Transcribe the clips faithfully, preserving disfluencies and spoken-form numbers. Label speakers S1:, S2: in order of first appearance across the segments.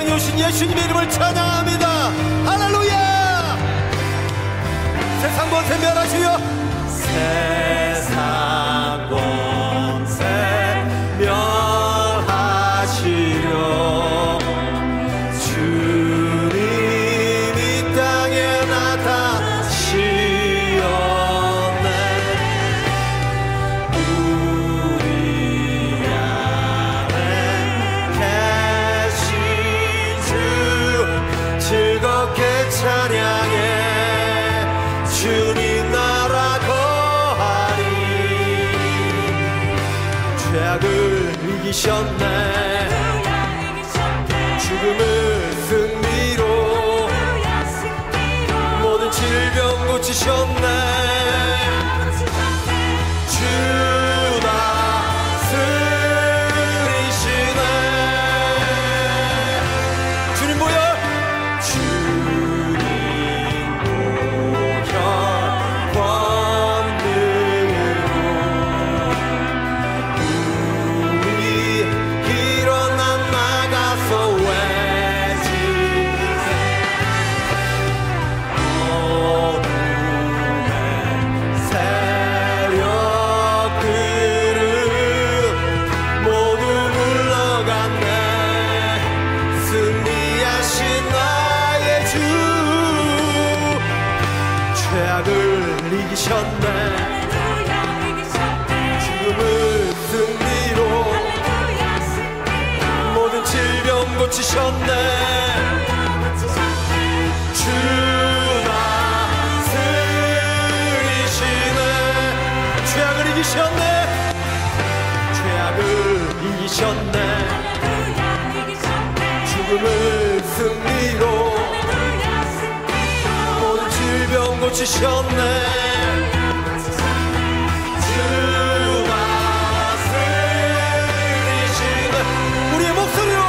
S1: 세상에 오신 예수님의 이름을 찬양합니다. 할렐루야. 세상 권세 멸하시려 세상 권세 멸하시려 주님이 땅에 나타나시었네. 우리 안에 계신 주 즐겁게 찬양해. 주님 나라 거하리. 죄악을 이기셨네. 죽음을 승리로 모든 질병 고치셨네. 주 다스리시네. 주님 보여. 주님 보혈 권능으로 우리 일어나 나가서 외치세. 어둠의 세력들은 모두 물러갔네. 승리하신 나의 주 죄악을 이기셨네. 죽음을 승리로 모든 질병 고치셨네. 주 다스리시네. 죄악을 이기셨네. 죄악을 이기셨네. 죽음을 승리로 모든 질병 고치셨네. 주 다스리시네. 우리의 목소리로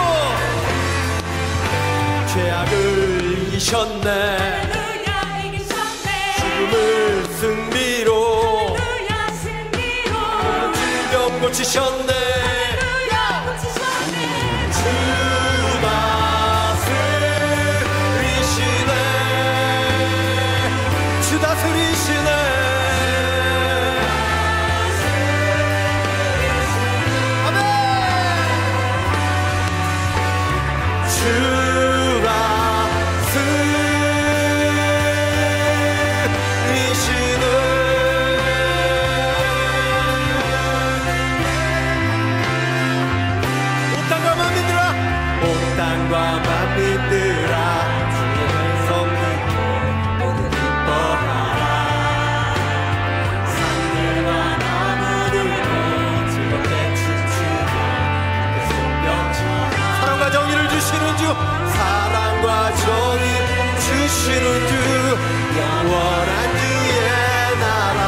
S1: 죄악을 이기셨네. 죽음을 승리로 모든 질병 고치셨네. 주 다스리시네. 주 다스리시네. 아멘. 주 다스리시네. 온 땅과 만민들아, 온 땅과 만민들아, 주님의 성령 모두 기뻐하라. 산들과 나무들도 즐겁게 춤추며 손뼉치라. 사랑과 정의를 주시는 주, 사랑과 정의 주시는 주, 영원한 주의 나라.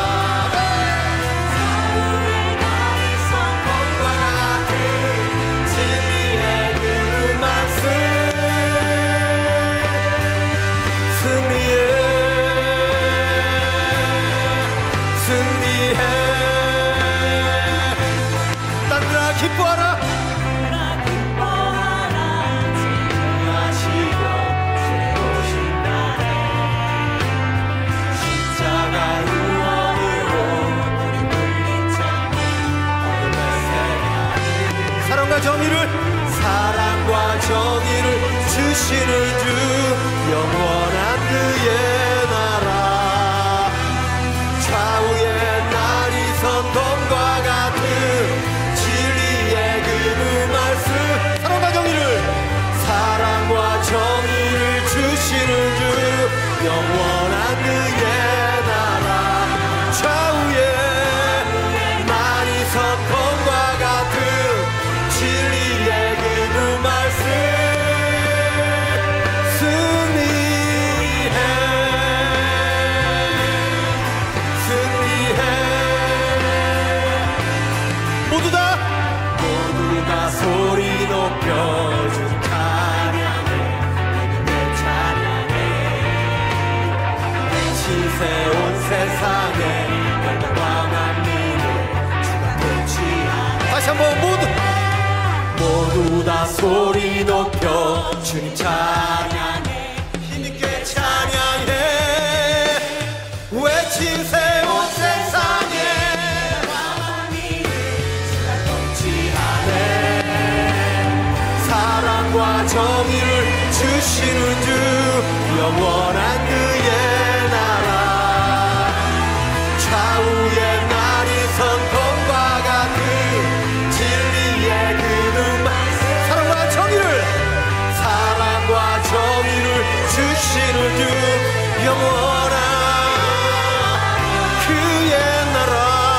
S1: 사후의 날이 성공과 같은 진리의 그 말씀. 승리해 승리해. 땅들아 기뻐하라. 하시려 새로우신 날에 십자가 의원으로 우리 물리쳐 어둠의 세력. 사랑과 정의를 사랑과 정의를 주시는 주, 영원한 그의 나라. 좌우의 날이 선동과 같은 진리의 그 말씀. 사랑과 정의를 사랑과 정의를 주시는 주, 영원한 그의 나라. 좌우의 날이 선동과 같은 진리의 그 말씀. 승리해 승리해. 모두 다 모두 다 소리 높여 주 찬양해. 내 찬양해. 모두 다 소리 높여 주님 찬양해 힘있게 찬양해 외치세 온 세상에 왕이 통치하네 사랑과 정의를 주시는 주 영원한 그의 나라 좌우에 날이 선 검과 같은 진리의 그는 사랑과 정의를 사랑과 정의를 주시는 주 영원한 그의 나라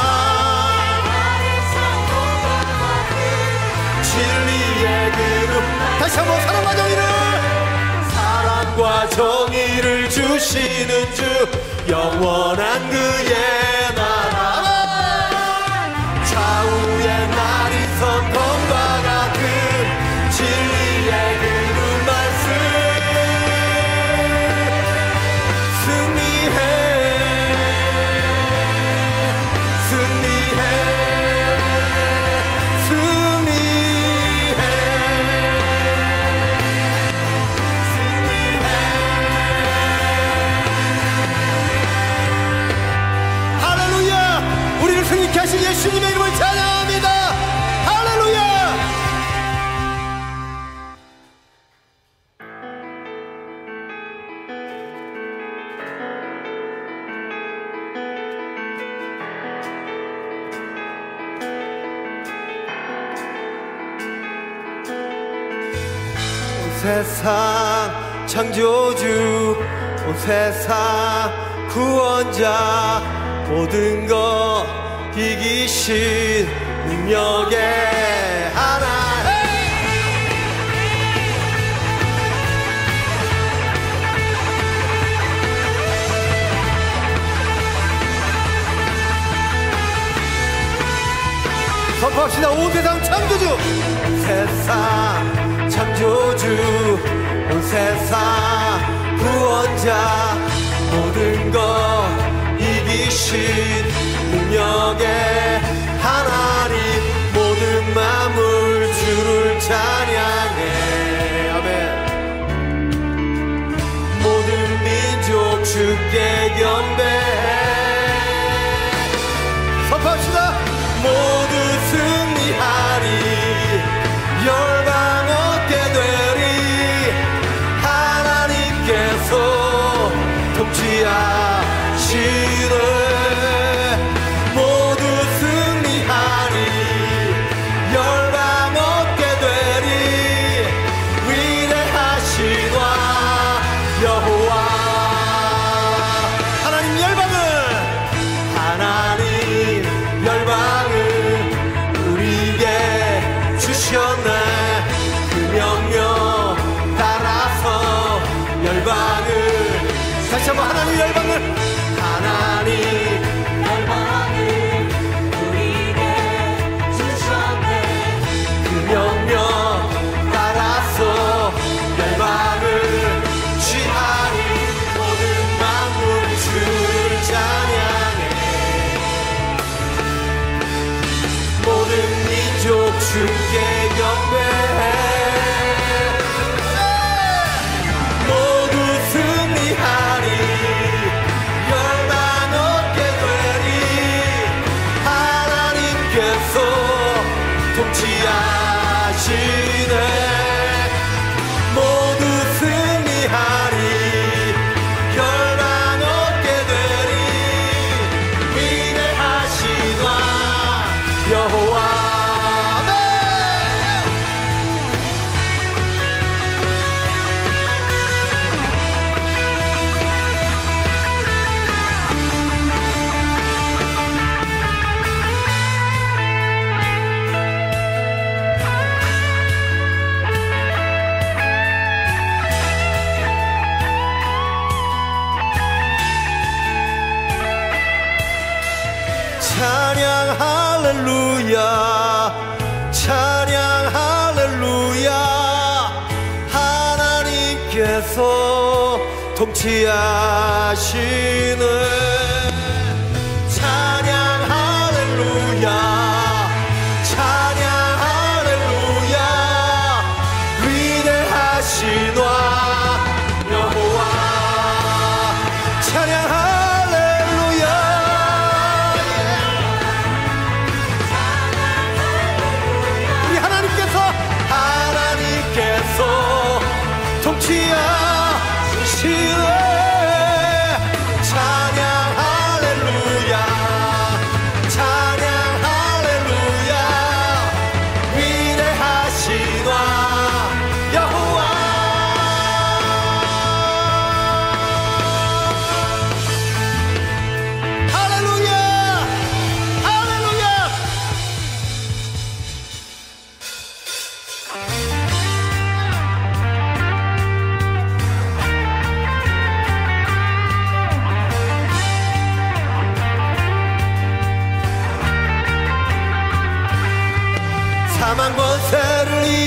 S1: 진리의 그는 다시 한번 사랑과 정의를 사랑과 정의를 주시는 주 영원한 그의 나라 좌우에 날이 선 검과 같은 진리의 그는 말씀 승리해 승리해 승리해 승리해 할렐루야 우리를 승리케 하신 예수님의 이름을 찬양합니다 할렐루야 온 세상 창조주 온 세상 구원자 모든 것 이기신 능력의 하나님 선포합시다 온 세상 창조주 온 세상 창조주 온 세상 구원자 모든 것 이기신 능력의 하나님 모든 만물 주를 찬양해 아멘 모든 민족 주께 경배해 선포합시다 모두 승리하리 열방 얻게 되리 하나님께서 통치하시네 모두 승리하리 열방 얻게 되리 위대하시다 여호와 하나님 열방을 하나님 열방을 우리에게 주셨네 그 명령 따라서 열방을 다시 한번 하나님 열방을 하나님 열방을 우리에게 주셨네 그 명령 따라서 열방을 취하리 모든 만물 주를 찬양해 모든 민족 주께 경배해 모두 승리하리 열방 얻게 되리 하나님께서 통치하시네 모두 승리하리 열방 얻게 되리 위대하시다 여호와 찬양 할렐루야 찬양 할렐루야 하나님께서 통치하시네 찬양 할렐루야 찬양 할렐루야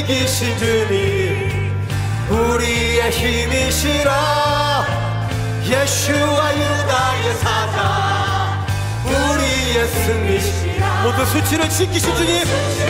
S1: 이기신 주님 우리의 힘이시라. 예수와 유다의 사자 우리의 승리시라. 모두 수치를 지키신 주님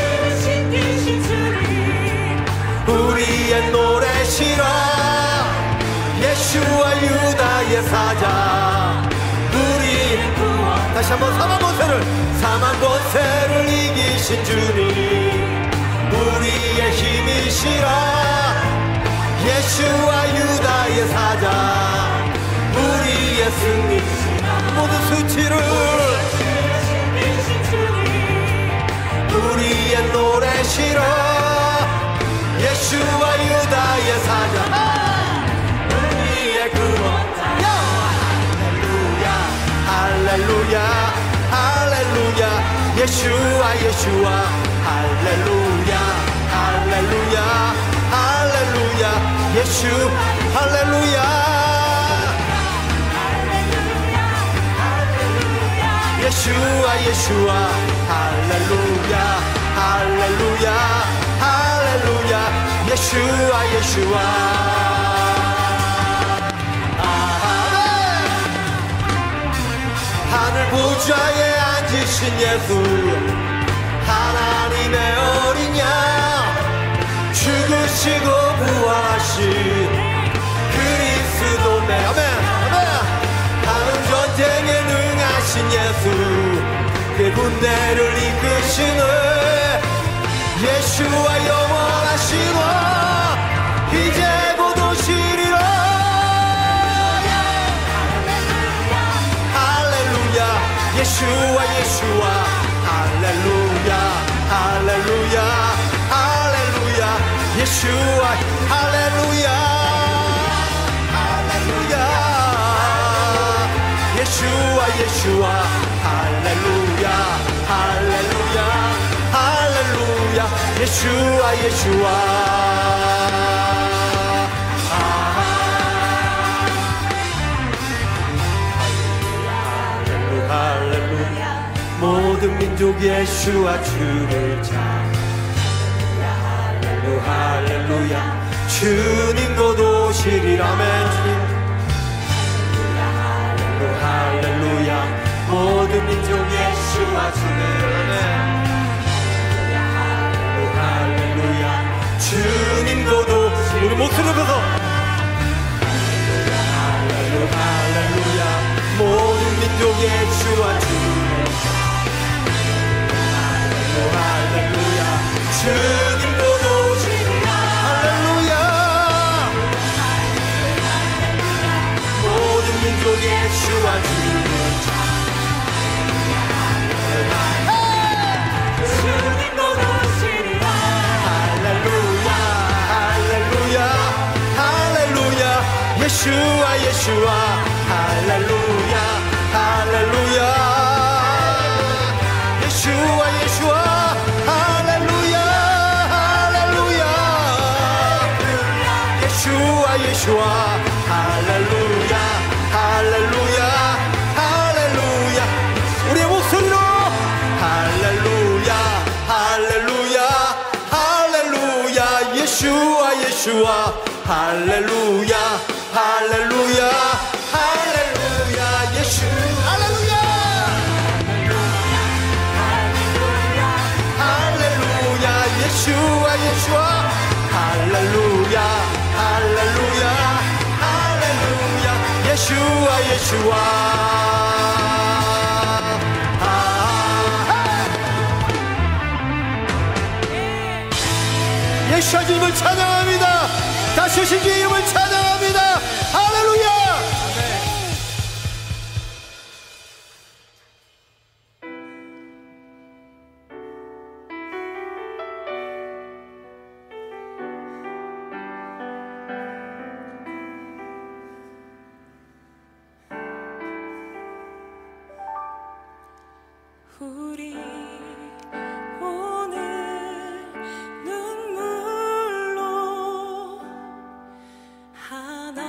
S1: 우리의 노래시라. 예수와 유다의 사자 우리의 구원. 다시 한번 사망 권세를 사망 권세를 이기신 주님 우리의 힘이시라. 예수와 유다의 사자 우리의 승리시라. 모든 수치를 우리의 노래시라. 예수와 유다의 사자 우리의 구원자. 할렐루야 할렐루야 예수와 예수와 할렐루야 할렐루야 할렐루야 예수 할렐루야 예수와 예수와 할렐루야 할렐루야 할렐루야 예수와 예수와. 아멘. 하늘 보좌에 앉으신 예수 하나님의 어린 양 죽으시고 부활하신 그리스도 내. 아멘 아멘. 다른 전쟁에 능하신 예수 그 군대를 이끄시는 예수와 영원하신 와 이제 곧 오시리라. 할렐루야 예수와 예수와 할렐루야 할렐루야 할렐루야 예수와 할렐루야 할렐루야 예수와 예수와 할렐루야 할렐루야 할렐루야 예수와 예수와. 할렐루야 할렐루야 모든 민족 예수와 주를 자. 할렐루야 할렐루야 주님 곧 오시리라. 아멘. 할렐루야 모든 민족 예수와 주를. 할렐루야 주님 곧 오시리라. 우리 목소리 높여서 할렐루야 할렐루야 모든 민족 예수와 주를. 할렐루야 주님 곧 오시리라. 할렐루야 모든 민족 예수와 주를. 주님 곧 오시리라. 할렐루야 할렐루야 할렐루야 예수와 예수와 할렐루야 할렐루야 예수와 예수와 할렐루야 할렐루야 예수와 예수와 할렐루야 할렐루야 할렐루야. 우리의 목소리로 할렐루야 할렐루야 할렐루야 예수와 예수와 할렐루야 할렐루야 할렐루야 예수 할렐루야 할렐루야 예수와 예수와 할렐루야 할렐루야 할렐루야 예수와 예수와. 예수 주님을 찬양합니다. 다시 오신 주의 이름을 찬양합니다. 할렐루야.
S2: 우리 오늘 눈물로 하나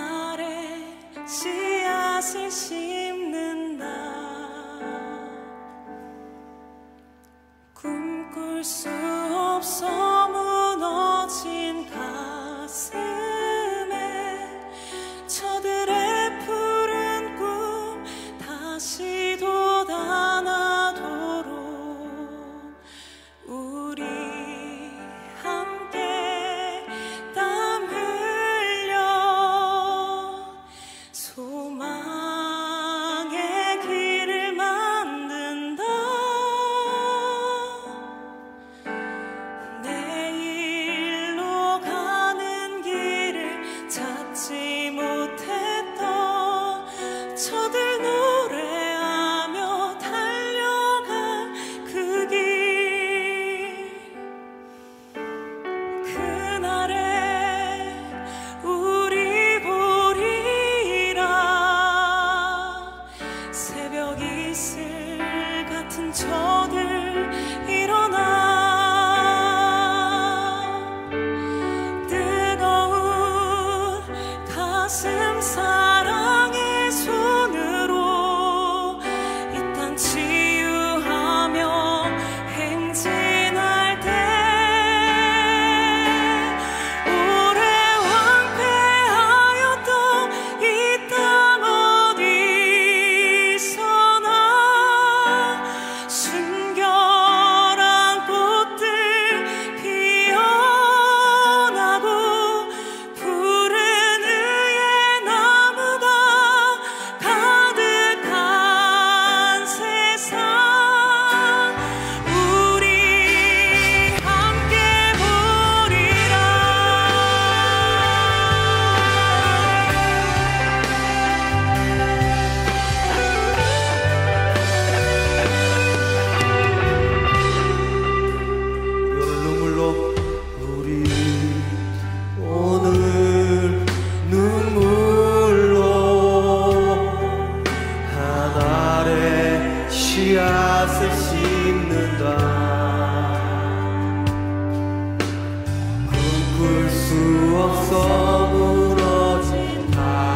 S1: 없어 무너진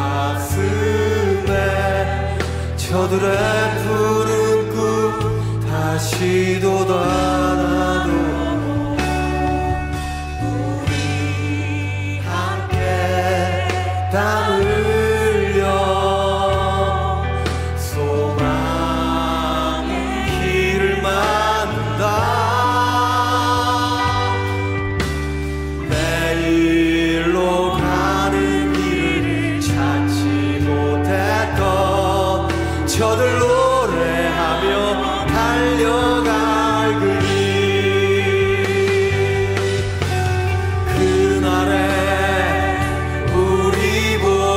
S1: 가슴에 저들의 푸른 꿈 다시 돋아나도 우리 함께 땀 흘려 소망의 길을 만든다. 내일로 가는 길을 찾지 못했던 저들 노래하며 달려갈 그 길. 그날에 우리 보고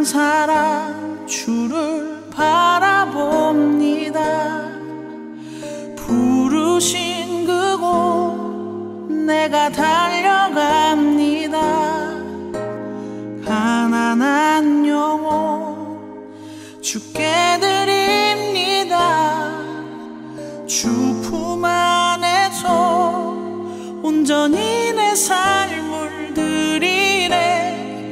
S2: 사랑 주를 바라봅니다. 부르신 그곳 내가 달려갑니다. 가난한 영혼 주께 드립니다. 주 품 안에서 온전히 내 삶을 드리네.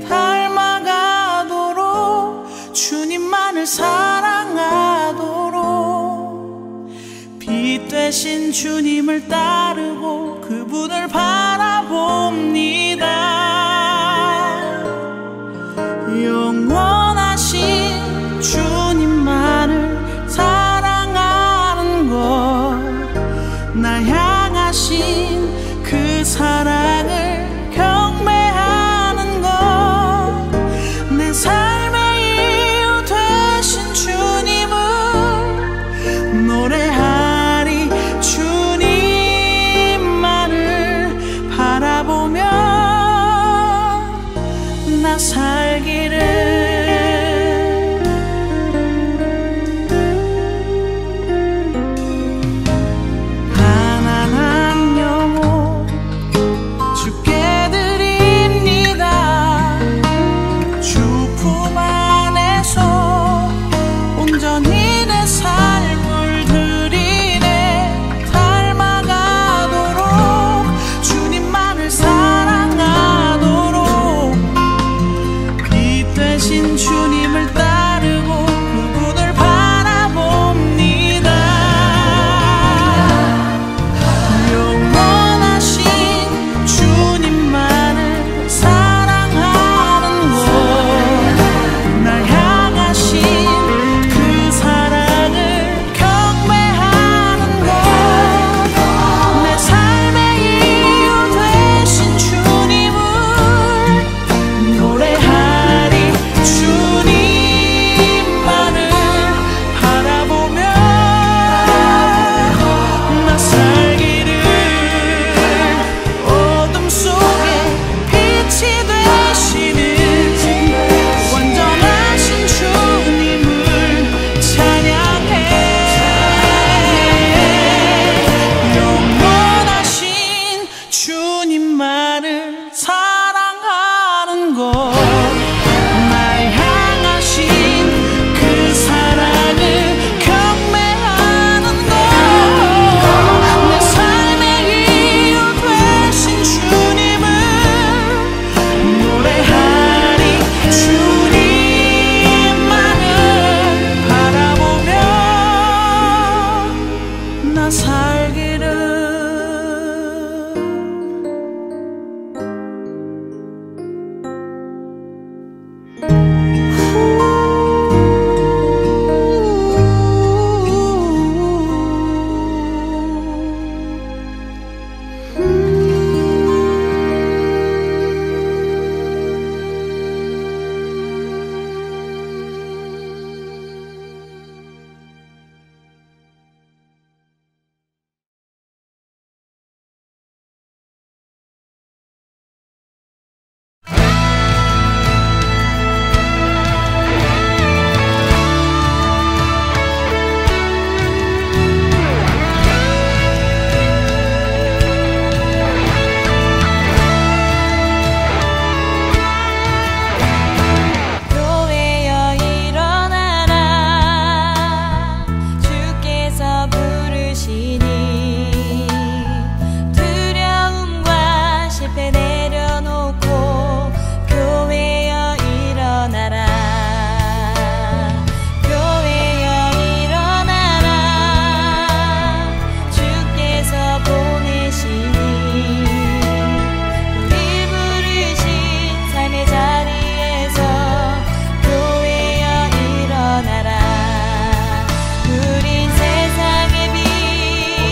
S2: 닮아가도록 주님만을 사랑하도록 빛 되신 주님을 따르고 그분을 바라봅니다. 영원하신 주님만을 사랑하는 것, 날 향하신 그 사랑을 경배하는 것, 내 삶의 이유 되신 주님을 노래하리. 주님만을 바라보며 나 살기를.
S3: 우린 세상의 빛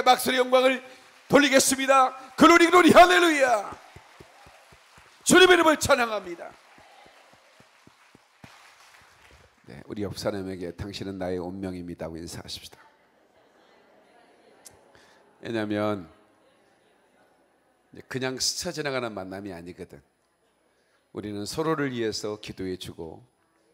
S3: 박수의 영광을 돌리겠습니다. 글로리 글로리 할렐루야. 주님의 이름을 찬양합니다. 네, 우리 옆 사람에게 당신은 나의 운명입니다 하고 인사하십시다. 왜냐하면 그냥 스쳐 지나가는 만남이 아니거든. 우리는 서로를 위해서 기도해 주고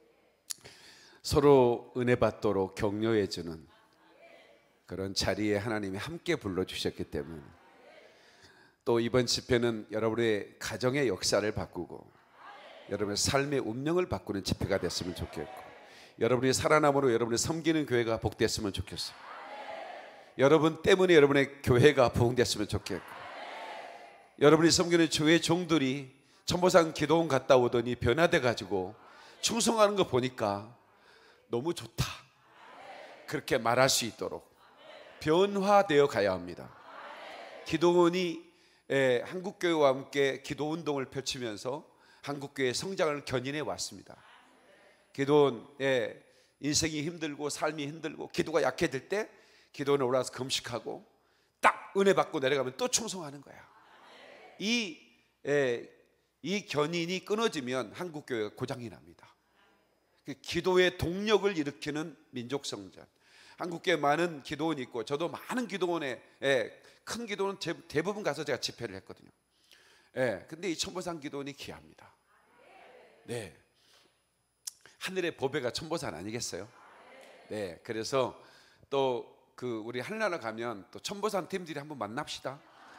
S3: 서로 은혜 받도록 격려해 주는 그런 자리에 하나님이 함께 불러주셨기 때문에, 또 이번 집회는 여러분의 가정의 역사를 바꾸고 여러분의 삶의 운명을 바꾸는 집회가 됐으면 좋겠고, 여러분이 살아남으로 여러분이 섬기는 교회가 복됐으면 좋겠어요. 여러분 때문에 여러분의 교회가 부흥됐으면 좋겠고, 여러분이 섬기는 주의 종들이 천보산 기도원 갔다 오더니 변화돼 가지고 충성하는 거 보니까 너무 좋다, 그렇게 말할 수 있도록 변화되어 가야 합니다. 기도원이 예, 한국교회와 함께 기도운동을 펼치면서 한국교회의 성장을 견인해 왔습니다. 기도원, 예, 인생이 힘들고 삶이 힘들고 기도가 약해질 때 기도원에 올라와서 금식하고 딱 은혜 받고 내려가면 또 충성하는 거야. 이, 예, 이 견인이 끊어지면 한국교회가 고장이 납니다. 기도의 동력을 일으키는 민족성전. 한국교회 많은 기도원이 있고 저도 많은 기도원에, 예, 큰 기도원 대부분 가서 제가 집회를 했거든요. 예, 근데 이 천보산 기도원이 귀합니다. 네, 하늘의 보배가 천보산 아니겠어요? 네, 그래서 또 그 우리 한나라 가면 또 천보산 팀들이 한번 만납시다.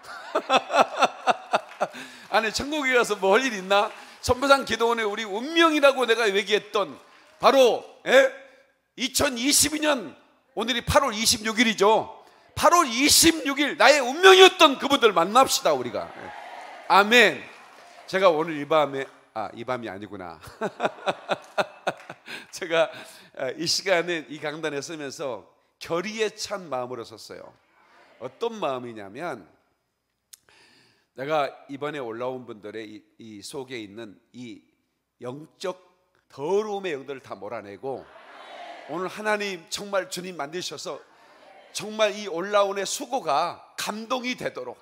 S3: 아니 천국에 가서 뭐 할 일 있나? 천보산 기도원의 우리 운명이라고 내가 얘기했던 바로, 예? 이천이십이 년 오늘이 팔월 이십육일이죠. 팔월 이십육일 나의 운명이었던 그분들 만납시다 우리가. 예. 아멘. 제가 오늘 이 밤에, 아, 이 밤이 아니구나. 제가 이 시간에 이 강단에 서면서 결의에 찬 마음으로 섰어요. 어떤 마음이냐면, 내가 이번에 올라온 분들의 이, 이 속에 있는 이 영적 더러움의 영들을 다 몰아내고, 오늘 하나님 정말 주님 만드셔서 정말 이 올라온의 수고가 감동이 되도록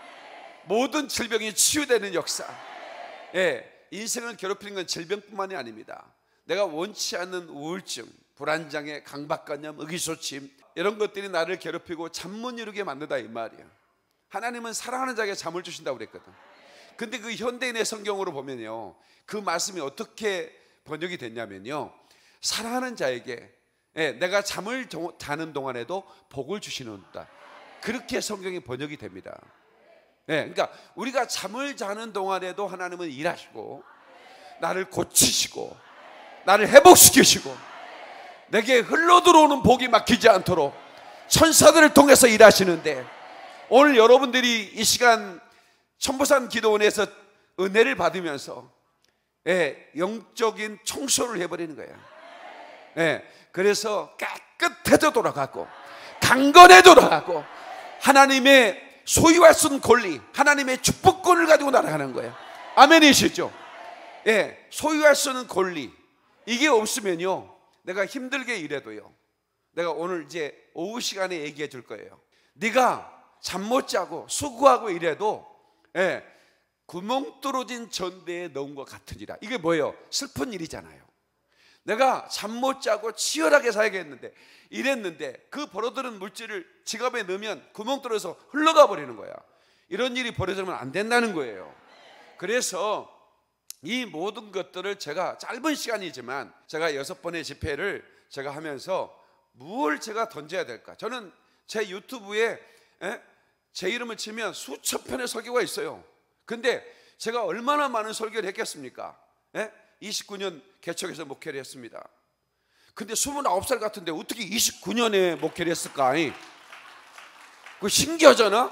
S3: 모든 질병이 치유되는 역사. 예, 인생을 괴롭히는 건 질병뿐만이 아닙니다. 내가 원치 않는 우울증, 불안장애, 강박관념, 의기소침, 이런 것들이 나를 괴롭히고 잠 못 이루게 만든다 이 말이야. 하나님은 사랑하는 자에게 잠을 주신다고 그랬거든. 근데 그 현대인의 성경으로 보면요, 그 말씀이 어떻게 번역이 됐냐면요, 사랑하는 자에게, 예, 내가 잠을 자는 동안에도 복을 주시는다, 그렇게 성경이 번역이 됩니다. 예, 그러니까 우리가 잠을 자는 동안에도 하나님은 일하시고 나를 고치시고 나를 회복시키시고 내게 흘러들어오는 복이 막히지 않도록 천사들을 통해서 일하시는데, 오늘 여러분들이 이 시간 천보산 기도원에서 은혜를 받으면서, 예, 영적인 청소를 해버리는 거예요. 예, 그래서 깨끗해져 돌아가고 강건해 돌아가고 하나님의 소유할 수 있는 권리, 하나님의 축복권을 가지고 날아가는 거예요. 아멘이시죠? 예, 소유할 수 있는 권리, 이게 없으면요, 내가 힘들게 일해도요, 내가 오늘 이제 오후 시간에 얘기해 줄 거예요. 네가 잠 못 자고 수고하고 이래도, 예, 구멍 뚫어진 전대에 넣은 것 같으니라. 이게 뭐예요? 슬픈 일이잖아요. 내가 잠 못 자고 치열하게 살겠는데 이랬는데 그 벌어들은 물질을 지갑에 넣으면 구멍 뚫어서 흘러가 버리는 거야. 이런 일이 벌어지면 안 된다는 거예요. 그래서 이 모든 것들을 제가 짧은 시간이지만 제가 여섯 번의 집회를 제가 하면서 무엇을 제가 던져야 될까? 저는 제 유튜브에, 에? 제 이름을 치면 수천 편의 설교가 있어요. 근데 제가 얼마나 많은 설교를 했겠습니까? 에? 이십구 년 개척해서 목회를 했습니다. 근데 스물아홉 살 같은데 어떻게 이십구 년에 목회를 했을까? 그거 신기하잖아?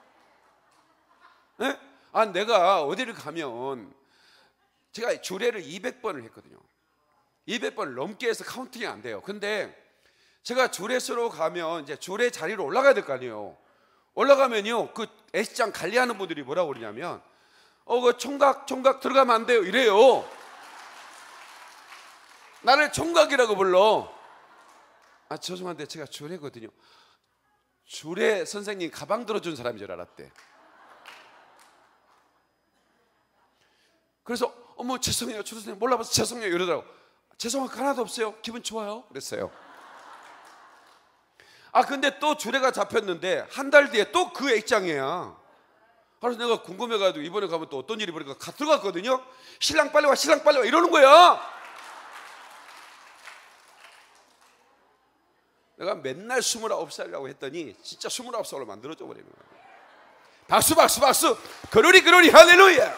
S3: 에? 아, 내가 어디를 가면 제가 주례를 이백 번을 했거든요. 이백 번을 넘게 해서 카운팅이 안 돼요. 근데 제가 주례소로 가면 이제 주례 자리로 올라가야 될 거 아니에요. 올라가면요, 그 애시장 관리하는 분들이 뭐라고 그러냐면, 어, 그 총각, 총각 들어가면 안 돼요, 이래요. 나를 총각이라고 불러. 아, 죄송한데 제가 주례거든요. 주례 선생님 가방 들어준 사람인 줄 알았대. 그래서 어머 죄송해요 주 선생님 몰라봐서 죄송해요 이러더라고. 죄송한 거 하나도 없어요. 기분 좋아요 그랬어요. 아 근데 또 주례가 잡혔는데 한 달 뒤에 또 그 액장이야. 그래서 내가 궁금해가지고 이번에 가면 또 어떤 일이 벌어질까 가 들어갔거든요. 신랑 빨리 와 신랑 빨리 와 이러는 거야. 내가 맨날 스물아홉 살이라고 했더니 진짜 스물아홉 살로 만들어줘 버리는 거야. 박수 박수 박수 그러리 그러리 할렐루야.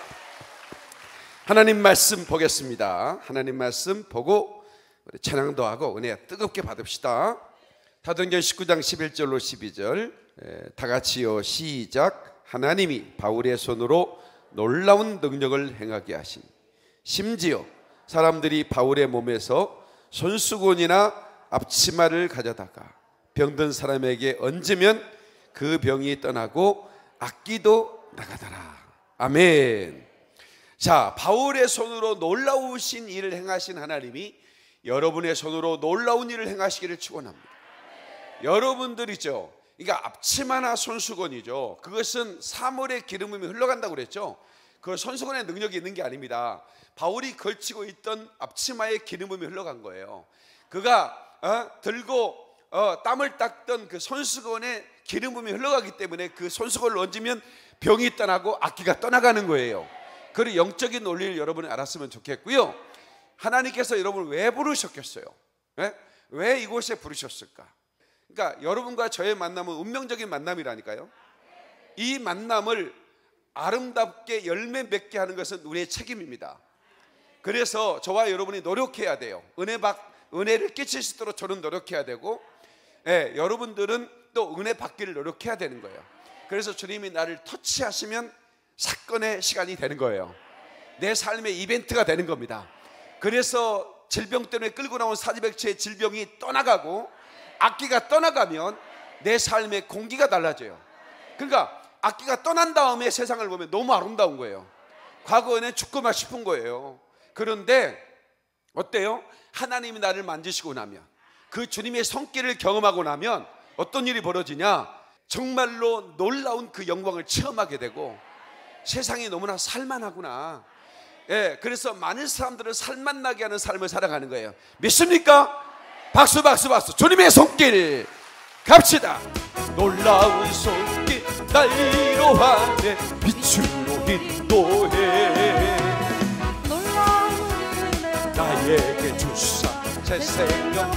S3: 하나님 말씀 보겠습니다. 하나님 말씀 보고 우리 찬양도 하고 은혜 뜨겁게 받읍시다. 사도행전 십구 장 십일 절로 십이 절 다 같이요 시작. 하나님이 바울의 손으로 놀라운 능력을 행하게 하신 심지어 사람들이 바울의 몸에서 손수건이나 앞치마를 가져다가 병든 사람에게 얹으면 그 병이 떠나고 악기도 나가더라. 아멘. 자, 바울의 손으로 놀라우신 일을 행하신 하나님이 여러분의 손으로 놀라운 일을 행하시기를 축원합니다. 여러분들이죠. 그러니까 앞치마나 손수건이죠. 그것은 사물의 기름음이 흘러간다고 그랬죠. 그 손수건의 능력이 있는 게 아닙니다. 바울이 걸치고 있던 앞치마의 기름음이 흘러간 거예요. 그가 어, 들고 어, 땀을 닦던 그 손수건에 기름음이 흘러가기 때문에 그 손수건을 얹으면 병이 떠나고 악기가 떠나가는 거예요. 그 영적인 논리를 여러분이 알았으면 좋겠고요. 하나님께서 여러분을 왜 부르셨겠어요? 네? 왜 이곳에 부르셨을까? 그러니까 여러분과 저의 만남은 운명적인 만남이라니까요. 이 만남을 아름답게 열매 맺게 하는 것은 우리의 책임입니다. 그래서 저와 여러분이 노력해야 돼요. 은혜 받, 은혜를 끼칠 수 있도록 저는 노력해야 되고, 예, 여러분들은 또 은혜 받기를 노력해야 되는 거예요. 그래서 주님이 나를 터치하시면 사건의 시간이 되는 거예요. 내 삶의 이벤트가 되는 겁니다. 그래서 질병 때문에 끌고 나온 사지백체의 질병이 떠나가고 악기가 떠나가면 내 삶의 공기가 달라져요. 그러니까 악기가 떠난 다음에 세상을 보면 너무 아름다운 거예요. 과거에는 죽고만 싶은 거예요. 그런데 어때요? 하나님이 나를 만지시고 나면, 그 주님의 손길을 경험하고 나면 어떤 일이 벌어지냐? 정말로 놀라운 그 영광을 체험하게 되고, 세상이 너무나 살만하구나. 예, 그래서 많은 사람들을 살만나게 하는 삶을 살아가는 거예요. 믿습니까? 박수 박수 박수. 주님의 손길 갑시다. 놀라운 손길 날 위로하네 빛으로 인도해 나에게 주사 새 생명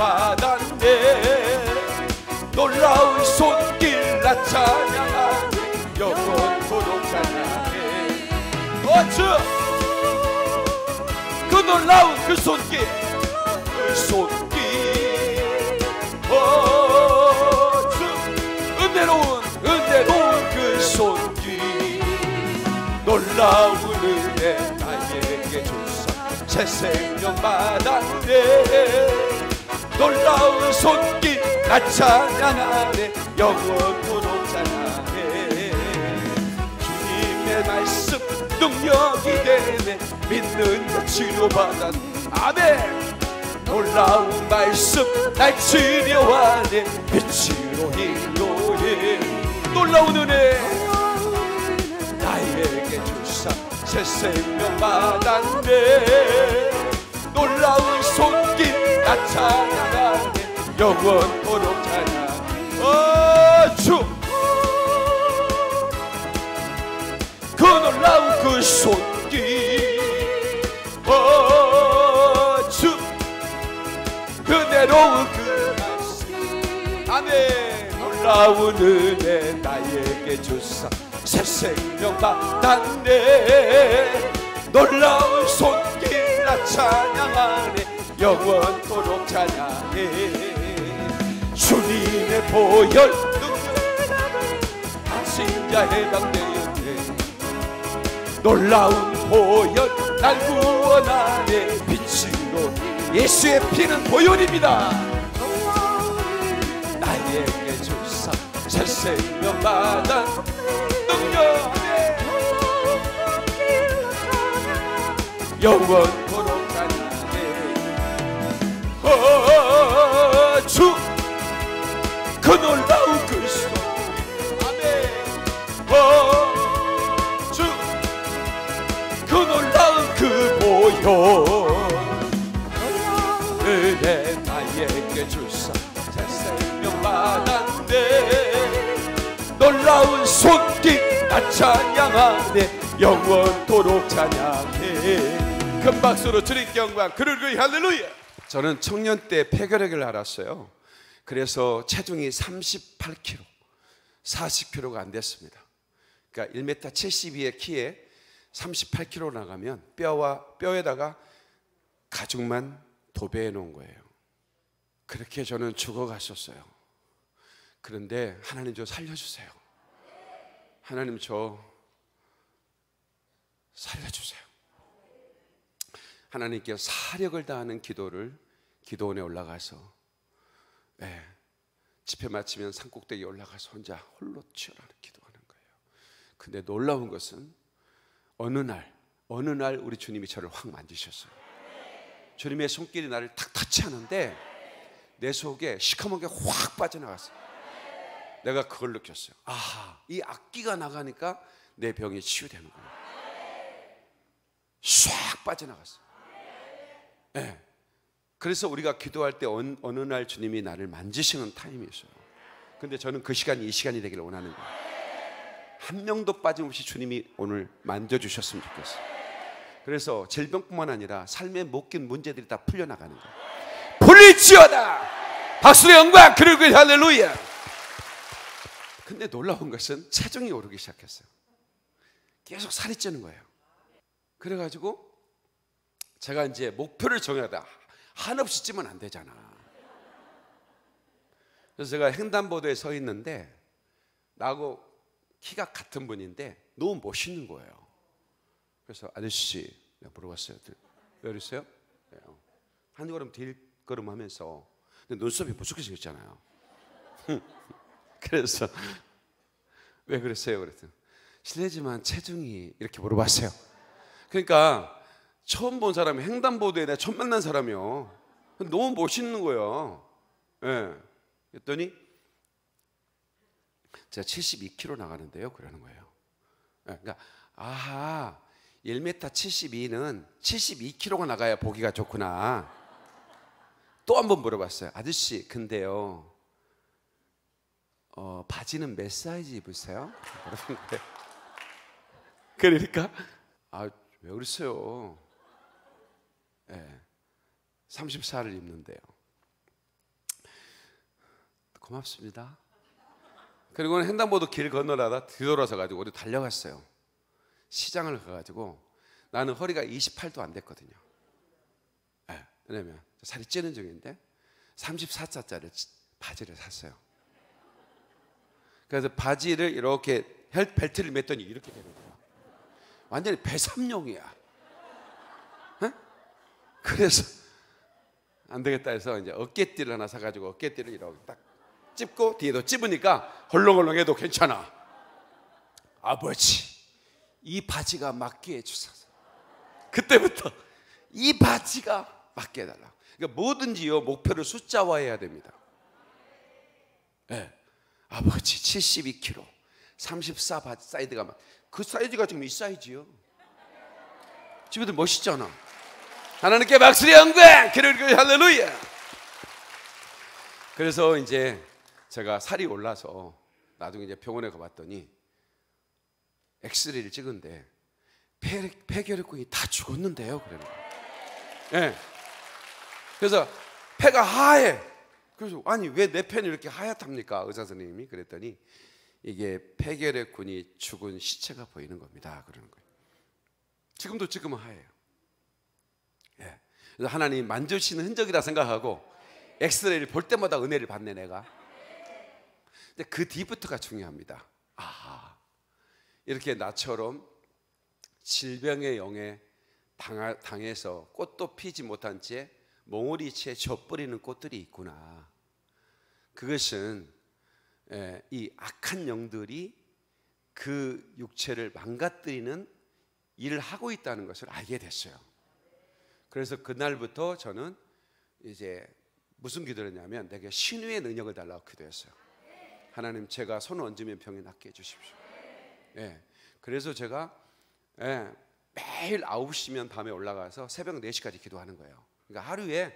S3: 받았네. 놀라운 손길 나 찬양하네 영원토록 찬양해. 어쭈 그 놀라운 그 손길 그 손길 어쭈 은혜로운 은혜로운 그 손길 놀라운 은혜 나에게 주사 새 생명 받았네. 놀라운 손길 나 찬양하네 영원토록 찬양해. 주님의 말씀 능력이 되네 믿는 자 치료받았네. 아멘. 놀라운 말씀 날 치료하네 빛으로 인도해. 놀라운 은혜 나에게 주사 새 생명 받았네. 놀라운 손길 나 찬양하네 영원토록 찬양해. 어주 그 놀라운 그 손길 어주 그대로운 그 말씀 아멘. 놀라운 은혜 나에게 주사 새 생명 받았네. 놀라운 손길 나 찬양하네 영원토록 찬양해. 주님의 보혈 다친 자 해방되었네. 놀라운 보혈 날 구원하네 빛으로. 예수의 피는 보혈입니다. 나에게 주사 새 생명 받아 능력에 영원토록 찬양해. 어주 그 놀라운 그 손 우리에게 주사 새 생명 받았네. 놀라운 손길 나 찬양하네. 영원토록 찬양해. 큰 박수로 주님께 영광. 그러고 할렐루야. 저는 청년 때 폐결핵을 앓았어요. 그래서 체중이 삼십팔 킬로그램, 사십 킬로그램가 안 됐습니다. 그러니까 일 미터 칠십이의 키에 삼십팔 킬로그램 나가면 뼈와 뼈에다가 가죽만 도배해 놓은 거예요. 그렇게 저는 죽어갔었어요. 그런데 하나님 저 살려주세요. 하나님 저 살려주세요. 하나님께 사력을 다하는 기도를 기도원에 올라가서, 네, 집회 마치면 산꼭대기에 올라가서 혼자 홀로 치열하는 기도하는 거예요. 근데 놀라운 것은 어느 날 어느 날 우리 주님이 저를 확 만지셨어요. 주님의 손길이 나를 탁 터치하는데 내 속에 시커먼 게 확 빠져나갔어요. 내가 그걸 느꼈어요. 아, 이 악기가 나가니까 내 병이 치유되는구나. 싹 빠져나갔어요. 네. 그래서 우리가 기도할 때 어느, 어느 날 주님이 나를 만지시는 타임이 있어요. 근데 저는 그 시간이 이 시간이 되기를 원하는 거예요. 한 명도 빠짐없이 주님이 오늘 만져주셨으면 좋겠어요. 그래서 질병뿐만 아니라 삶에 묶인 문제들이 다 풀려나가는 거예요. 풀릴지어다. 박수의 영광. 그리고 할렐루야. 근데 놀라운 것은 체중이 오르기 시작했어요. 계속 살이 찌는 거예요. 그래가지고 제가 이제 목표를 정해다. 한없이 찌면 안 되잖아. 그래서 제가 횡단보도에 서 있는데 나하고 키가 같은 분인데 너무 멋있는 거예요. 그래서 아저씨, 내가 물어봤어요. 왜 그러세요? 한 걸음 딜 걸음 하면서 근데 눈썹이 무섭게 생겼잖아요. 그래서 왜 그랬어요? 그랬더니 실례지만 체중이, 이렇게 물어봤어요. 그러니까 처음 본 사람이 횡단보도에 내가 처음 만난 사람이요. 너무 멋있는 거예요. 예. 네. 그랬더니 제가 칠십이 킬로그램 나가는데요. 그러는 거예요. 네. 그러니까 아하, 일 미터 칠십이는 칠십이 킬로그램가 나가야 보기가 좋구나. 또 한 번 물어봤어요. 아저씨, 근데요, 어, 바지는 몇 사이즈 입으세요? 그러니까 아, 왜 그러세요? 네, 삼십사를 입는데요. 고맙습니다. 그리고 횡단보도 길 건너다가 뒤돌아서 가지고 어디 달려갔어요. 시장을 가가지고 나는 허리가 이십팔도 안 됐거든요. 네, 왜냐면 살이 찌는 중인데 삼십사 자짜리 바지를 샀어요. 그래서 바지를 이렇게 벨트를 맸더니 이렇게 되는 거야. 완전히 배삼룡이야. 네? 그래서 안 되겠다 해서 이제 어깨띠를 하나 사가지고 어깨띠를 이렇게 딱 찝고 뒤에도 찝으니까 헐렁헐렁해도 괜찮아. 아버지, 이 바지가 맞게 해주소서. 그때부터 이 바지가 맞게 해달라고. 그러니까 뭐든지요, 목표를 숫자화해야 됩니다. 네. 아버지 칠십이 킬로그램, 삼십사 바지 사이즈가 막, 그 사이즈가 지금 이 사이즈요. 집애들 멋있잖아. 하나님께 박수의 영광. 그리고 할렐루야. 그래서 이제 제가 살이 올라서 나중에 이제 병원에 가봤더니 엑스레이를 찍은데 폐, 폐결핵군이 다 죽었는데요. 그러는 거예요. 네. 그래서 폐가 하얘. 그래서 아니 왜 내 폐는 이렇게 하얗답니까? 의사 선생님이 그랬더니 이게 폐결핵군이 죽은 시체가 보이는 겁니다. 그러는 거예요. 지금도 지금은 하얘요. 예. 그래서 하나님 만져주시는 흔적이라 생각하고 엑스레이를 볼 때마다 은혜를 받네 내가. 근데 그 뒤부터가 중요합니다. 아, 이렇게 나처럼 질병의 영에 당하, 당해서 꽃도 피지 못한 채 몽우리채 져버리는 꽃들이 있구나. 그것은 예, 이 악한 영들이 그 육체를 망가뜨리는 일을 하고 있다는 것을 알게 됐어요. 그래서 그날부터 저는 이제 무슨 기도를 했냐면 내게 신유의 능력을 달라고 기도했어요. 하나님, 제가 손을 얹으면 병이 낫게 해주십시오. 예, 그래서 제가 예, 매일 아홉 시면 밤에 올라가서 새벽 네 시까지 기도하는 거예요. 그러니까 하루에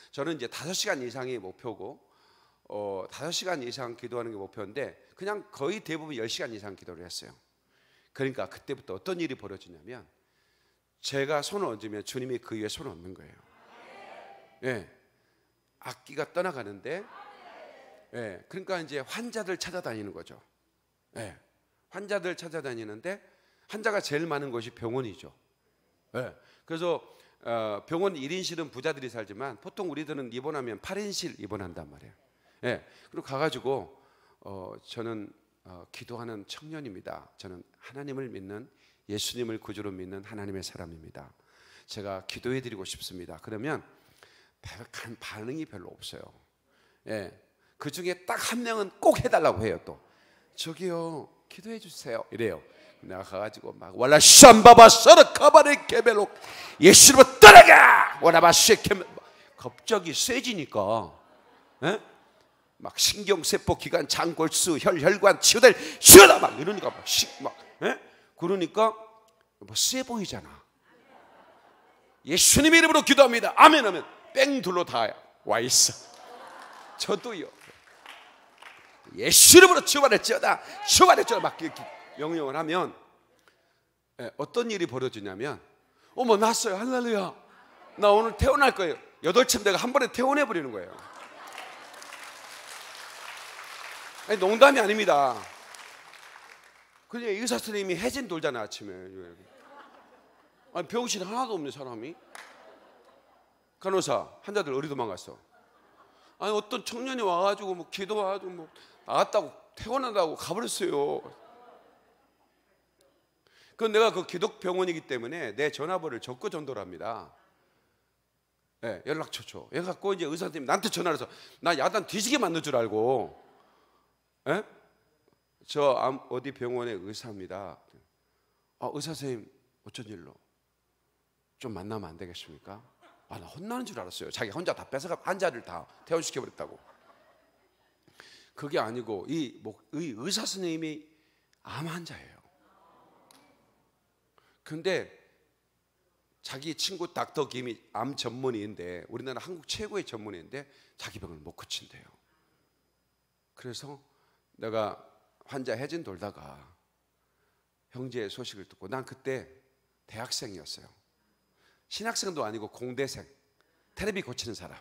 S3: 저는 이제 다섯 시간 이상이 목표고 어, 다섯 시간 이상 기도하는 게 목표인데 그냥 거의 대부분 열 시간 이상 기도를 했어요. 그러니까 그때부터 어떤 일이 벌어지냐면 제가 손을 얹으면 주님이 그 위에 손을 얹는 거예요. 예, 악기가 떠나가는데, 예, 그러니까 이제 환자들 찾아다니는 거죠. 예, 환자들 찾아다니는데 환자가 제일 많은 곳이 병원이죠. 예, 그래서 어, 병원 일 인실은 부자들이 살지만 보통 우리들은 입원하면 팔 인실 입원한단 말이에요. 예, 그리고 가가지고 어, 저는 어, 기도하는 청년입니다. 저는 하나님을 믿는, 예수님을 구주로 믿는 하나님의 사람입니다. 제가 기도해드리고 싶습니다. 그러면 반응이 별로 없어요. 예, 그 중에 딱 한 명은 꼭 해달라고 해요. 또 저기요 기도해 주세요 이래요. 내가 가가지고 막 왈라 샴바바 서르카바리 케벨로 예수로 떠나가 와라바 쉐케 갑자기 세지니까, 예? 막 신경세포 기관 장골수 혈 혈관 치유될 치유다 막 이러니까 막, 시, 막 예? 그러니까 뭐 세 보이잖아. 예수님 이름으로 기도합니다. 아멘 하면 뺑 둘러 다 와 있어. 저도요. 예수 이름으로 치유받을지어다 치유받을지어다 막 이렇게 명령을 하면, 예, 어떤 일이 벌어지냐면 어머 났어요. 할렐루야. 나 오늘 퇴원할 거예요. 여덟 침대가 한 번에 퇴원해 버리는 거예요. 아니, 농담이 아닙니다. 그냥 의사 선생님이 해진 돌잖아 아침에. 아니, 병실 하나도 없는 사람이. 간호사 환자들 어디 도망갔어? 아니 어떤 청년이 와가지고 뭐 기도와가지고 뭐 나갔다고 퇴원한다고 가버렸어요. 그건 내가 그 기독병원이기 때문에 내 전화번호를 적고 전도를 합니다. 네, 연락처 줘. 얘 갖고 이제 의사 선생님 나한테 전화를 해서 나 야단 뒤지게 만들 줄 알고, 예? 저 어디 병원의 의사입니다. 아, 의사 선생님 어쩐 일로? 좀 만나면 안 되겠습니까? 아, 나 혼나는 줄 알았어요. 자기 혼자 다 뺏어가 환자를 다 퇴원시켜버렸다고. 그게 아니고 이, 이 의사 선생님이 암 환자예요. 근데 자기 친구 닥터 김이 암 전문의인데, 우리나라 한국 최고의 전문의인데 자기 병을 못 고친대요. 그래서 내가 환자 해진 돌다가 형제의 소식을 듣고, 난 그때 대학생이었어요. 신학생도 아니고 공대생, 테레비 고치는 사람.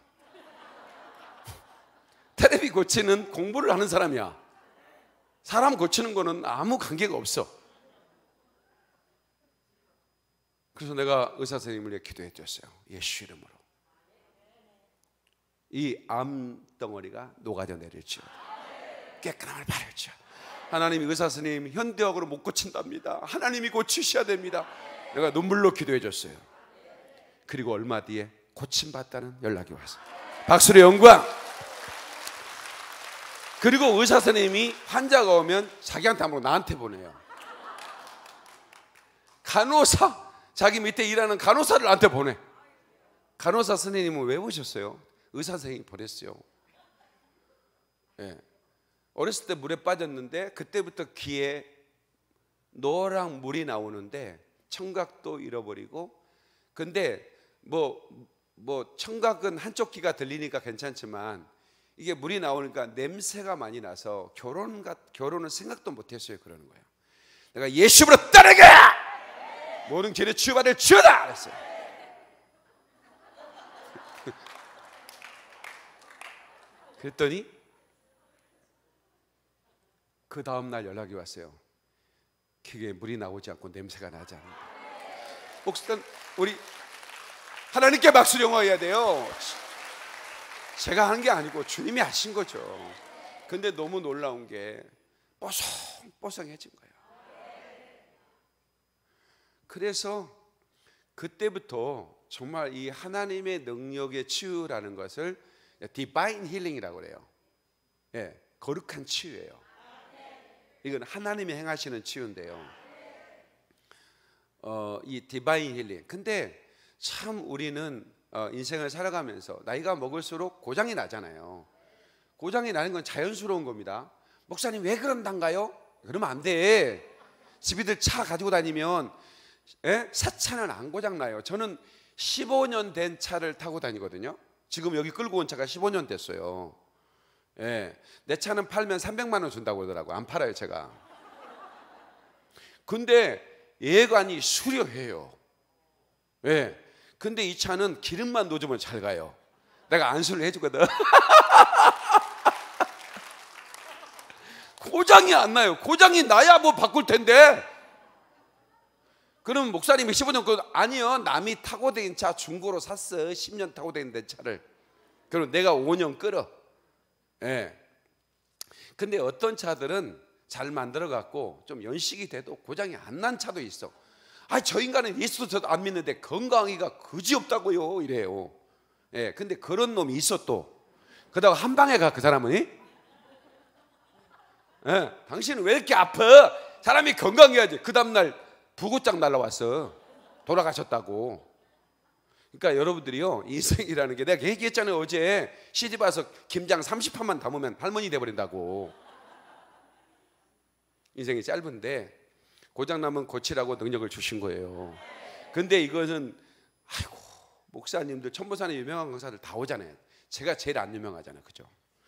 S3: 테레비 고치는 공부를 하는 사람이야. 사람 고치는 거는 아무 관계가 없어. 그래서 내가 의사 선생님을 위해 기도해 줬어요. 예수 이름으로 이 암덩어리가 녹아져 내릴지어다. 깨끗함을 바랄지어다. 하나님이 의사 선생님 현대학으로 못 고친답니다. 하나님이 고치셔야 됩니다. 내가 눈물로 기도해 줬어요. 그리고 얼마 뒤에 고침받다는 연락이 왔어요. 박수로 영광. 그리고 의사 선생님이 환자가 오면 자기한테 안 보고 나한테 보내요. 간호사, 자기 밑에 일하는 간호사를 나한테 보내. 간호사 선생님은 왜 오셨어요? 의사 선생님이 보냈어요. 예. 어렸을 때 물에 빠졌는데 그때부터 귀에 노랑 물이 나오는데 청각도 잃어버리고, 근데 뭐, 뭐 청각은 한쪽 귀가 들리니까 괜찮지만 이게 물이 나오니까 냄새가 많이 나서 결혼, 결혼은 생각도 못했어요. 그러는 거예요. 내가 예수로 따르가 모든 죄를 치유받을 주다 그랬어요. 그랬더니 그 다음날 연락이 왔어요. 귀에 물이 나오지 않고 냄새가 나지 않는다. 목사님, 우리 하나님께 박수 영화해야 돼요. 제가 하는 게 아니고 주님이 하신 거죠. 근데 너무 놀라운 게 뽀송뽀송해진 거예요. 그래서 그때부터 정말 이 하나님의 능력의 치유라는 것을 디바인 힐링이라고 그래요. 예, 거룩한 치유예요. 이건 하나님이 행하시는 치유인데요. 어, 이 디바인 힐링. 근데 참 우리는 어, 인생을 살아가면서 나이가 먹을수록 고장이 나잖아요. 고장이 나는 건 자연스러운 겁니다. 목사님 왜 그런단가요? 그러면 안 돼. 집이들 차 가지고 다니면, 예? 새 차는 안 고장 나요. 저는 십오 년 된 차를 타고 다니거든요. 지금 여기 끌고 온 차가 십오 년 됐어요. 예, 내 차는 팔면 삼백만 원 준다고 그러더라고. 안 팔아요 제가. 근데 예관이 수려해요. 예, 근데 이 차는 기름만 넣어주면 잘 가요. 내가 안수를 해주거든. 고장이 안 나요. 고장이 나야 뭐 바꿀 텐데. 그럼 목사님이 십오 년 그 아니요, 남이 타고 다닌 차 중고로 샀어. 십 년 타고 다니는 차를. 그럼 내가 오 년 끌어. 예. 근데 어떤 차들은 잘 만들어 갖고 좀 연식이 돼도 고장이 안 난 차도 있어. 아, 저 인간은 예수도 저도 안 믿는데 건강이가 그지없다고요 이래요. 예. 근데 그런 놈이 있어 또. 그러다가 한 방에 가 그 사람은. 예. 당신은 왜 이렇게 아파? 사람이 건강해야지. 그 다음날 부고장 날라왔어. 돌아가셨다고. 그러니까 여러분들이요, 인생이라는 게 내가 얘기했잖아요. 어제 시집 와서 김장 삼십 판만 담으면 할머니 돼버린다고. 인생이 짧은데 고장나면 고치라고 능력을 주신 거예요. 근데 이거는 아이고, 목사님들 천보산에 유명한 강사들 다 오잖아요. 제가 제일 안 유명하잖아요, 그죠?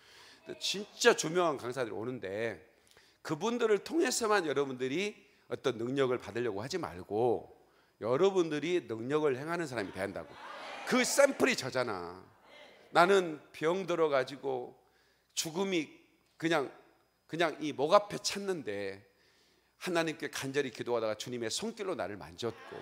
S3: 진짜 유명한 강사들이 오는데 그분들을 통해서만 여러분들이 어떤 능력을 받으려고 하지 말고 여러분들이 능력을 행하는 사람이 돼야 한다고. 그 샘플이 저잖아. 나는 병 들어가지고 죽음이 그냥 그냥 이 목 앞에 찼는데 하나님께 간절히 기도하다가 주님의 손길로 나를 만졌고,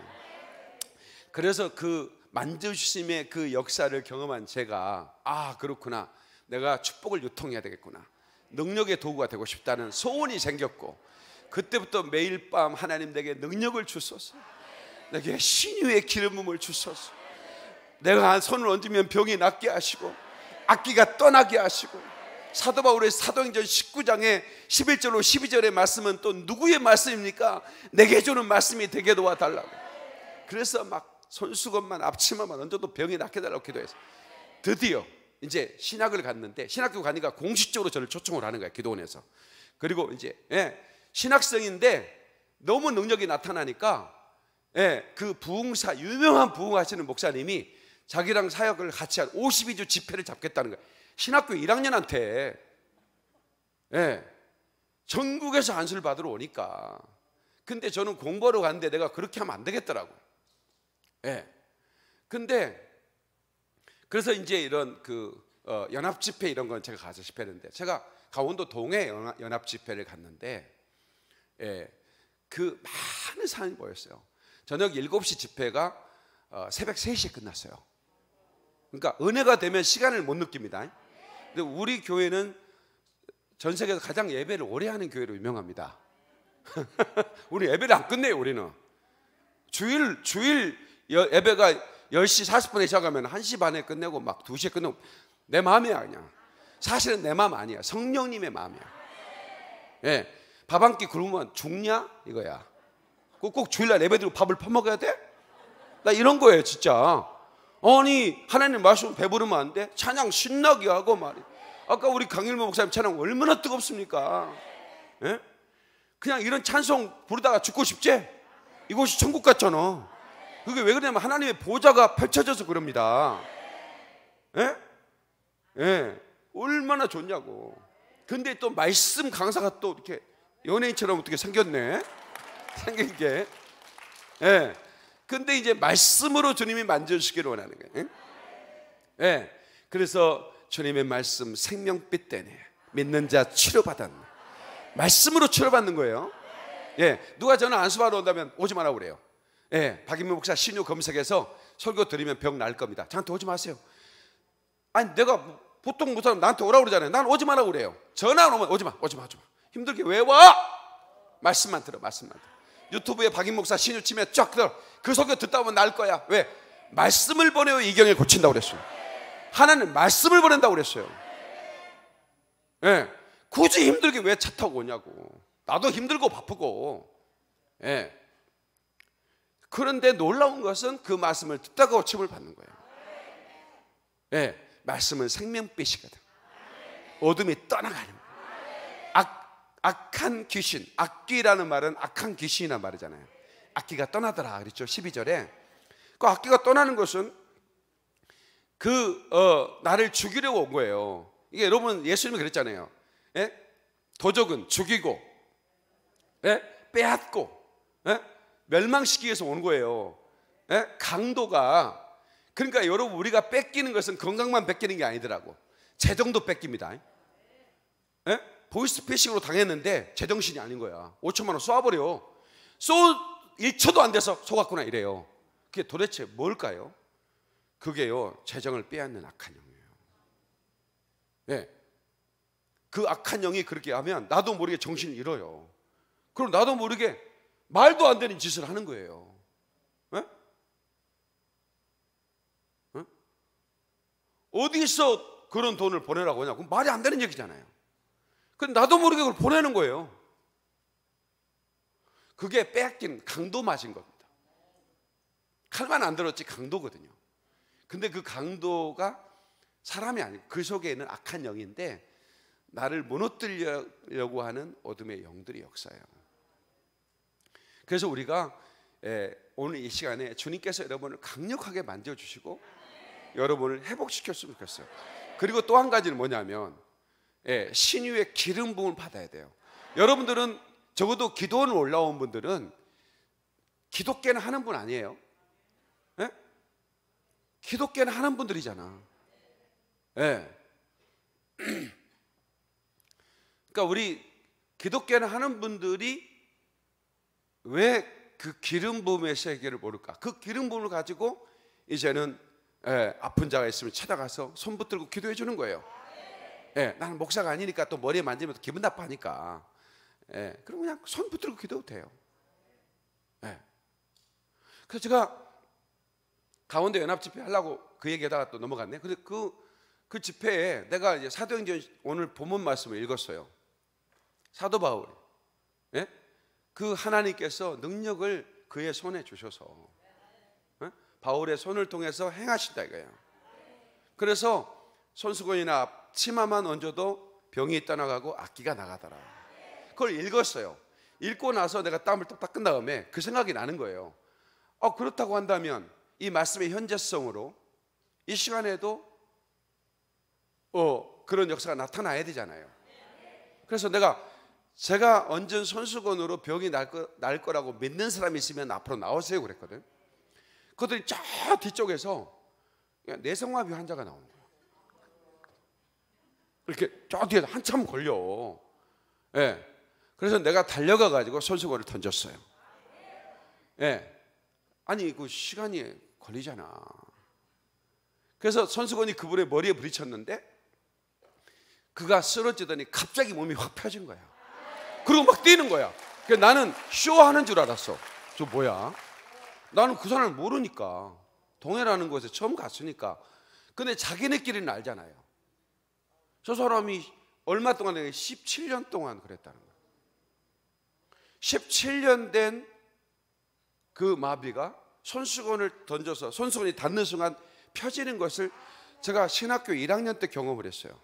S3: 그래서 그 만져주심의 그 역사를 경험한 제가 아, 그렇구나, 내가 축복을 유통해야 되겠구나, 능력의 도구가 되고 싶다는 소원이 생겼고, 그때부터 매일 밤 하나님 내게 능력을 주소서, 내게 신유의 기름 부음을 주소서, 내가 손을 얹으면 병이 낫게 하시고 악기가 떠나게 하시고. 사도 바울의 사도행전 십구 장에 십일 절로 십이 절의 말씀은 또 누구의 말씀입니까? 내게 주는 말씀이 되게 도와달라고. 그래서 막 손수건만 앞치마만 얹어도 병이 낫게 달라고 기도해서 드디어 이제 신학을 갔는데, 신학교 가니까 공식적으로 저를 초청을 하는 거예요, 기도원에서. 그리고 이제 예, 신학생인데 너무 능력이 나타나니까 예, 그 부흥사, 유명한 부흥하시는 목사님이 자기랑 사역을 같이 한 오십이 주 집회를 잡겠다는 거예요. 신학교 일 학년한테. 예, 전국에서 안수를 받으러 오니까. 근데 저는 공부하러 갔는데 내가 그렇게 하면 안 되겠더라고. 예. 근데 그래서 이제 이런 그 어, 연합 집회 이런 건 제가 가서 집회했는데, 제가 강원도 동해 연합, 연합 집회를 갔는데 예, 그 많은 사람이 모였어요. 저녁 일곱 시 집회가 어, 새벽 세 시에 끝났어요. 그러니까 은혜가 되면 시간을 못 느낍니다. 근데 우리 교회는 전 세계에서 가장 예배를 오래 하는 교회로 유명합니다. 우리 예배를 안 끝내요. 우리는 주일 주일 예배가 열 시 사십 분에 시작하면 한 시 반에 끝내고 막 두 시에 끝내고. 내 마음이야 그냥. 사실은 내 마음 아니야. 성령님의 마음이야. 예, 밥 한 끼 굶으면 죽냐 이거야. 꼭, 꼭 주일날 예배 드리고 밥을 퍼먹어야 돼? 나 이런 거예요 진짜. 아니 하나님 말씀 배부르면 안 돼? 찬양 신나게 하고 말이야. 아까 우리 강일모 목사님 찬양 얼마나 뜨겁습니까? 예? 그냥 이런 찬송 부르다가 죽고 싶지? 이곳이 천국 같잖아. 그게 왜 그러냐면 하나님의 보좌가 펼쳐져서 그럽니다. 예? 예, 얼마나 좋냐고. 근데 또 말씀 강사가 또 이렇게 연예인처럼 어떻게 생겼네, 생긴 게. 예. 근데 이제 말씀으로 주님이 만져주시기를 원하는 거예요. 예. 예. 그래서 주님의 말씀 생명빛 되네. 믿는 자 치료받았네. 말씀으로 치료받는 거예요. 예. 누가 저는 안수받으러 온다면 오지 마라고 그래요. 예. 박인명 목사 신유 검색해서 설교 드리면 병 날 겁니다. 저한테 오지 마세요. 아니 내가 보통 그 사람 나한테 오라고 그러잖아요. 난 오지 마라고 그래요. 전화 오면 오지 마, 오지 마, 오지 마. 힘들게 왜 와? 말씀만 들어, 말씀만 들어. 유튜브에 박인 목사 신유 치면 쫙 들어. 그 설교 듣다 보면 날 거야. 왜? 말씀을 보내요. 이경에 고친다고 그랬어요. 하나는 말씀을 보낸다고 그랬어요. 예. 굳이 힘들게 왜 차 타고 오냐고. 나도 힘들고 바쁘고. 예. 그런데 놀라운 것은 그 말씀을 듣다가 고침을 받는 거예요. 예. 말씀은 생명빛이거든. 어둠이 떠나가는 거예요. 악, 악한 귀신, 악귀라는 말은 악한 귀신이란 말이잖아요. 악귀가 떠나더라 그랬죠. 십이 절에. 그 악귀가 떠나는 것은 그 어, 나를 죽이려고 온 거예요. 이게 여러분 예수님이 그랬잖아요. 예? 도적은 죽이고, 예? 빼앗고, 예? 멸망시키기 위해서 온 거예요. 예? 강도가. 그러니까 여러분 우리가 뺏기는 것은 건강만 뺏기는 게 아니더라고. 재정도 뺏깁니다. 예? 보이스피싱으로 당했는데 제정신이 아닌 거야. 오천만 원 쏘아버려. 쏘 일 초도 안 돼서 속았구나 이래요. 그게 도대체 뭘까요? 그게요, 재정을 빼앗는 악한 영이에요. 예. 그 악한 영이 그렇게 하면 나도 모르게 정신을 잃어요. 그럼 나도 모르게 말도 안 되는 짓을 하는 거예요. 예? 예? 어디서 그런 돈을 보내라고 하냐? 그럼 말이 안 되는 얘기잖아요. 근데 나도 모르게 그걸 보내는 거예요. 그게 빼앗긴 강도 맞은 겁니다. 칼만 안 들었지 강도거든요. 근데 그 강도가 사람이 아니고 그 속에 있는 악한 영인데 나를 무너뜨리려고 하는 어둠의 영들이 역사예요. 그래서 우리가 오늘 이 시간에 주님께서 여러분을 강력하게 만져주시고 여러분을 회복시켰으면 좋겠어요. 그리고 또 한 가지는 뭐냐면 신유의 기름 부음을 받아야 돼요. 여러분들은 적어도 기도원 올라온 분들은 기독교는 하는 분 아니에요? 예? 기독교는 하는 분들이잖아. 예. 그러니까 우리 기독교는 하는 분들이 왜 그 기름 부음의 세계를 모를까? 그 기름 부음을 가지고 이제는 예, 아픈 자가 있으면 찾아가서 손 붙들고 기도해 주는 거예요. 예, 나는 목사가 아니니까 또 머리에 만지면 또 기분 나빠하니까. 예, 그럼 그냥 손 붙들고 기도해도 돼요. 예. 그래서 제가 강원도 연합 집회 하려고 그 얘기하다가 또 넘어갔네. 근데 그, 그 집회에 내가 이제 사도행전 오늘 본문 말씀을 읽었어요. 사도 바울, 예? 그 하나님께서 능력을 그의 손에 주셔서 예? 바울의 손을 통해서 행하신다 이거예요. 그래서 손수건이나 치마만 얹어도 병이 떠나가고 악기가 나가더라. 그걸 읽었어요. 읽고 나서 내가 땀을 뚝 닦은 다음에 그 생각이 나는 거예요. 어, 그렇다고 한다면 이 말씀의 현재성으로 이 시간에도 어, 그런 역사가 나타나야 되잖아요. 그래서 내가 제가 얹은 손수건으로 병이 날, 거, 날 거라고 믿는 사람이 있으면 앞으로 나오세요 그랬거든. 그들이 저 뒤쪽에서 뇌성마비 환자가 나오는 거예요. 이렇게 저 뒤에 한참 걸려. 예. 그래서 내가 달려가 가지고 손수건을 던졌어요. 예. 아니 그 시간이 걸리잖아. 그래서 손수건이 그분의 머리에 부딪혔는데 그가 쓰러지더니 갑자기 몸이 확 펴진 거야. 그리고 막 뛰는 거야. 그래서 나는 쇼하는 줄 알았어. 저 뭐야? 나는 그 사람을 모르니까, 동해라는 곳에 처음 갔으니까. 근데 자기네끼리는 알잖아요. 저 사람이 얼마 동안, 십칠 년 동안 그랬다는 거야. 십칠 년 된 그 마비가 손수건을 던져서 손수건이 닿는 순간 펴지는 것을 제가 신학교 일 학년 때 경험을 했어요.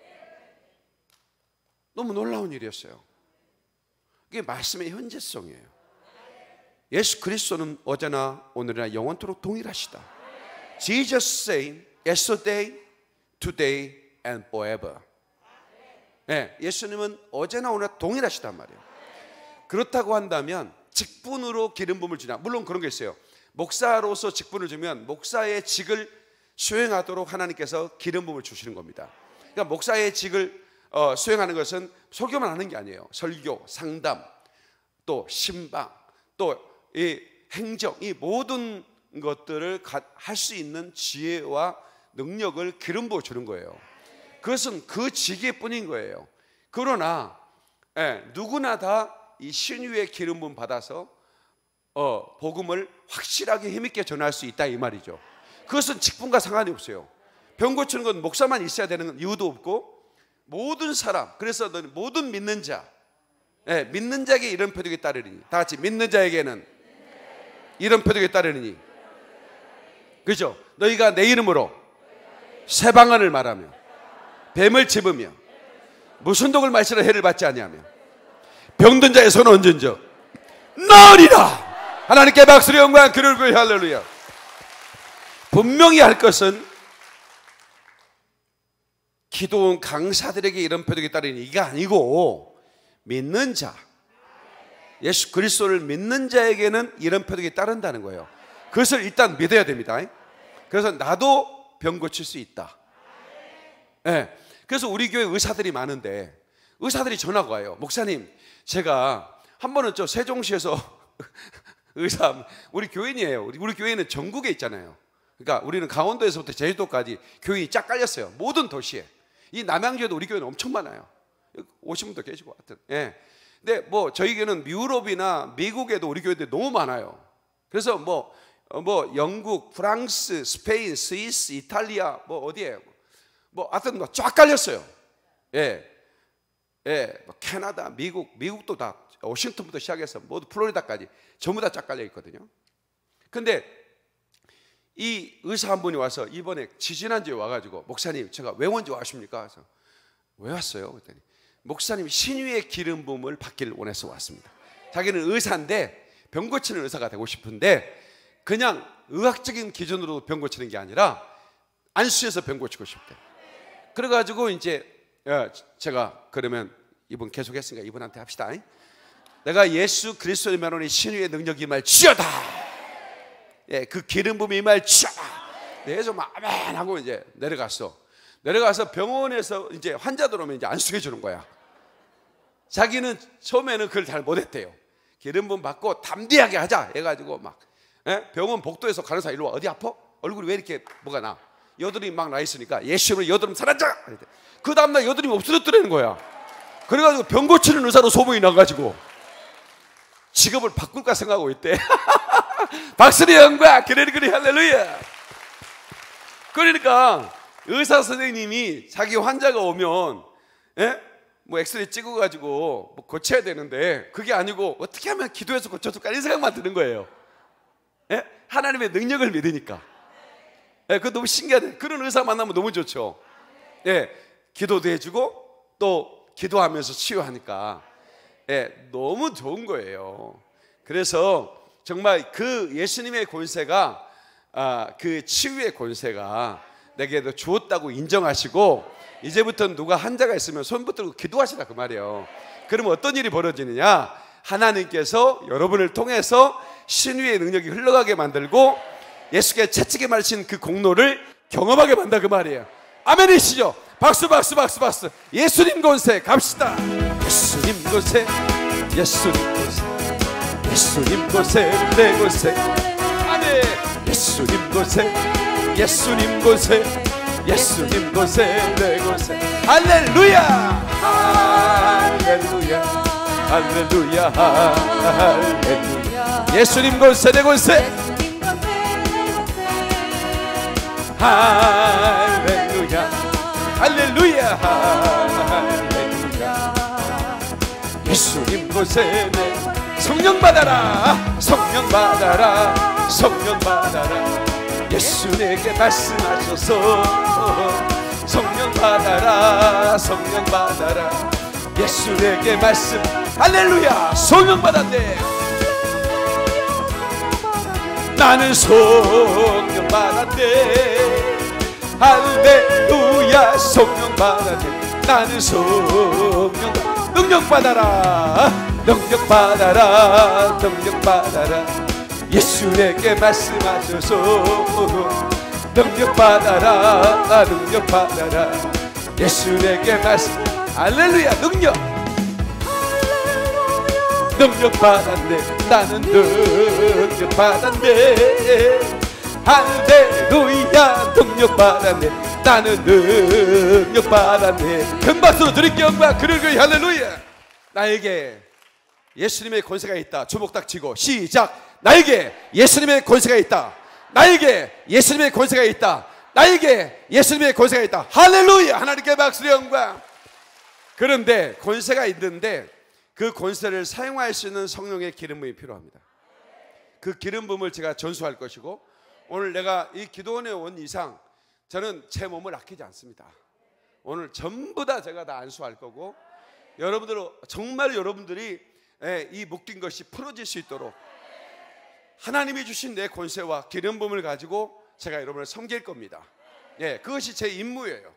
S3: 너무 놀라운 일이었어요. 이게 말씀의 현재성이에요. 예수 그리스도는 어제나 오늘이나 영원토록 동일하시다. Jesus same yesterday, today and forever. 네, 예수님은 어제나 오늘이나 동일하시단 말이에요. 그렇다고 한다면 직분으로 기름 부음을 주냐? 물론 그런 게 있어요. 목사로서 직분을 주면 목사의 직을 수행하도록 하나님께서 기름 부음을 주시는 겁니다. 그러니까 목사의 직을 어, 수행하는 것은 설교만 하는 게 아니에요. 설교, 상담, 또 신방, 또 이 행정, 이 모든 것들을 할 수 있는 지혜와 능력을 기름 부어 주는 거예요. 그것은 그 직위뿐인 거예요. 그러나 예, 누구나 다 이 신유의 기름 부음 받아서 어, 복음을 확실하게 힘있게 전할 수 있다 이 말이죠. 그것은 직분과 상관이 없어요. 병 고치는 건 목사만 있어야 되는 이유도 없고 모든 사람, 그래서 너는 모든 믿는 자, 예, 믿는 자에게 이런 표적이 따르리니, 다 같이 믿는 자에게는 이런 표적이 따르리니, 그죠? 너희가 내 이름으로 새 방언을 말하며 뱀을 집으며 무슨 독을 마시라 해를 받지 아니하며 병든 자의 손을 얹은 적 나으리라. 하나님께 박수로 영광 그를 부여 할렐루야. 분명히 할 것은 기도원 강사들에게 이런 표적이 따르니 이게 아니고 믿는 자, 예수 그리스도를 믿는 자에게는 이런 표적이 따른다는 거예요. 그것을 일단 믿어야 됩니다. 그래서 나도 병 고칠 수 있다. 네. 그래서 우리 교회 의사들이 많은데 의사들이 전화가 와요. 목사님, 제가 한 번은 저 세종시에서 의사, 우리 교인이에요. 우리, 우리 교회는 전국에 있잖아요. 그러니까 우리는 강원도에서부터 제주도까지 교인이 쫙 깔렸어요. 모든 도시에. 이 남양주에도 우리 교회는 엄청 많아요. 오신 분도 계시고 하여튼. 예. 근데 뭐 저희 교회는 유럽이나 미국에도 우리 교회들이 너무 많아요. 그래서 뭐, 뭐 영국, 프랑스, 스페인, 스위스, 이탈리아, 뭐 어디에 뭐 하여튼 뭐 쫙 깔렸어요. 예. 예. 뭐 캐나다, 미국, 미국도 다 워싱턴부터 시작해서 모두 플로리다까지 전부 다 쫙 깔려 있거든요. 근데 이 의사 한 분이 와서 이번에 지지난주에 와가지고 목사님, 제가 왜 먼저 와십니까? 그래서 왜 왔어요? 그랬더니 목사님 신유의 기름 부음을 받기를 원해서 왔습니다. 자기는 의사인데 병 고치는 의사가 되고 싶은데 그냥 의학적인 기준으로 병 고치는 게 아니라 안수해서 병 고치고 싶대. 그래가지고 이제 제가 그러면 이분 계속했으니까 이분한테 합시다. 내가 예수 그리스도의 면원이 신유의 능력이 임할 지어다. 예, 그 기름 부음이 임할 지어다. 그래서 막 아멘 하고 이제 내려갔어. 내려가서 병원에서 이제 환자들 오면 이제 안수해 주는 거야. 자기는 처음에는 그걸 잘 못했대요. 기름 부음 받고 담대하게 하자 해가지고 막 예? 병원 복도에서 간호사 일로 와. 어디 아파? 얼굴이 왜 이렇게 뭐가 나? 여드름이 막 나 있으니까 예수로 여드름 사라져. 그 다음날 여드름이 없어졌더라는 거야. 그래가지고 병 고치는 의사로 소문이 나가지고 직업을 바꿀까 생각하고 있대. 박수의 영광. 그래 그래 할렐루야. 그러니까 의사 선생님이 자기 환자가 오면 예? 뭐 엑스레이 찍어가지고 뭐 고쳐야 되는데 그게 아니고 어떻게 하면 기도해서 고쳐줄까 이런 생각만 드는 거예요. 예? 하나님의 능력을 믿으니까. 예, 그거 너무 신기하대. 그런 의사 만나면 너무 좋죠. 예, 기도도 해주고 또 기도하면서 치유하니까 예, 너무 좋은 거예요. 그래서 정말 그 예수님의 권세가 아, 그 치유의 권세가 내게도 주었다고 인정하시고 이제부터는 누가 환자가 있으면 손 붙들고 기도하시라 그 말이에요. 그러면 어떤 일이 벌어지느냐? 하나님께서 여러분을 통해서 신유의 능력이 흘러가게 만들고 예수께 채찍에 말친 그 공로를 경험하게 만든다 그 말이에요. 아멘이시죠? 박수 박수 박수 박수. 예수님 권세 갑시다. 예수님 권세, 예수님 권세, 예수님 권세, 내 권세. 아멘. 예수님 권세, 예수님 권세, 예수님 권세, 내 권세. 할렐루야, 할렐루야, 할렐루야, 할렐루야. 예수님 권세, 내 권세. 할렐루야, 할렐루야, 할렐루야. 예수님 권세, 내 성령 받아라, 성령 받아라, 성령 받아라. 예수 내게 말씀하셔서 성령 받아라, 성령 받아라. 예수 내게 말씀. 할렐루야. 성령 받았네. 나는 성령 받았네. 할렐루야. 성령 받았네. 나는 성령. 능력 받아라, 능력 받아라, 능력 받아라. 예수 내게 말씀하셔서 능력 받아라, 능력 받아라. 예수 내게 말씀. 할렐루야. 능력, 능력 받았네. 나는 능력 받았네. 할렐루야. 능력 받았네. 나는 능력 받았네. 큰 박수로 드릴게요. 영광. 그러게 할렐루야. 나에게 예수님의 권세가 있다. 주먹 딱 치고 시작. 나에게 예수님의 권세가 있다. 나에게 예수님의 권세가 있다. 나에게 예수님의 권세가 있다. 할렐루야. 하나님께 박수의 영광. 그런데 권세가 있는데 그 권세를 사용할 수 있는 성령의 기름 부음이 필요합니다. 그 기름 부음을 제가 전수할 것이고 오늘 내가 이 기도원에 온 이상 저는 제 몸을 아끼지 않습니다. 오늘 전부 다 제가 다 안수할 거고 여러분들 정말 여러분들이 이 묶인 것이 풀어질 수 있도록 하나님이 주신 내 권세와 기름 부음을 가지고 제가 여러분을 섬길 겁니다. 예, 그것이 제 임무예요.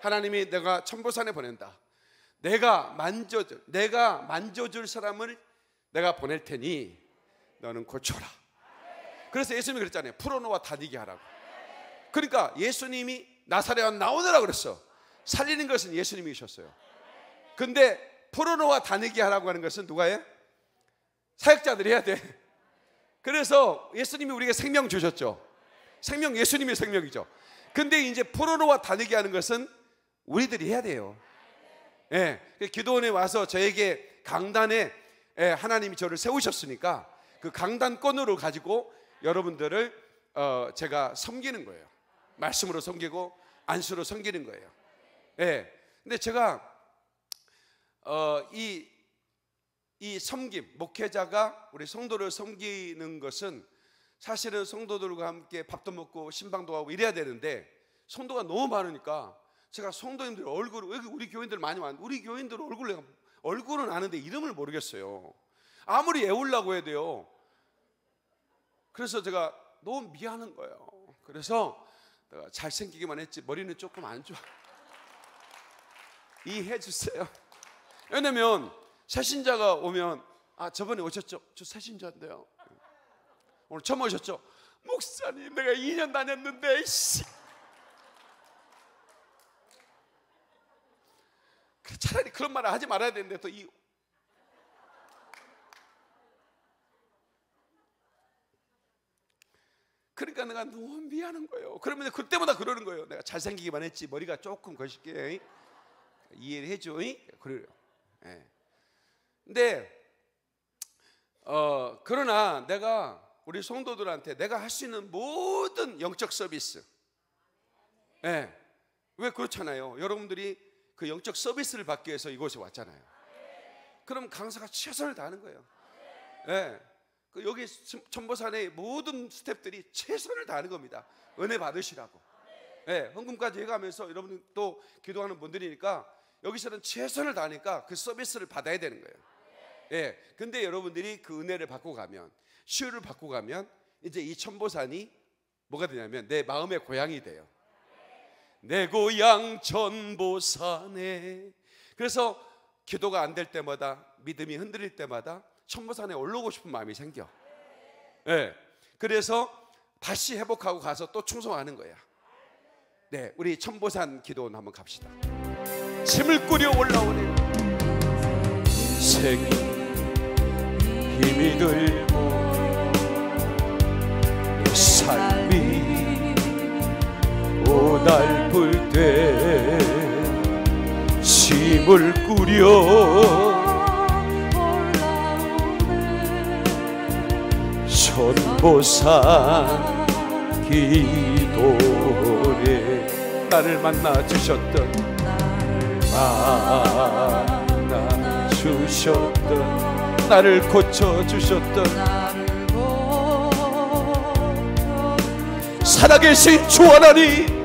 S3: 하나님이 내가 천보산에 보낸다. 내가 만져줄 내가 만져줄 사람을 내가 보낼 테니 너는 고쳐라. 그래서 예수님이 그랬잖아요. 풀어놓아 다니게 하라고. 그러니까 예수님이 나사렛 나오느라 그랬어. 살리는 것은 예수님이셨어요. 근데 풀어놓아 다니게 하라고 하는 것은 누가 해? 사역자들이 해야 돼. 그래서 예수님이 우리에게 생명 주셨죠. 생명, 예수님의 생명이죠. 근데 이제 풀어놓아 다니게 하는 것은 우리들이 해야 돼요. 예, 기도원에 와서 저에게 강단에 예, 하나님이 저를 세우셨으니까 그 강단권으로 가지고 여러분들을 어, 제가 섬기는 거예요. 말씀으로 섬기고 안수로 섬기는 거예요. 예, 근데 제가 어, 이, 이 섬김, 목회자가 우리 성도를 섬기는 것은 사실은 성도들과 함께 밥도 먹고 신방도 하고 이래야 되는데 성도가 너무 많으니까 제가 성도님들 얼굴을, 왜 우리 교인들 많이 많은데 우리 교인들 얼굴 내가 얼굴은 아는데 이름을 모르겠어요. 아무리 애우려고 해야 돼요. 그래서 제가 너무 미안한 거예요. 그래서 내가 잘생기기만 했지 머리는 조금 안 좋아. 이해해 주세요. 왜냐면 새신자가 오면 아 저번에 오셨죠? 저 새신자인데요. 오늘 처음 오셨죠? 목사님 내가 이 년 다녔는데 씨. 차라리 그런 말을 하지 말아야 되는데 또 이 그러니까 내가 너무 미안한 거예요. 그러면 그때마다 그러는 거예요. 내가 잘생기기만 했지 머리가 조금 거실게 이해를 해줘. 그래요. 예. 근데 어 그러나 내가 우리 성도들한테 내가 할 수 있는 모든 영적 서비스, 예. 왜 그렇잖아요. 여러분들이 그 영적 서비스를 받기 위해서 이곳에 왔잖아요. 그럼 강사가 최선을 다하는 거예요. 예. 그 여기 천보산의 모든 스태프들이 최선을 다하는 겁니다. 은혜 받으시라고. 예. 헌금까지 해가면서 여러분 또 기도하는 분들이니까 여기서는 최선을 다하니까 그 서비스를 받아야 되는 거예요. 예. 근데 여러분들이 그 은혜를 받고 가면, 시유를 받고 가면 이제 이 천보산이 뭐가 되냐면 내 마음의 고향이 돼요. 내 고향 천보산에. 그래서 기도가 안 될 때마다, 믿음이 흔들릴 때마다 천보산에 올라오고 싶은 마음이 생겨. 예. 그래서 다시 회복하고 가서 또 충성하는 거야. 네, 우리 천보산 기도원 한번 갑시다. 짐을 꾸려 올라오네. 생이 힘이 들고 내 삶이 오달불 때 짐을 꾸려 천보산 기도에 나를 만나 주셨던 만나 주셨던 나를 고쳐 주셨던 살아계신 주 하나님,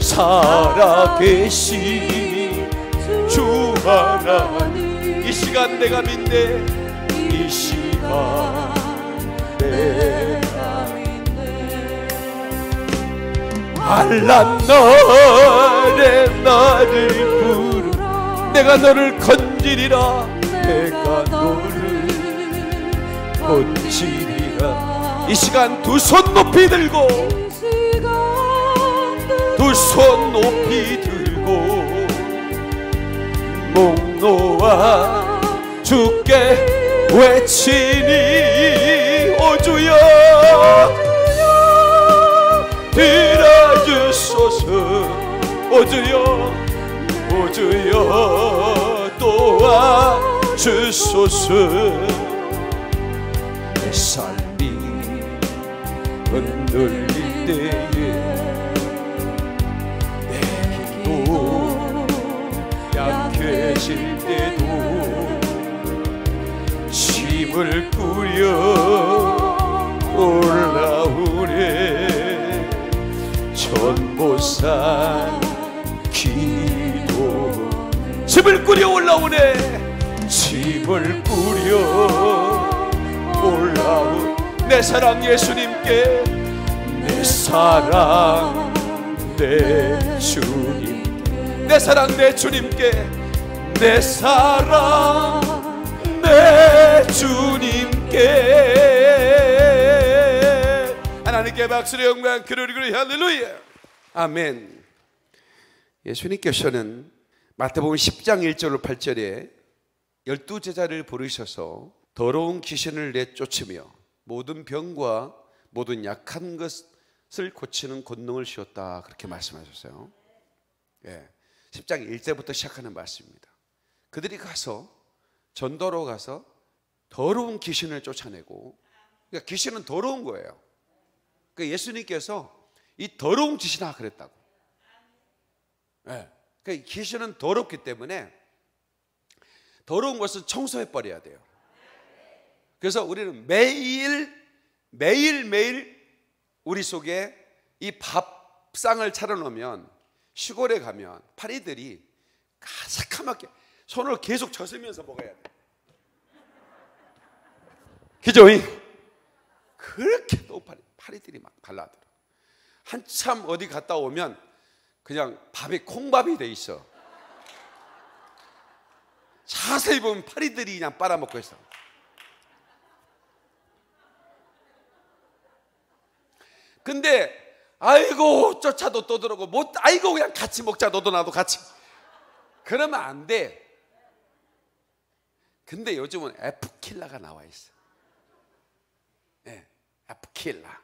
S3: 살아계신 주 하나님, 이 시간 내가 믿네. 이 시간 내가 믿네. 환난 날에 나를 부르 내가 너를 건지리라. 내가 너를 건지리라. 이 시간 두 손 높이 들고 두 손 높이 들고 목 놓아 주께 외치니 오 주여 들어주소서. 오 주여 오 주여 도와주소서. 내 삶이 흔들릴 때에 내 기도 약해질 때도 짐을 꾸려 올라오네. 천보산 기도 짐을 꾸려 올라오네. 짐을 꾸려 올라온 내 사랑 예수님께. 내 사랑 내 주님, 내 사랑 내 주님께, 내 사랑 내 주님께. 하나님께 박수로 영광 그리고 할렐루야. 아멘. 예수님께서는 마태복음 십 장 일 절 팔 절에 열두 제자를 부르셔서 더러운 귀신을 내쫓으며 모든 병과 모든 약한 것을 고치는 권능을 주었다, 그렇게 말씀하셨어요. 예, 십 장 일 절부터 시작하는 말씀입니다. 그들이 가서 전도로 가서 더러운 귀신을 쫓아내고, 그러니까 귀신은 더러운 거예요. 그러니까 예수님께서 이 더러운 귀신아 그랬다고. 예, 그러니까 귀신은 더럽기 때문에 더러운 것은 청소해 버려야 돼요. 그래서 우리는 매일 매일 매일 우리 속에 이 밥상을 차려놓으면 시골에 가면 파리들이 가삭하게 손을 계속 젖으면서 먹어야 돼. 그죠? 그렇게 또 파리, 파리들이 막 발라들어. 한참 어디 갔다 오면 그냥 밥이 콩밥이 돼 있어. 자세히 보면 파리들이 그냥 빨아먹고 있어. 근데 아이고 쫓아도 또 들어오고 못, 아이고 그냥 같이 먹자, 너도 나도 같이. 그러면 안 돼. 근데 요즘은 에프킬라가 나와 있어. 네, 에프킬라.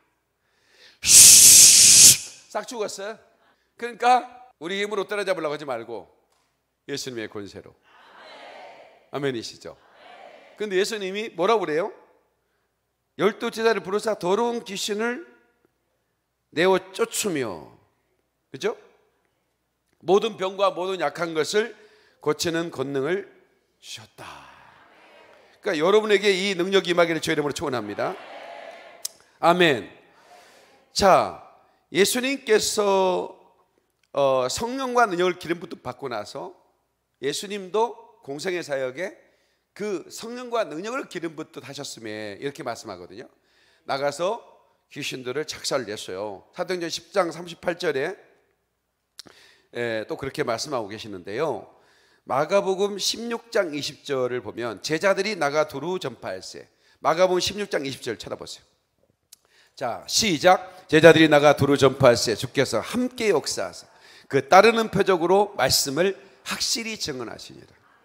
S3: 싹 죽었어요. 그러니까 우리 힘으로 때려잡으려고 하지 말고 예수님의 권세로. 아멘이시죠? 근데 예수님이 뭐라고 그래요? 열두 제자를 부르사 더러운 귀신을 내어 쫓으며, 그죠? 모든 병과 모든 약한 것을 고치는 권능을 주셨다. 그러니까 여러분에게 이 능력이 임하기를 주의 이름으로 축원합니다. 아멘. 자, 예수님께서 어, 성령과 능력을 기름 부터 받고 나서 예수님도 공생의 사역에 그 성령과 능력을 기름 붓듯 하셨음에 이렇게 말씀하거든요. 나가서 귀신들을 착살냈어요. 사도행전 십 장 삼십팔 절에 에, 또 그렇게 말씀하고 계시는데요. 마가복음 십육 장 이십 절을 보면 제자들이 나가 두루 전파할세. 마가복음 십육 장 이십 절 찾아보세요. 자, 시작. 제자들이 나가 두루 전파할세. 주께서 함께 역사하사 그 따르는 표적으로 말씀을 확실히 증언하시니라.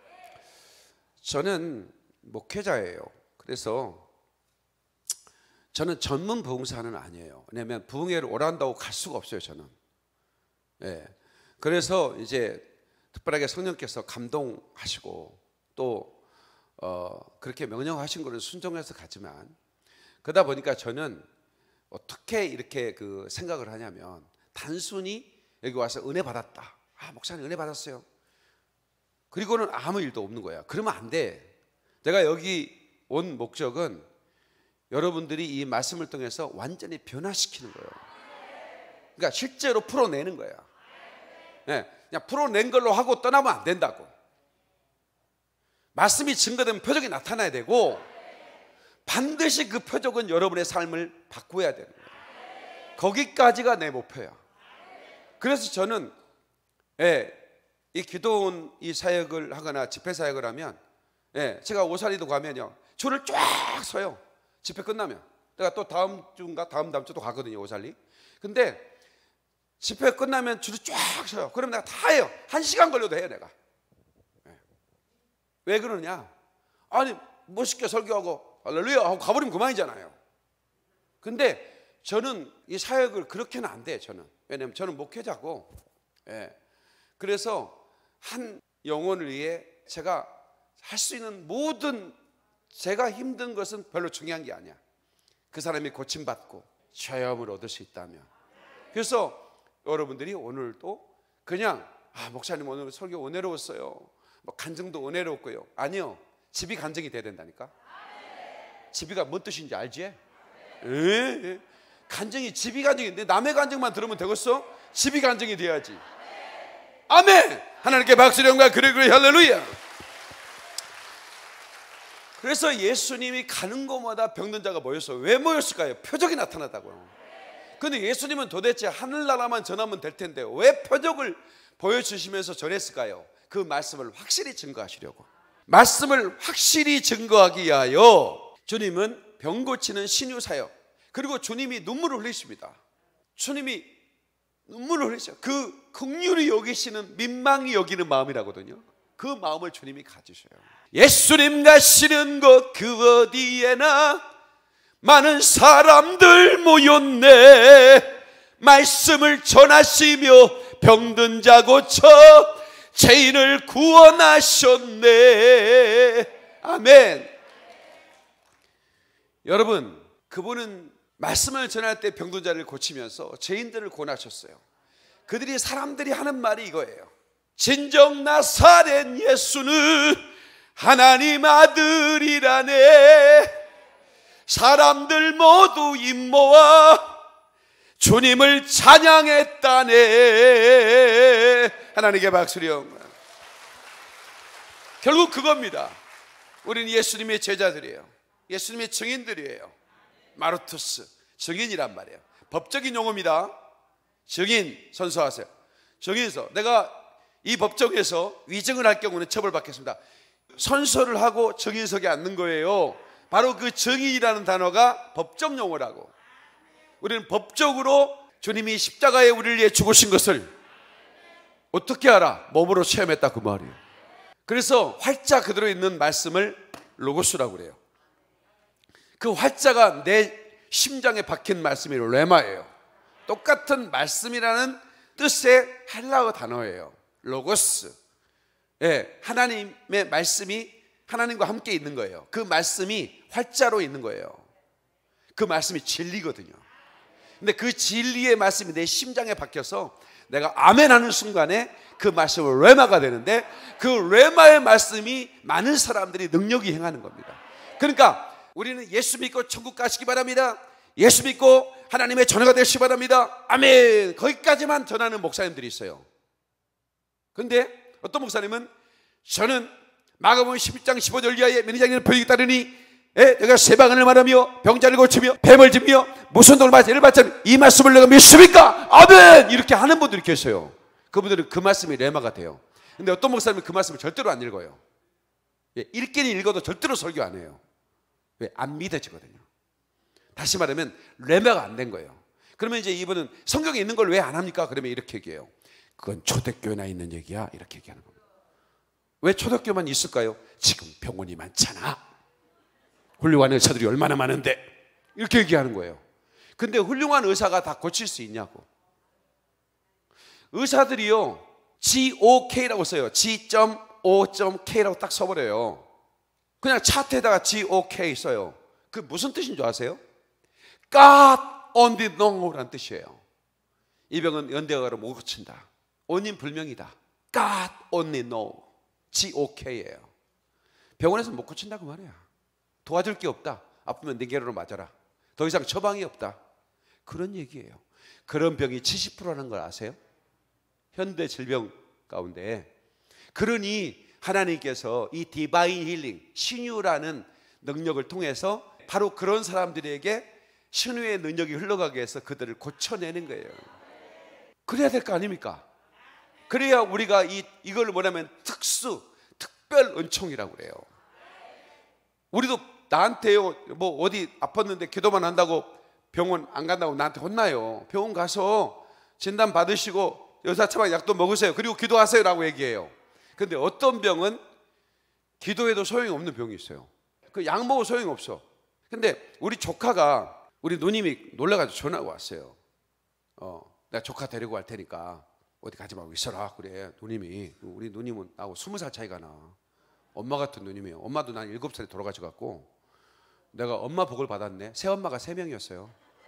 S3: 저는 목회자예요. 그래서 저는 전문 부흥사는 아니에요. 왜냐하면 부흥회를 오란다고 갈 수가 없어요, 저는. 예. 그래서 이제 특별하게 성령께서 감동하시고 또 어, 그렇게 명령하신 것을 순종해서 가지만, 그러다 보니까 저는 어떻게 이렇게 그 생각을 하냐면 단순히 여기 와서 은혜 받았다. 아, 목사님 은혜 받았어요. 그리고는 아무 일도 없는 거야. 그러면 안 돼. 내가 여기 온 목적은 여러분들이 이 말씀을 통해서 완전히 변화시키는 거예요. 그러니까 실제로 풀어내는 거야. 네, 그냥 풀어낸 걸로 하고 떠나면 안 된다고. 말씀이 증거되면 표적이 나타나야 되고 반드시 그 표적은 여러분의 삶을 바꾸어야 되는 거예요. 거기까지가 내 목표야. 그래서 저는 예, 이 기도원 이 사역을 하거나 집회 사역을 하면, 예, 제가 오사리도 가면요 줄을 쫙 서요. 집회 끝나면. 내가 또 다음 주인가 다음 다음 주도 가거든요, 오살리. 근데 집회 끝나면 줄을 쫙 서요. 그럼 내가 다 해요. 한 시간 걸려도 해요, 내가. 예. 왜 그러냐? 아니 멋있게 설교하고 할렐루야 하고 가버리면 그만이잖아요. 근데 저는 이 사역을 그렇게는 안 돼. 저는. 왜냐면 저는 목회자고, 예. 그래서 한 영혼을 위해 제가 할 수 있는 모든, 제가 힘든 것은 별로 중요한 게 아니야. 그 사람이 고침받고 체험을 얻을 수 있다면. 그래서 여러분들이 오늘도 그냥 아, 목사님 오늘 설교 은혜로웠어요. 뭐 간증도 은혜로웠고요. 아니요, 집이 간증이 돼야 된다니까. 집이가 뭔 뜻인지 알지? 예, 예. 간증이 집이 간증인데 남의 간증만 들으면 되겠어? 집이 간증이 돼야지. 아멘. 하나님께 박수를 영광 그래 그래 할렐루야. 그래서 예수님이 가는 곳마다 병든 자가 모였어요. 왜 모였을까요? 표적이 나타났다고요. 근데 예수님은 도대체 하늘나라만 전하면 될 텐데 왜 표적을 보여주시면서 전했을까요? 그 말씀을 확실히 증거하시려고. 말씀을 확실히 증거하기 위하여 주님은 병 고치는 신유 사역, 그리고 주님이 눈물을 흘리십니다. 주님이 눈물을 흘리셔. 그 긍휼히 여기시는, 민망히 여기는 마음이라거든요. 그 마음을 주님이 가지셔요. 예수님 가시는 곳 그 어디에나 많은 사람들 모였네. 말씀을 전하시며 병든 자 고쳐 죄인을 구원하셨네. 아멘. 여러분, 그분은 말씀을 전할 때 병든 자를 고치면서 죄인들을 구원하셨어요. 그들이, 사람들이 하는 말이 이거예요. 진정 나사렛 예수는 하나님 아들이라네. 사람들 모두 입 모아 주님을 찬양했다네. 하나님께 박수려. 결국 그겁니다. 우리는 예수님의 제자들이에요. 예수님의 증인들이에요. 마르투스, 증인이란 말이에요. 법적인 용어입니다. 증인 선서하세요. 증인서. 내가 이 법정에서 위증을 할 경우는 처벌받겠습니다. 선서를 하고 증인석에 앉는 거예요. 바로 그 증인이라는 단어가 법적 용어라고. 우리는 법적으로 주님이 십자가에 우리를 위해 죽으신 것을 어떻게 알아? 몸으로 체험했다 그 말이에요. 그래서 활자 그대로 있는 말씀을 로고스라고 그래요. 그 활자가 내 심장에 박힌 말씀이 레마예요. 똑같은 말씀이라는 뜻의 헬라어 단어예요. 로고스. 예, 하나님의 말씀이 하나님과 함께 있는 거예요. 그 말씀이 활자로 있는 거예요. 그 말씀이 진리거든요. 근데 그 진리의 말씀이 내 심장에 박혀서 내가 아멘 하는 순간에 그 말씀은 레마가 되는데, 그 레마의 말씀이 많은 사람들이 능력이 행하는 겁니다. 그러니까 우리는 예수 믿고 천국 가시기 바랍니다. 예수 믿고 하나님의 자녀가 되시기 바랍니다. 아멘. 거기까지만 전하는 목사님들이 있어요. 근데 어떤 목사님은 저는 마가복음 십일 장 십오 절 이하의 매니장님의 표익이 따르니 예, 내가 세방언을 말하며 병자를 고치며 뱀을 집며 무슨 돈을 받지, 예를 받자면 이 말씀을 내가 믿습니까? 아멘! 이렇게 하는 분들이 계세요. 그분들은 그 말씀이 레마가 돼요. 근데 어떤 목사님은 그 말씀을 절대로 안 읽어요. 예, 읽기는 읽어도 절대로 설교 안 해요. 왜? 안 믿어지거든요. 다시 말하면 레마가 안 된 거예요. 그러면 이제 이분은 성경에 있는 걸 왜 안 합니까? 그러면 이렇게 얘기해요. 그건 초대교회나 있는 얘기야. 이렇게 얘기하는 겁니다. 왜 초대교회만 있을까요? 지금 병원이 많잖아. 훌륭한 의사들이 얼마나 많은데. 이렇게 얘기하는 거예요. 근데 훌륭한 의사가 다 고칠 수 있냐고. 의사들이요 지 오 케이라고 써요. 지 오 케이라고 딱 써버려요. 그냥 차트에다가 지 오 케이 써요. 그 무슨 뜻인 줄 아세요? God only know라는 뜻이에요. 이 병은 연대어로 못 고친다. 원인 불명이다. God only know. 지 오 케이예요. 병원에서 못 고친다 그 말이야. 도와줄 게 없다. 아프면 링게로로 맞아라. 더 이상 처방이 없다. 그런 얘기예요. 그런 병이 칠십 퍼센트라는 걸 아세요? 현대 질병 가운데. 그러니 하나님께서 이 디바인 힐링, 신유라는 능력을 통해서 바로 그런 사람들에게 신유의 능력이 흘러가게 해서 그들을 고쳐내는 거예요. 그래야 될 거 아닙니까? 그래야 우리가 이, 이걸 뭐냐면 특수, 특별 은총이라고 그래요. 우리도 나한테요, 뭐 어디 아팠는데 기도만 한다고 병원 안 간다고 나한테 혼나요. 병원 가서 진단 받으시고 의사 처방 약도 먹으세요. 그리고 기도하세요 라고 얘기해요. 근데 어떤 병은 기도해도 소용이 없는 병이 있어요. 그 약 먹어도 소용이 없어. 근데 우리 조카가, 우리 누님이 놀라가지고 전화가 왔어요. 어, 내가 조카 데리고 갈 테니까 어디 가지 말고 있어라. 그래. 누님이, 우리 누님은 나하고 스무 살 차이가 나. 엄마 같은 누님이에요. 엄마도 난 일곱 살에 돌아가셔갖고 내가 엄마 복을 받았네. 새엄마가 세 명이었어요.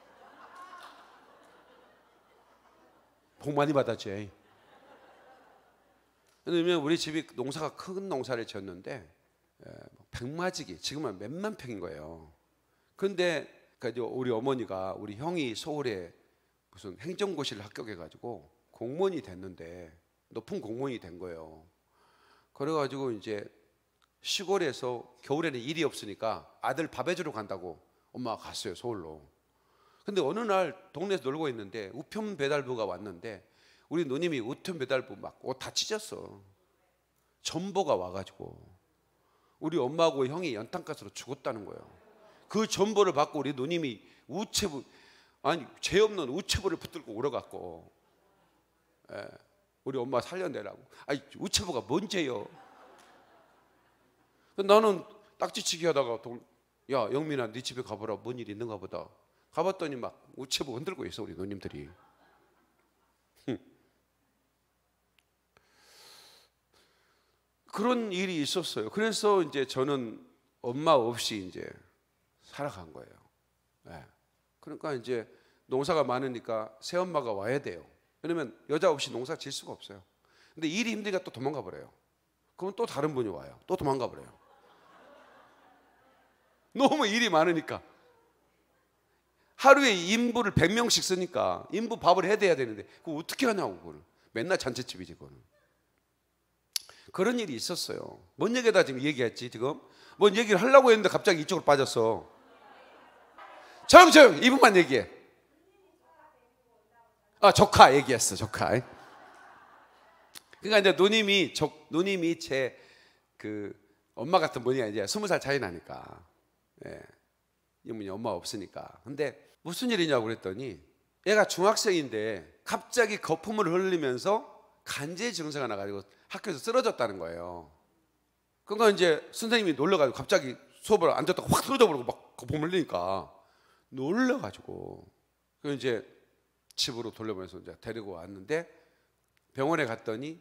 S3: 복 많이 받았지. 왜냐면 우리 집이 농사가 큰 농사를 지었는데 백마지기, 지금은 몇만 평인 거예요. 그런데 우리 어머니가, 우리 형이 서울에 무슨 행정고시를 합격해가지고 공무원이 됐는데, 높은 공무원이 된 거예요. 그래가지고 이제 시골에서 겨울에는 일이 없으니까 아들 밥 해주러 간다고 엄마가 갔어요, 서울로. 근데 어느 날 동네에서 놀고 있는데 우편 배달부가 왔는데 우리 누님이 우편 배달부 막 옷 다 찢었어. 전보가 와가지고 우리 엄마하고 형이 연탄가스로 죽었다는 거예요. 그 전보를 받고 우리 누님이 우체부, 아니 죄 없는 우체부를 붙들고 오러갔고, 예, 우리 엄마 살려내라고. 아니 우체부가 뭔 죄요? 나는 딱지치기 하다가 야 영민아 네 집에 가보라, 뭔 일 있는가 보다. 가봤더니 막 우체부 흔들고 있어 우리 누님들이. 그런 일이 있었어요. 그래서 이제 저는 엄마 없이 이제 살아간 거예요. 네. 그러니까 이제 농사가 많으니까 새엄마가 와야 돼요. 왜냐면 여자 없이 농사 질 수가 없어요. 근데 일이 힘드니까 또 도망가 버려요. 그럼 또 다른 분이 와요. 또 도망가 버려요. 너무 일이 많으니까. 하루에 인부를 백 명씩 쓰니까 인부 밥을 해야 되는데 그거 어떻게 하냐고. 그걸 맨날 잔치집이지 그거는. 그런 일이 있었어요. 뭔 얘기다 지금 얘기했지 지금? 뭔 얘기를 하려고 했는데 갑자기 이쪽으로 빠졌어. 조용 조용 이 분만 얘기해. 아 조카 얘기했어 조카. 그러니까 이제 누님이 조, 누님이 제 그 엄마 같은 분이야. 이제 스무 살 차이 나니까. 예. 이분이 엄마 없으니까. 근데 무슨 일이냐고 그랬더니 얘가 중학생인데 갑자기 거품을 흘리면서 간질 증세가 나가지고 학교에서 쓰러졌다는 거예요. 그러니까 이제 선생님이 놀라가지고 갑자기 수업을 앉았다가 확 쓰러져 버리고 막 거품 흘리니까 놀라가지고 그 이제 집으로 돌려보내서 이제 데리고 왔는데 병원에 갔더니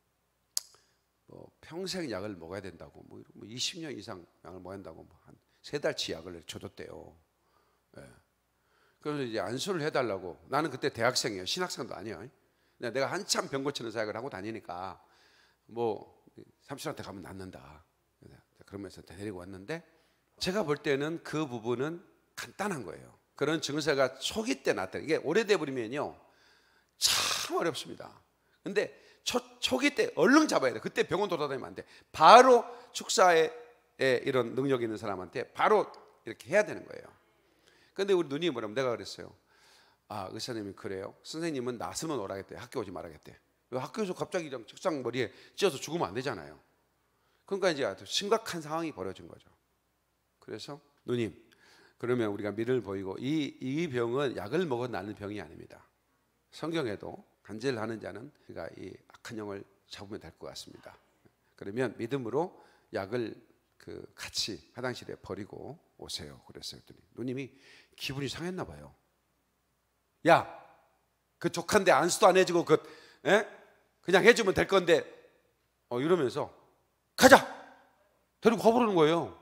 S3: 뭐 평생 약을 먹어야 된다고 뭐 이십 년 이상 약을 먹어야 된다고 뭐 한 세 달치 약을 줘줬대요. 예. 그래서 이제 안수를 해달라고. 나는 그때 대학생이에요. 신학생도 아니에요. 내가 한참 병 고치는 사역을 하고 다니니까 뭐 삼촌한테 가면 낫는다 그러면서 데리고 왔는데 제가 볼 때는 그 부분은 간단한 거예요. 그런 증세가 초기 때 났다. 이게 오래돼 버리면요 참 어렵습니다. 근데 초, 초기 때 얼른 잡아야 돼. 그때 병원 돌아다니면 안 돼. 바로 축사에 이런 능력이 있는 사람한테 바로 이렇게 해야 되는 거예요. 근데 우리 누님이 뭐라면 내가 그랬어요. 아 의사님이 그래요? 선생님은 나서면 오라겠대. 학교 오지 말아야겠대. 왜 학교에서 갑자기 그냥 책상 머리에 찧어서 죽으면 안 되잖아요. 그러니까 이제 아주 심각한 상황이 벌어진 거죠. 그래서 누님 그러면 우리가 미를 보이고 이, 이 병은 약을 먹어 낫는 병이 아닙니다. 성경에도 간질하는 자는 그가 이 악한 영을 잡으면 될 것 같습니다. 그러면 믿음으로 약을 그 같이 화장실에 버리고 오세요. 그랬어요. 누님이 기분이 상했나 봐요. 야, 그 족한데 안수도 안 해주고 그 에? 그냥 해주면 될 건데 어, 이러면서 가자! 데리고 가버리는 거예요.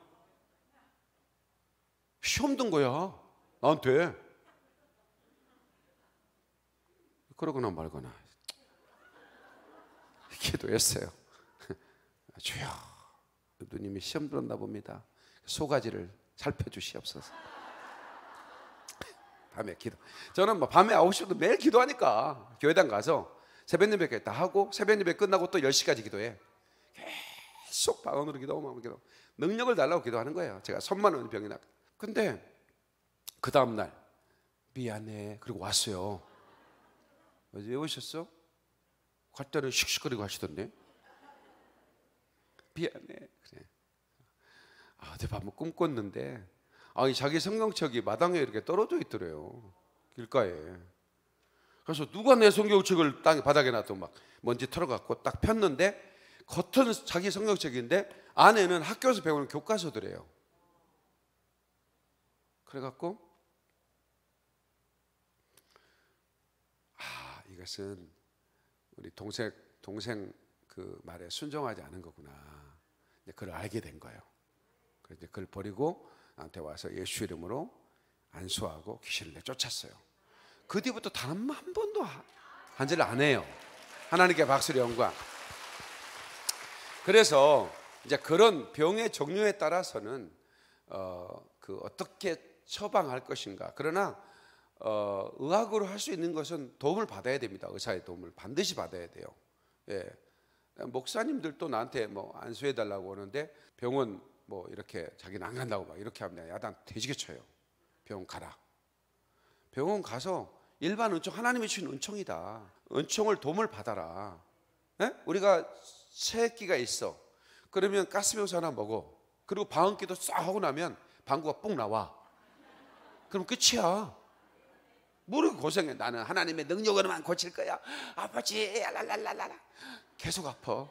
S3: 시험 든 거야 나한테. 그러거나 말거나 기도했어요. 주여 누님이 시험 들었나 봅니다. 소가지를 살펴주시옵소서. 밤에 기도. 저는 뭐 밤에 아홉 시부터 매일 기도하니까 교회당 가서 새벽 예배 다 하고 새벽 예배 끝나고 또 열 시까지 기도해. 계속 방언으로 기도하고 기도. 능력을 달라고 기도하는 거예요. 제가 손만 오는 병이 나. 근데 그 다음 날 미안해 그리고 왔어요. 왜 오셨어? 갈 때는 씩씩거리고 하시던데. 미안해 그래. 아, 어제 밤에 꿈 꿨는데 아니 자기 성경책이 마당에 이렇게 떨어져 있더래요. 길가에. 그래서 누가 내 성경책을 땅에 바닥에 놔두고 막 먼지 털어갖고 딱 폈는데 겉은 자기 성경책인데 안에는 학교에서 배우는 교과서들이에요. 그래갖고 아 이것은 우리 동생 동생 그 말에 순종하지 않은 거구나. 그걸 알게 된 거예요. 그래서 그걸 버리고 나한테 와서 예수 이름으로 안수하고 귀신을 내쫓았어요. 그 뒤부터 단 한 번도 한질 안 해요. 하나님께 박수를 영광. 그래서 이제 그런 병의 종류에 따라서는 어, 그 어떻게 처방할 것인가. 그러나 어, 의학으로 할 수 있는 것은 도움을 받아야 됩니다. 의사의 도움을 반드시 받아야 돼요. 예. 목사님들도 나한테 뭐 안수해 달라고 하는데 병원 뭐 이렇게 자기는 안 간다고 막 이렇게 하면 야단 돼지게 쳐요. 병원 가라. 병원 가서 일반 은총, 하나님이 주신 은총이다. 은총을 도움을 받아라. 에? 우리가 새끼가 있어. 그러면 가스병수 하나 먹어. 그리고 방언기도 싹 하고 나면 방구가 뿡 나와. 그럼 끝이야. 뭐를 고생해. 나는 하나님의 능력으로만 고칠 거야. 아버지 랄랄랄랄라. 계속 아파.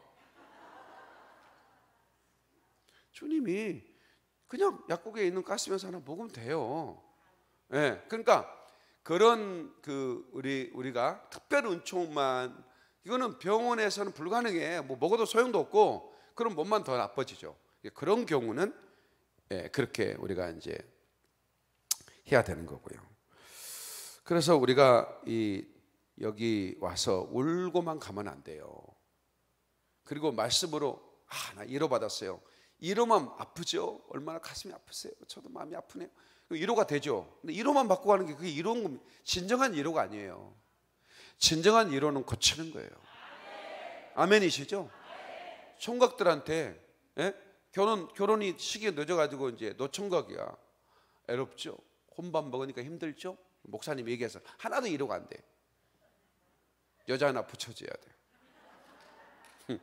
S3: 주님이 그냥 약국에 있는 가스병수 하나 먹으면 돼요. 예, 그러니까 그런 그 우리 우리가 특별 은총만, 이거는 병원에서는 불가능해. 뭐 먹어도 소용도 없고, 그럼 몸만 더 나빠지죠. 그런 경우는 예, 그렇게 우리가 이제 해야 되는 거고요. 그래서 우리가 이 여기 와서 울고만 가면 안 돼요. 그리고 말씀으로 아, 나 위로 받았어요. 위로만 아프죠. 얼마나 가슴이 아프세요. 저도 마음이 아프네요. 위로가 되죠. 근데 위로만 받고 가는 게 그게 위로인 겁니다. 진정한 위로가 아니에요. 진정한 위로는 고치는 거예요. 아멘이시죠? 총각들한테 예? 결혼 결혼이 시기가 늦어가지고 이제 노총각이야. 애롭죠. 혼밥 먹으니까 힘들죠. 목사님이 얘기해서 하나도 위로가 안 돼. 여자 하나 붙여줘야 돼.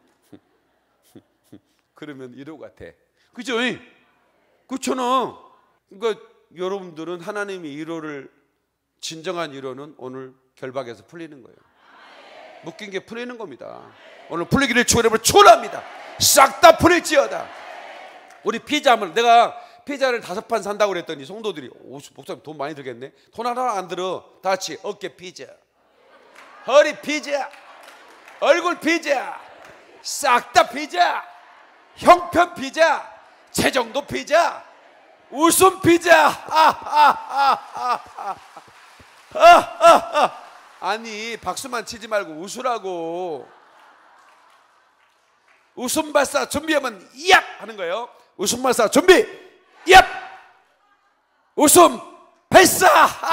S3: 그러면 위로가 돼. 그죠? 그렇잖아. 그러니까 여러분들은 하나님의 위로를, 진정한 위로는 오늘 결박에서 풀리는 거예요. 묶인 게 풀리는 겁니다. 오늘 풀리기를 주님을 축원합니다. 싹 다 풀릴지어다. 우리 피자를, 내가 피자를 다섯 판 산다고 그랬더니 성도들이 오, 목사님 돈 많이 들겠네. 돈 하나 안 들어. 다 같이 어깨 피자, 허리 피자, 얼굴 피자, 싹 다 피자, 형편 피자, 재정도 피자, 웃음 피자. 아, 아, 아, 아, 아, 아, 아. 아니 박수만 치지 말고 웃으라고. 웃음 발사 준비하면 얍 하는 거예요. 웃음 발사 준비 얍. 웃음 발사.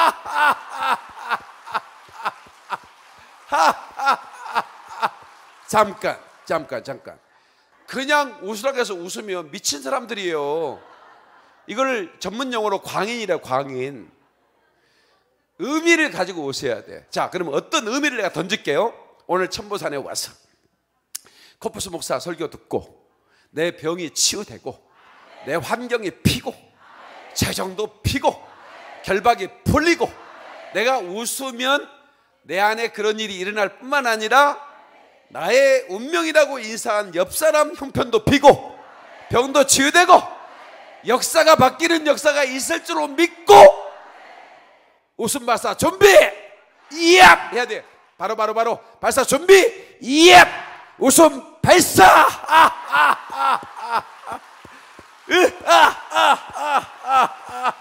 S3: 잠깐 잠깐 잠깐. 그냥 웃으라고 해서 웃으면 미친 사람들이에요. 이걸 전문 용어로 광인이래요. 광인. 의미를 가지고 오셔야 돼. 자, 그러면 어떤 의미를 내가 던질게요. 오늘 천보산에 와서 코프스 목사 설교 듣고 내 병이 치유되고 내 환경이 피고 재정도 피고 결박이 풀리고 내가 웃으면 내 안에 그런 일이 일어날 뿐만 아니라 나의 운명이라고 인사한 옆사람 형편도 피고 병도 치유되고 역사가 바뀌는 역사가 있을 줄로 믿고 웃음 발사 준비 얍 해야 돼. 바로 바로 바로 발사 준비 얍. 웃음 발사. 아, 아, 아, 아, 아. 으, 아, 아, 아, 아, 아,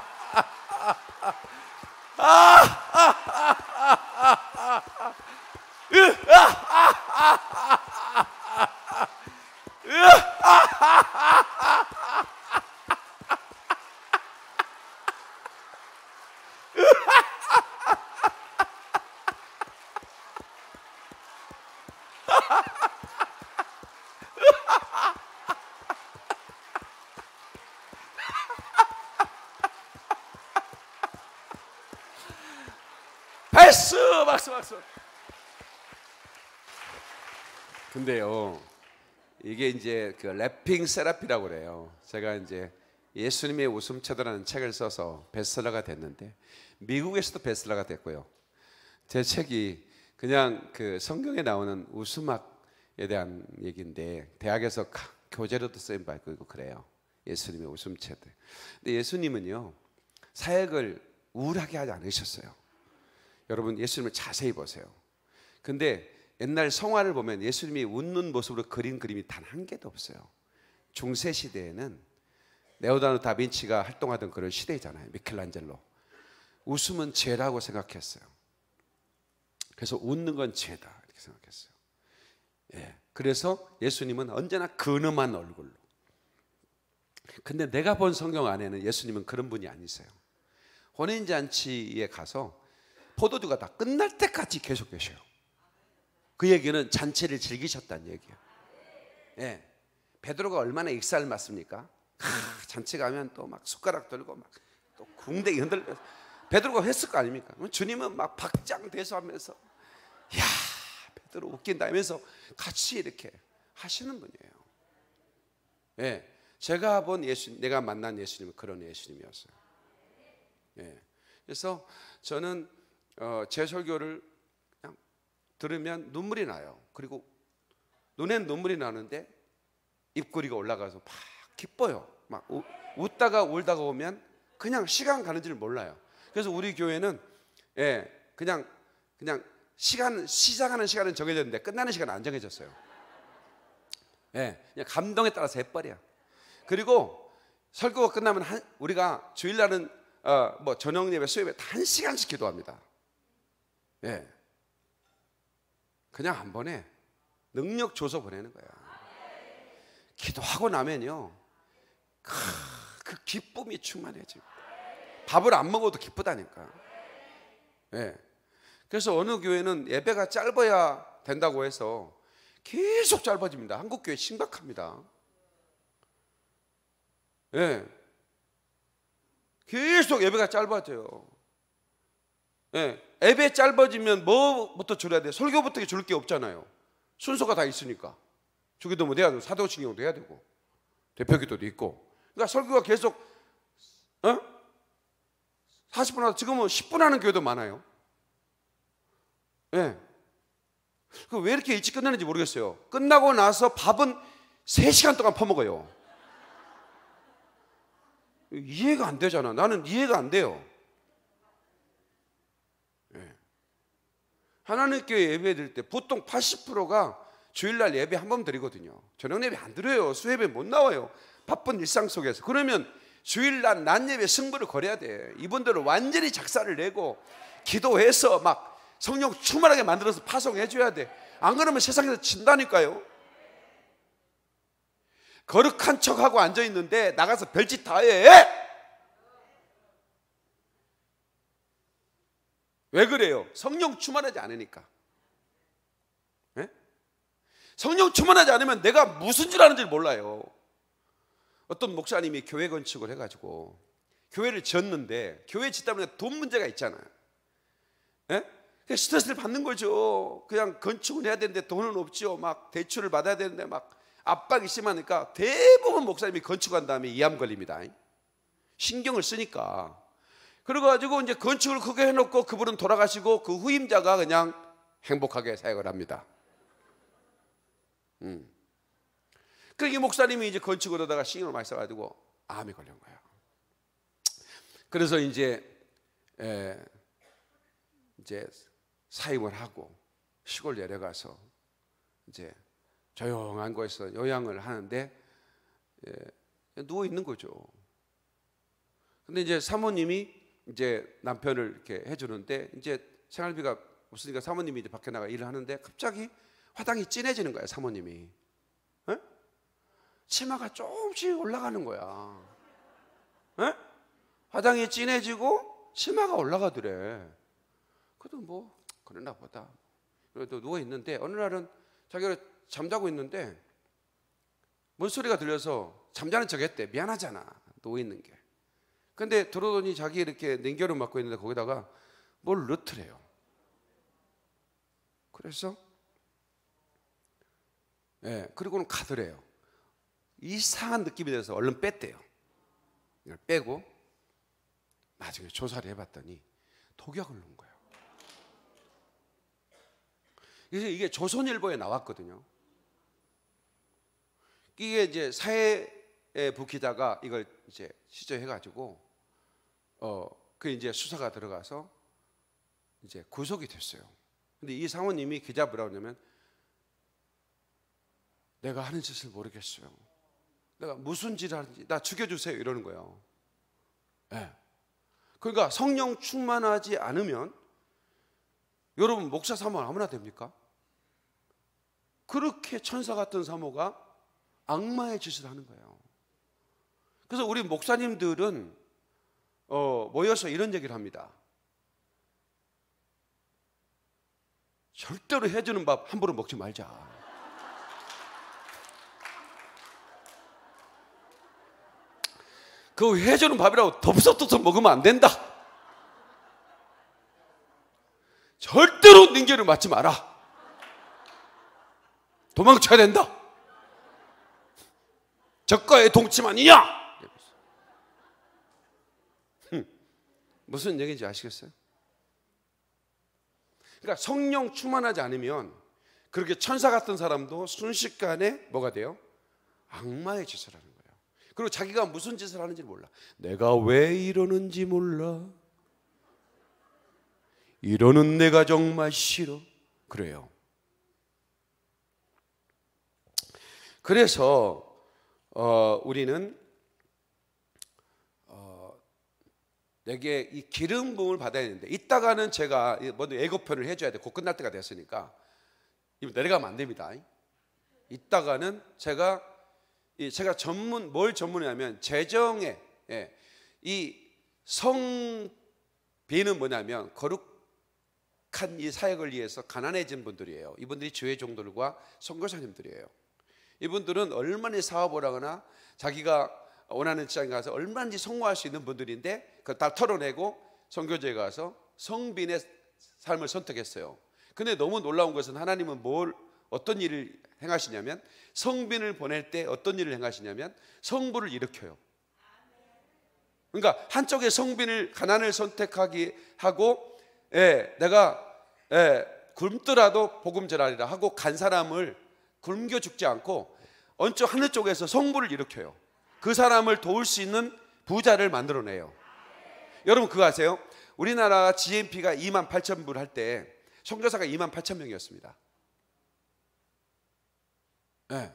S3: 아, 아, 아, 아, 으, 아, 아, 아, 아, 으, 아, 아, 아, 박수 박수 박수. 근데요 이게 이제 그 래핑 세라피라고 그래요. 제가 이제 예수님의 웃음체도라는 책을 써서 베스트셀러가 됐는데 미국에서도 베스트셀러가 됐고요. 제 책이 그냥 그 성경에 나오는 웃음학에 대한 얘기인데 대학에서 교재로도 쓰인 바 있고 그래요. 예수님의 웃음체도. 근데 예수님은요 사역을 우울하게 하지 않으셨어요. 여러분 예수님을 자세히 보세요. 근데 옛날 성화를 보면 예수님이 웃는 모습으로 그린 그림이 단 한 개도 없어요. 중세 시대에는 레오나르도 다빈치가 활동하던 그런 시대잖아요. 미켈란젤로. 웃음은 죄라고 생각했어요. 그래서 웃는 건 죄다 이렇게 생각했어요. 예. 그래서 예수님은 언제나 근엄한 얼굴로. 근데 내가 본 성경 안에는 예수님은 그런 분이 아니세요. 혼인잔치에 가서 포도주가 다 끝날 때까지 계속 계셔요. 그 얘기는 잔치를 즐기셨다는 얘기예요. 예. 베드로가 얼마나 익사를 맞습니까? 아, 잔치 가면 또 막 숟가락 들고 막 또 궁뎅이 흔들려 베드로가 했을 거 아닙니까? 주님은 막 박장대소하면서 야 베드로 웃긴다 하면서 같이 이렇게 하시는 분이에요. 예, 제가 본 예수, 내가 만난 예수님은 그런 예수님이었어요. 예, 그래서 저는 어, 제 설교를 그냥 들으면 눈물이 나요. 그리고 눈엔 눈물이 나는데 입꼬리가 올라가서 막 기뻐요. 막 우, 웃다가 울다가 오면 그냥 시간 가는 줄 몰라요. 그래서 우리 교회는 예, 그냥 그냥 시간 시작하는 시간은 정해졌는데 끝나는 시간은 안 정해졌어요. 예, 그냥 감동에 따라서 해버려. 그리고 설교가 끝나면 한, 우리가 주일날은 어, 뭐 저녁 예배, 수요예배 다 한 시간씩 기도합니다. 예, 그냥 한 번에 능력 줘서 보내는 거야. 기도하고 나면요, 그, 그 기쁨이 충만해지고 밥을 안 먹어도 기쁘다니까. 예. 그래서 어느 교회는 예배가 짧아야 된다고 해서 계속 짧아집니다. 한국 교회 심각합니다. 예. 계속 예배가 짧아져요. 예. 예배 짧아지면 뭐부터 줄여야 돼? 설교부터 줄 게 없잖아요. 순서가 다 있으니까. 주기도문도 해야 되고 사도신경도 해야 되고 대표기도도 있고. 그러니까 설교가 계속 어? 사십 분 하다 지금은 십 분 하는 교회도 많아요. 예. 그 왜 이렇게 일찍 끝나는지 모르겠어요. 끝나고 나서 밥은 세 시간 동안 퍼먹어요. 이해가 안 되잖아. 나는 이해가 안 돼요. 예. 하나님께 예배 드릴 때 보통 팔십 퍼센트가 주일날 예배 한 번 드리거든요. 저녁 예배 안 드려요. 수예배 못 나와요. 바쁜 일상 속에서. 그러면 주일날 낮 예배 승부를 걸어야 돼. 이분들은 완전히 작사를 내고 기도해서 막 성령 충만하게 만들어서 파송해 줘야 돼. 안 그러면 세상에서 진다니까요. 거룩한 척하고 앉아 있는데 나가서 별짓 다 해. 왜 그래요? 성령 충만하지 않으니까. 네? 성령 충만하지 않으면 내가 무슨 줄 아는지 몰라요. 어떤 목사님이 교회 건축을 해가지고 교회를 지었는데 교회 짓다 보니까 돈 문제가 있잖아요. 네? 스트레스를 받는 거죠. 그냥 건축을 해야 되는데 돈은 없죠. 막 대출을 받아야 되는데 막 압박이 심하니까 대부분 목사님이 건축한 다음에 이암 걸립니다. 신경을 쓰니까. 그래가지고 이제 건축을 크게 해놓고 그분은 돌아가시고 그 후임자가 그냥 행복하게 사역을 합니다. 음. 그러니까 이 목사님이 이제 건축을 하다가 신경을 많이 써가지고 암이 걸린 거예요. 그래서 이제 에, 이제 사임을 하고 시골 내려가서 이제 조용한 곳에서 요양을 하는데 예, 누워 있는 거죠. 근데 이제 사모님이 이제 남편을 이렇게 해주는데 이제 생활비가 없으니까 사모님이 이제 밖에 나가 일을 하는데 갑자기 화장이 진해지는 거예요. 사모님이 에? 치마가 조금씩 올라가는 거야. 에? 화장이 진해지고 치마가 올라가더래. 그래도 뭐 그러나 보다. 그래도 누워 있는데 어느 날은 자기가 잠자고 있는데 뭔 소리가 들려서 잠자는 척했대. 미안하잖아, 누워 있는 게. 근데 들어오더니 자기 이렇게 냉겨를 맡고 있는데 거기다가 뭘 넣더래요. 그래서 예, 그리고는 가더래요. 이상한 느낌이 들어서 얼른 뺐대요. 이걸 빼고 나중에 조사를 해봤더니 독약을 넣은 거예요. 그래서 이게 조선일보에 나왔거든요. 이게 이제 사회부 기자가 이걸 이제 취재해가지고 어, 그 이제 수사가 들어가서 이제 구속이 됐어요. 근데 이 사모님이 기자 뭐라고 하냐면 내가 하는 짓을 모르겠어요. 내가 무슨 짓을 하는지 나 죽여주세요 이러는 거예요. 네. 그러니까 성령 충만하지 않으면 여러분 목사 사모 아무나 됩니까? 그렇게 천사 같은 사모가 악마의 짓을 하는 거예요. 그래서 우리 목사님들은 어, 모여서 이런 얘기를 합니다. 절대로 해주는 밥 함부로 먹지 말자. 그 해주는 밥이라고 덥석덥석 먹으면 안 된다. 절대로 닌게를 맞지 마라. 도망쳐야 된다. 적과의 동침 아니냐? 무슨 얘기인지 아시겠어요? 그러니까 성령 충만하지 않으면 그렇게 천사 같은 사람도 순식간에 뭐가 돼요? 악마의 짓을 하는 거예요. 그리고 자기가 무슨 짓을 하는지 몰라. 내가 왜 이러는지 몰라. 이러는 내가 정말 싫어. 그래요. 그래서 어, 우리는 어, 내게 이 기름 부음을 받아야 되는데, 이따가는 제가 먼저 예고편을 해줘야 돼. 곧 끝날 때가 됐으니까 이거 내려가면 안 됩니다. 이따가는 제가 제가 전문 뭘 전문이냐면 재정에, 예, 이 성비는 뭐냐면 거룩한 이 사역을 위해서 가난해진 분들이에요. 이분들이 교회 종들과 선교사님들이에요. 이분들은 얼마나 사업을 하거나 자기가 원하는 직장에 가서 얼마든지 성공할 수 있는 분들인데 그걸 다 털어내고 선교지에 가서 성빈의 삶을 선택했어요. 근데 너무 놀라운 것은 하나님은 뭘 어떤 일을 행하시냐면 성빈을 보낼 때 어떤 일을 행하시냐면 성부를 일으켜요. 그러니까 한쪽에 성빈을 가난을 선택하기 하고, 예, 내가 예, 굶더라도 복음 전하리라 하고 간 사람을 굶겨 죽지 않고 어느 하늘 쪽에서 성부를 일으켜요. 그 사람을 도울 수 있는 부자를 만들어내요. 여러분 그거 아세요? 우리나라 지엠피가 이만 팔천 불 할 때 선교사가 이만 팔천 명이었습니다. 네.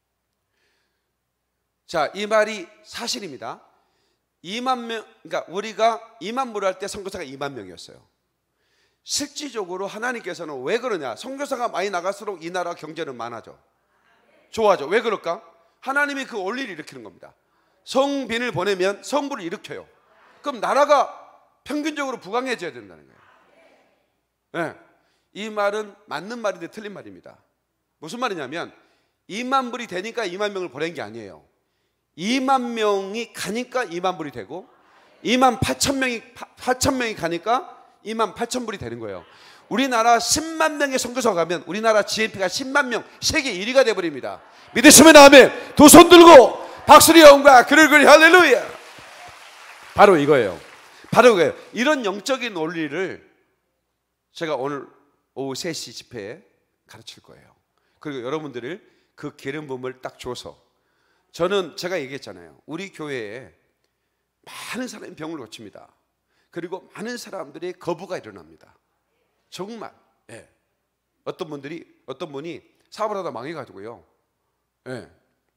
S3: 자, 이 말이 사실입니다. 이만 명, 그러니까 우리가 이만 불 할 때 선교사가 이만 명이었어요. 실질적으로 하나님께서는 왜 그러냐? 선교사가 많이 나갈수록 이 나라 경제는 많아져. 좋아져. 왜 그럴까? 하나님이 그 원리를 일으키는 겁니다. 성빈을 보내면 성부를 일으켜요. 그럼 나라가 평균적으로 부강해져야 된다는 거예요. 네. 이 말은 맞는 말인데 틀린 말입니다. 무슨 말이냐면 이만 불이 되니까 이만 명을 보낸 게 아니에요. 이만 명이 가니까 이만 불이 되고 이만 팔천 명이 팔천 명이 가니까 이만 팔천 불이 되는 거예요. 우리나라 십만 명의 선교사가 가면 우리나라 지엠피가 십만 명, 세계 일 위가 되어버립니다. 믿으시면 아멘. 두 손 들고 박수리 영과 그를 그리 할렐루야. 바로 이거예요. 바로 이거예요. 이런 영적인 원리를 제가 오늘 오후 세 시 집회에 가르칠 거예요. 그리고 여러분들을 그 기름 부음을 딱 줘서, 저는 제가 얘기했잖아요. 우리 교회에 많은 사람이 병을 고칩니다. 그리고 많은 사람들의 거부가 일어납니다. 정말. 예. 어떤 분들이 어떤 분이 사업을 하다 망해가지고요. 예.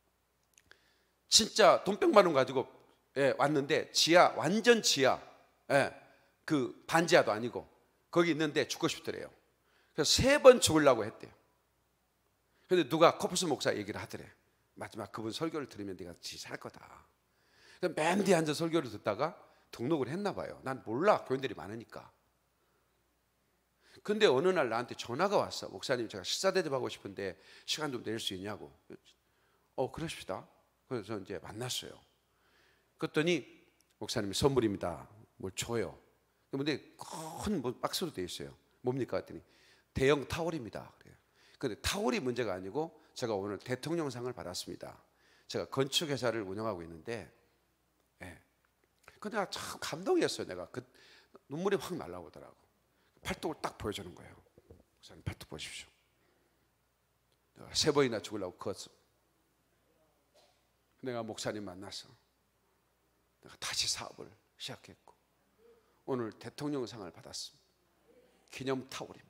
S3: 진짜 돈백만 원 가지고 예, 왔는데 지하, 완전 지하, 예, 그 반지하도 아니고 거기 있는데 죽고 싶더래요. 그래서 세 번 죽으려고 했대요. 근데 누가 코프스 목사 얘기를 하더래. 마지막 그분 설교를 들으면 네가 진짜 살 거다. 맨 뒤에 앉아 설교를 듣다가 등록을 했나 봐요. 난 몰라, 교인들이 많으니까. 근데 어느 날 나한테 전화가 왔어. 목사님, 제가 식사 대접하고 싶은데 시간 좀 낼 수 있냐고. 어, 그러십시다. 그래서 이제 만났어요. 그랬더니 목사님이 선물입니다. 뭘 줘요. 근데 큰 박스로 되어 있어요. 뭡니까? 했더니 대형 타월입니다. 그래요. 근데 타월이 문제가 아니고 제가 오늘 대통령상을 받았습니다. 제가 건축회사를 운영하고 있는데, 예. 근데 내가 참 감동이었어요. 내가 그 눈물이 확 날라오더라고. 팔뚝을 딱 보여주는 거예요. 목사님 팔뚝 보십시오. 내가 세 번이나 죽으려고 컸어. 내가 목사님 만나서 내가 다시 사업을 시작했고 오늘 대통령상을 받았습니다. 기념 타월입니다.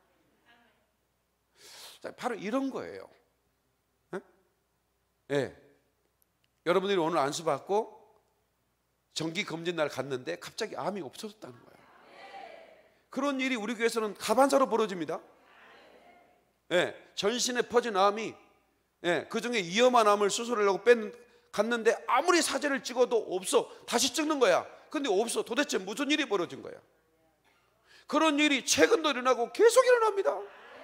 S3: 바로 이런 거예요. 예? 네. 여러분들이 오늘 안수받고 정기검진날 갔는데 갑자기 암이 없어졌다는 거예요. 그런 일이 우리 교회에서는 가반사로 벌어집니다. 예, 전신에 퍼진 암이, 예, 그 중에 위험한 암을 수술하려고 뺀 갔는데 아무리 사진을 찍어도 없어. 다시 찍는 거야. 근데 없어. 도대체 무슨 일이 벌어진 거야? 그런 일이 최근도 일어나고 계속 일어납니다.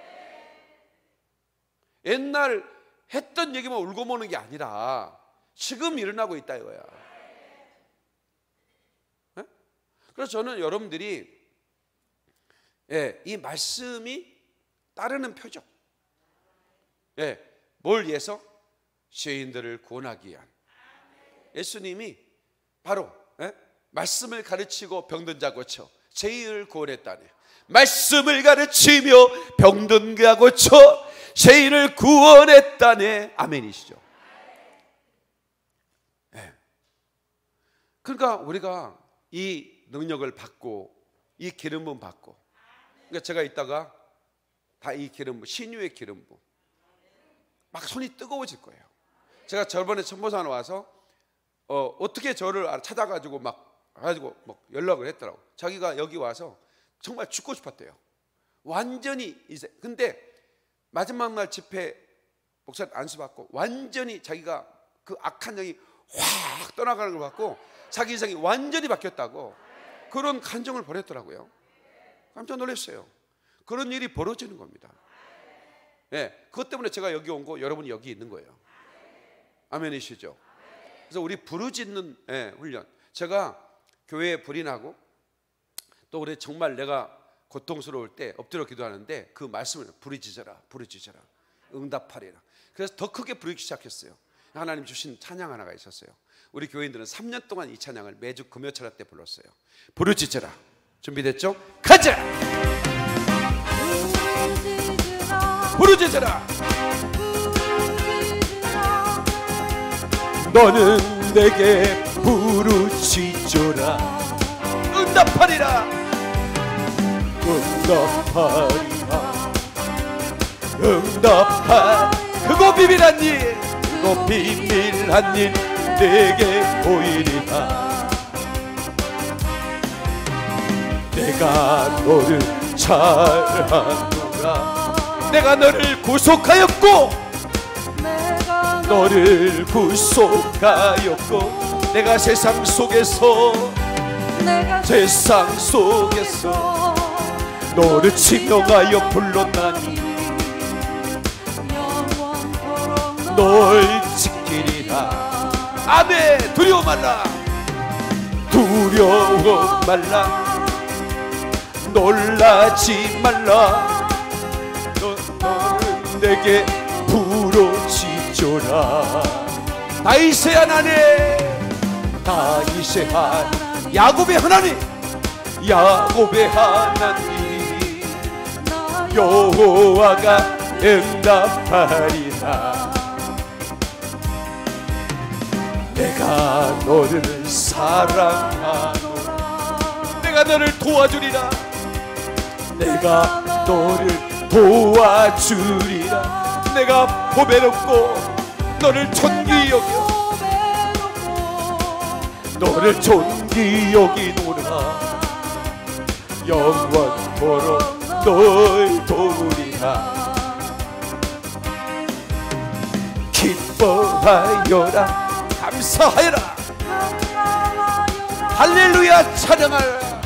S3: 옛날 했던 얘기만 울고 모는 게 아니라 지금 일어나고 있다 이거야. 예? 그래서 저는 여러분들이 예, 이 말씀이 따르는 표죠. 예, 뭘 위해서? 죄인들을 구원하기 위한. 예수님이 바로 예? 말씀을 가르치고 병든 자 고쳐 죄인을 구원했다니. 말씀을 가르치며 병든 자 고쳐 죄인을 구원했다네. 아멘이시죠. 예. 그러니까 우리가 이 능력을 받고 이 기름 부음 받고, 그러니까 제가 이따가 다 이 기름 부음, 신유의 기름 부음, 막 손이 뜨거워질 거예요. 제가 저번에 천보산 와서 어, 어떻게 저를 찾아가지고 막 가지고 막 연락을 했더라고. 자기가 여기 와서 정말 죽고 싶었대요. 완전히 이제. 근데 마지막 날 집회 목사 안수 받고 완전히 자기가 그 악한 영이 확 떠나가는 걸 받고 자기 인생이 완전히 바뀌었다고 그런 감정을 보냈더라고요. 깜짝 놀랐어요. 그런 일이 벌어지는 겁니다. 네, 그것 때문에 제가 여기 온 거, 여러분이 여기 있는 거예요. 아멘이시죠? 그래서 우리 부르짖는 예, 훈련. 제가 교회에 불이 나고 또 우리 정말 내가 고통스러울 때 엎드려 기도하는데 그 말씀을 부르짖어라, 부르짖어라, 응답하리라. 그래서 더 크게 부르기 시작했어요. 하나님 주신 찬양 하나가 있었어요. 우리 교인들은 삼 년 동안 이 찬양을 매주 금요철야 때 불렀어요. 부르짖어라. 준비됐죠? 가자! 부르짖어라. 너는 내게 부르짖어라. 응답하리라. 응답하리라. 응답하. 그거 비밀한 일, 그거 비밀한 일 내게 보이리라. 내가 너를 잘하노라. 내가 너를 구속하였고, 너를 구속하였고, 내가 세상 속에서 세상 속에서 너를 지명하여 불렀나니 널 지키리라. 아멘. 두려워 말라. 두려워 말라. 놀라지 말라. 너, 너는 내게 부르짖어라. 다윗의 하나님, 다윗의 하나님, 야곱의 하나님, 야곱의 하나님, 여호와가 응답하리라. 내가 너를 사랑하노라. 내가 너를 도와주리라. 내가 너를 도와주리라. 내가 보배롭고 너를 존귀 여겨, 너를 존귀 여기노라. 영원토록 널 도우리라. 기뻐하여라. 감사하여라. 할렐루야. 찬양하여라.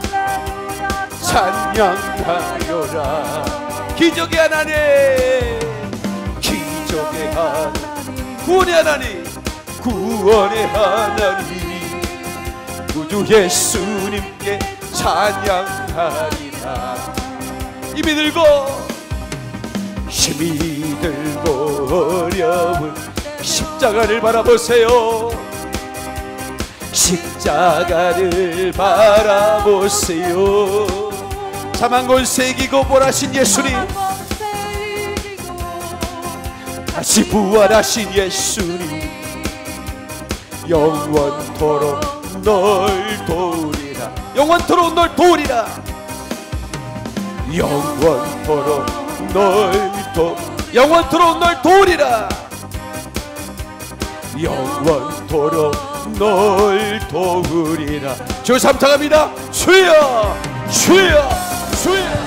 S3: 찬양하여라. 기적의 하나님, 기적의 하나님, 구원의 하나님, 구원의 하나님, 구주 예수님께 찬양하리라. 힘이 들고 힘이 들고 어려운 십자가를 바라보세요. 십자가를 바라보세요. 자만골 새기고 보라신 예수님, 다시 부활하신 예수님, 영원토록 널 도우리라. 영원토록 널 도우리라. 영원토록 널 도 영원토록 널 도우리라. 영원토록 널 도우리라. 주 삼창합니다. 주여, 주여, 주여.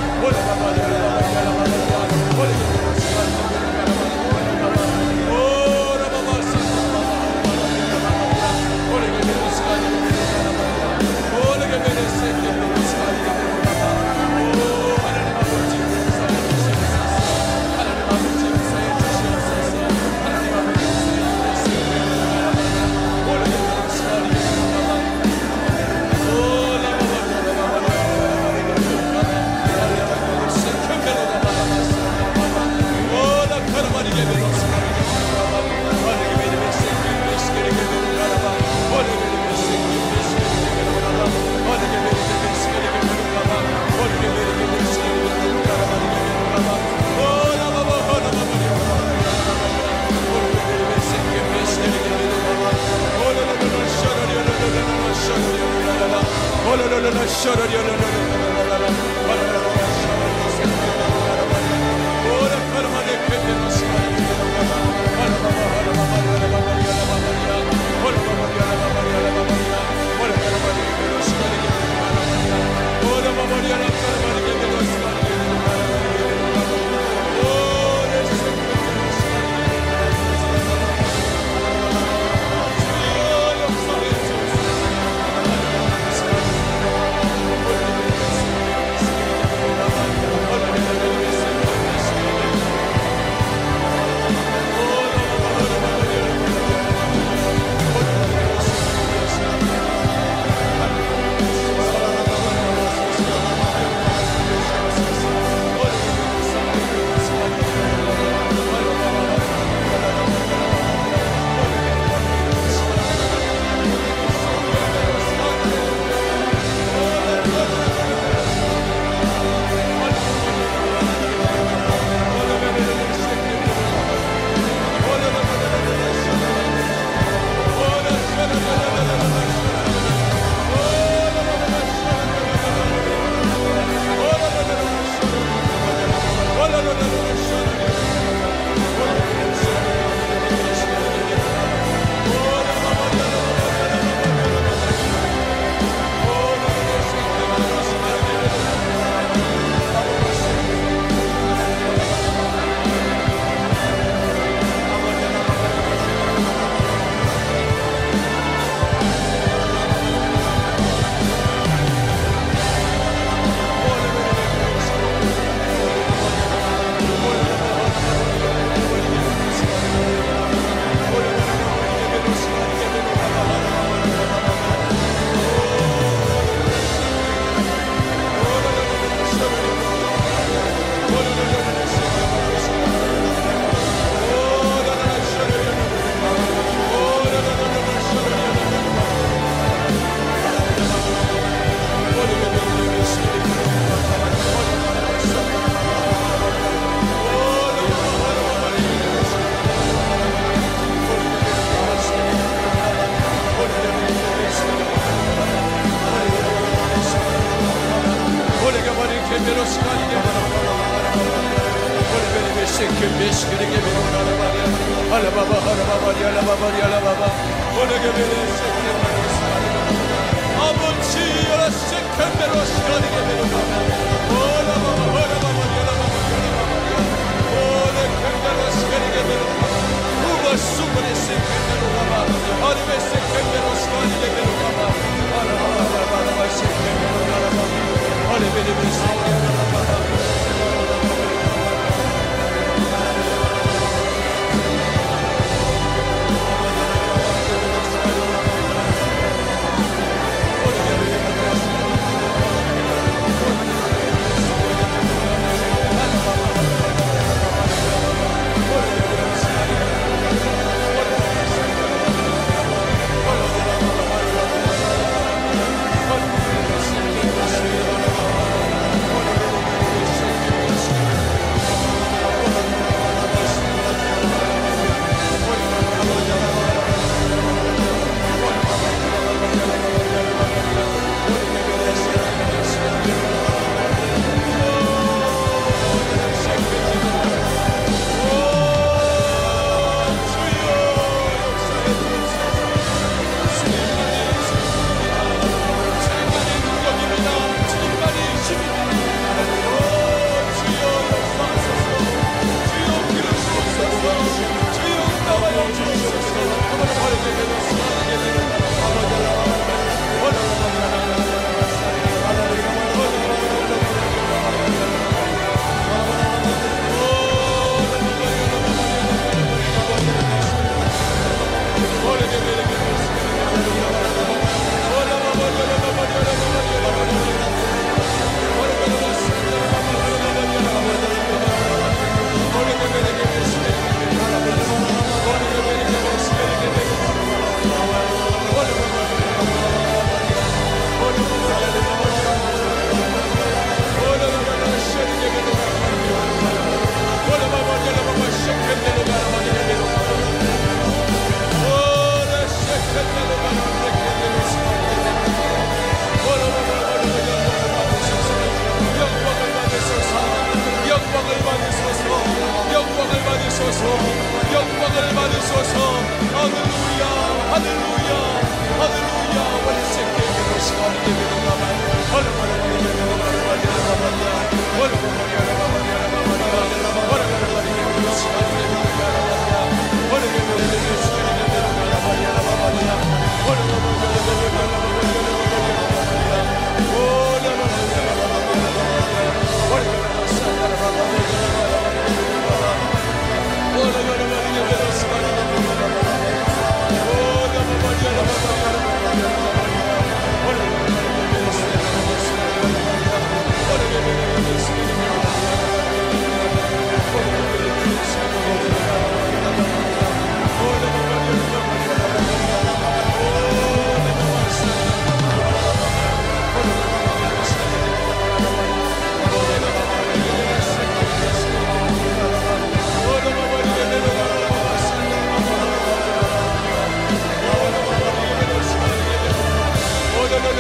S1: Oh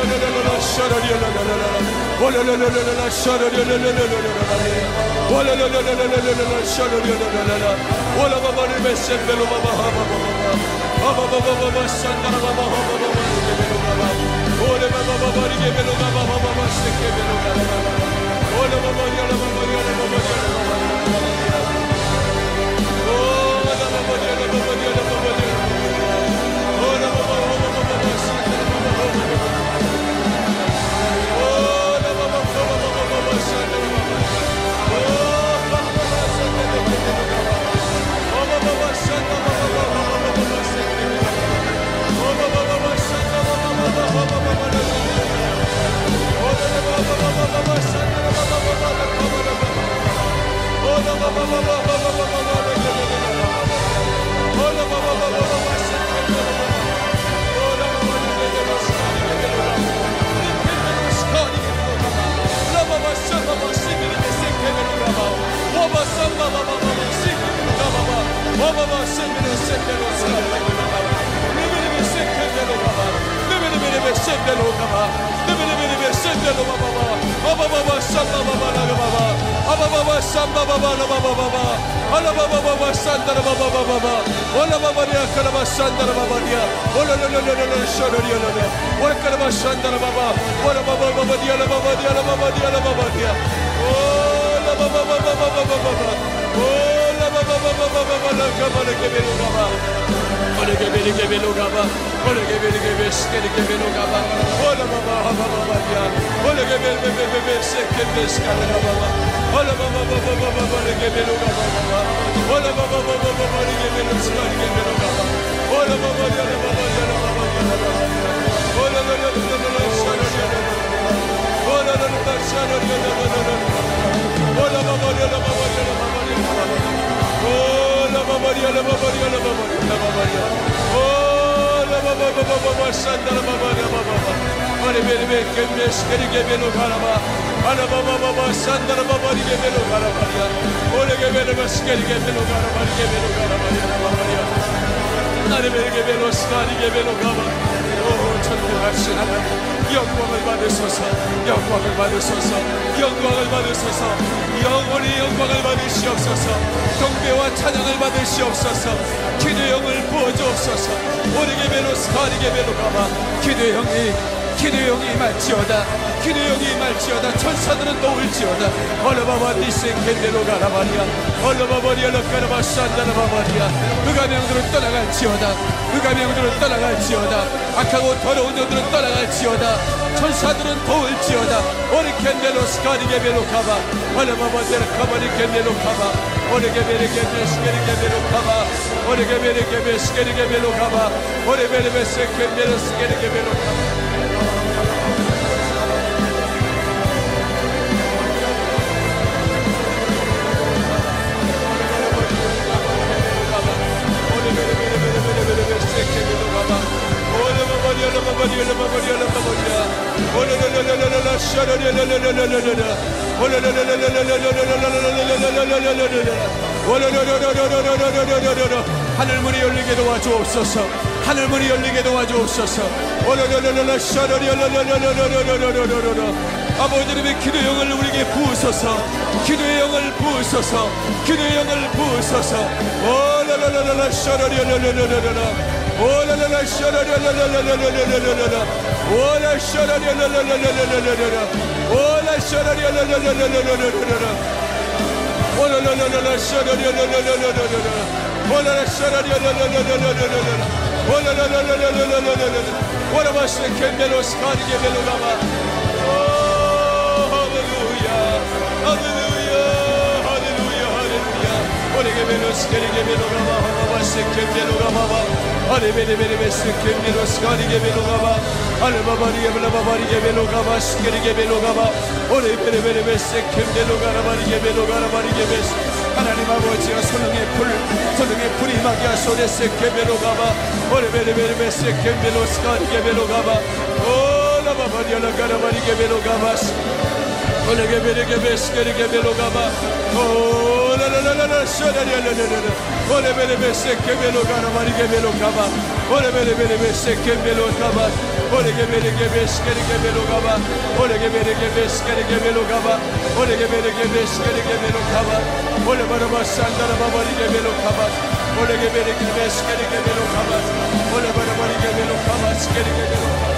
S3: 전능하신 하나님, 영광을 받으소서, 영광을 받으소서, 영광을 받으소서, 영원히 영광을 받으시옵소서. 경배와 찬양을 받으시옵소서. 기도형을 부어주옵소서. 오리게벨로스 가리게벨로가마. 기도형이 기도형이 임할지어다. 기도형이 임할지어다. 천사들은 도울지어다. 얼라바바디 생켄데로 가라바리야. 얼라바바리야 럭가라바 산다라바바리야. 그가 명들은 떠나갈지어다. 그가 명들은 떠나갈지어다. 악하고 더러운 영들은 떠나갈지어다. 천사들은 도울지어다. 오리켄데로스 가리게벨로 가바. 얼라바바데르 가바리켄데로 가바. 오리게베리게베스게리게벨로 가바. 오리게베리게베스게리게벨로 가바. 오리베리베스게리게벨로 가바. 하늘문이 열리게 도와주옵소서. 하늘문이 열리게 도와주옵소서. 아버지님의 기도의 영을 우리에게 부으소서. 기도의 영을 부으소서. 기도의 영을 부으소서. 오라라라라라 샤라리라라라라라. 오라라라 샤라리라라라라라라라라. 오라 샤라리라라라라라라라. 오라 샤라리라라라라라라라. 오라라라라 샤라리라라라라라라. 오라라 샤라리라라라라라라라. 오라라라라라라라라라. 오라바스 켄베로스 가리게벨로가마. 오 할렐루야 할렐루야 할렐루야 할렐루야. 오리게벨로스 가리게벨로가마. 오라바스 켄베로가마. 아레베레베레베스 켄베로스 가리게벨로가마. 알바바리게벨라바바리게벨로가마. 스케리게벨로가마. 오레베레베레베스 켄베로가라바리게벨로가라바리게베스. 하나님 아버지여 소능의 불 소능의 불이 임하게 하소서. 케베로가바 오레베레베레베스 켄베로스 가리게벨로가마. 오라바바리아라 가라바리게벨로가마스. 오레게베레게베스 게리게벨로가마. 오라라라라라 샤라리아라라라.
S4: Ole bere bese kebelo karamari gebelo kaba. Ole bere bere bese kebelo kaba. Ole gebere gebes kere gebelo kaba. Ole gebere gebes kere gebelo kaba. Ole gebere gebes kere gebelo kaba. Ole bara basandara babari gebelo kaba. Ole gebere gebes kere gebelo kaba. Ole bara bari gebelo kaba kere gebelo kaba.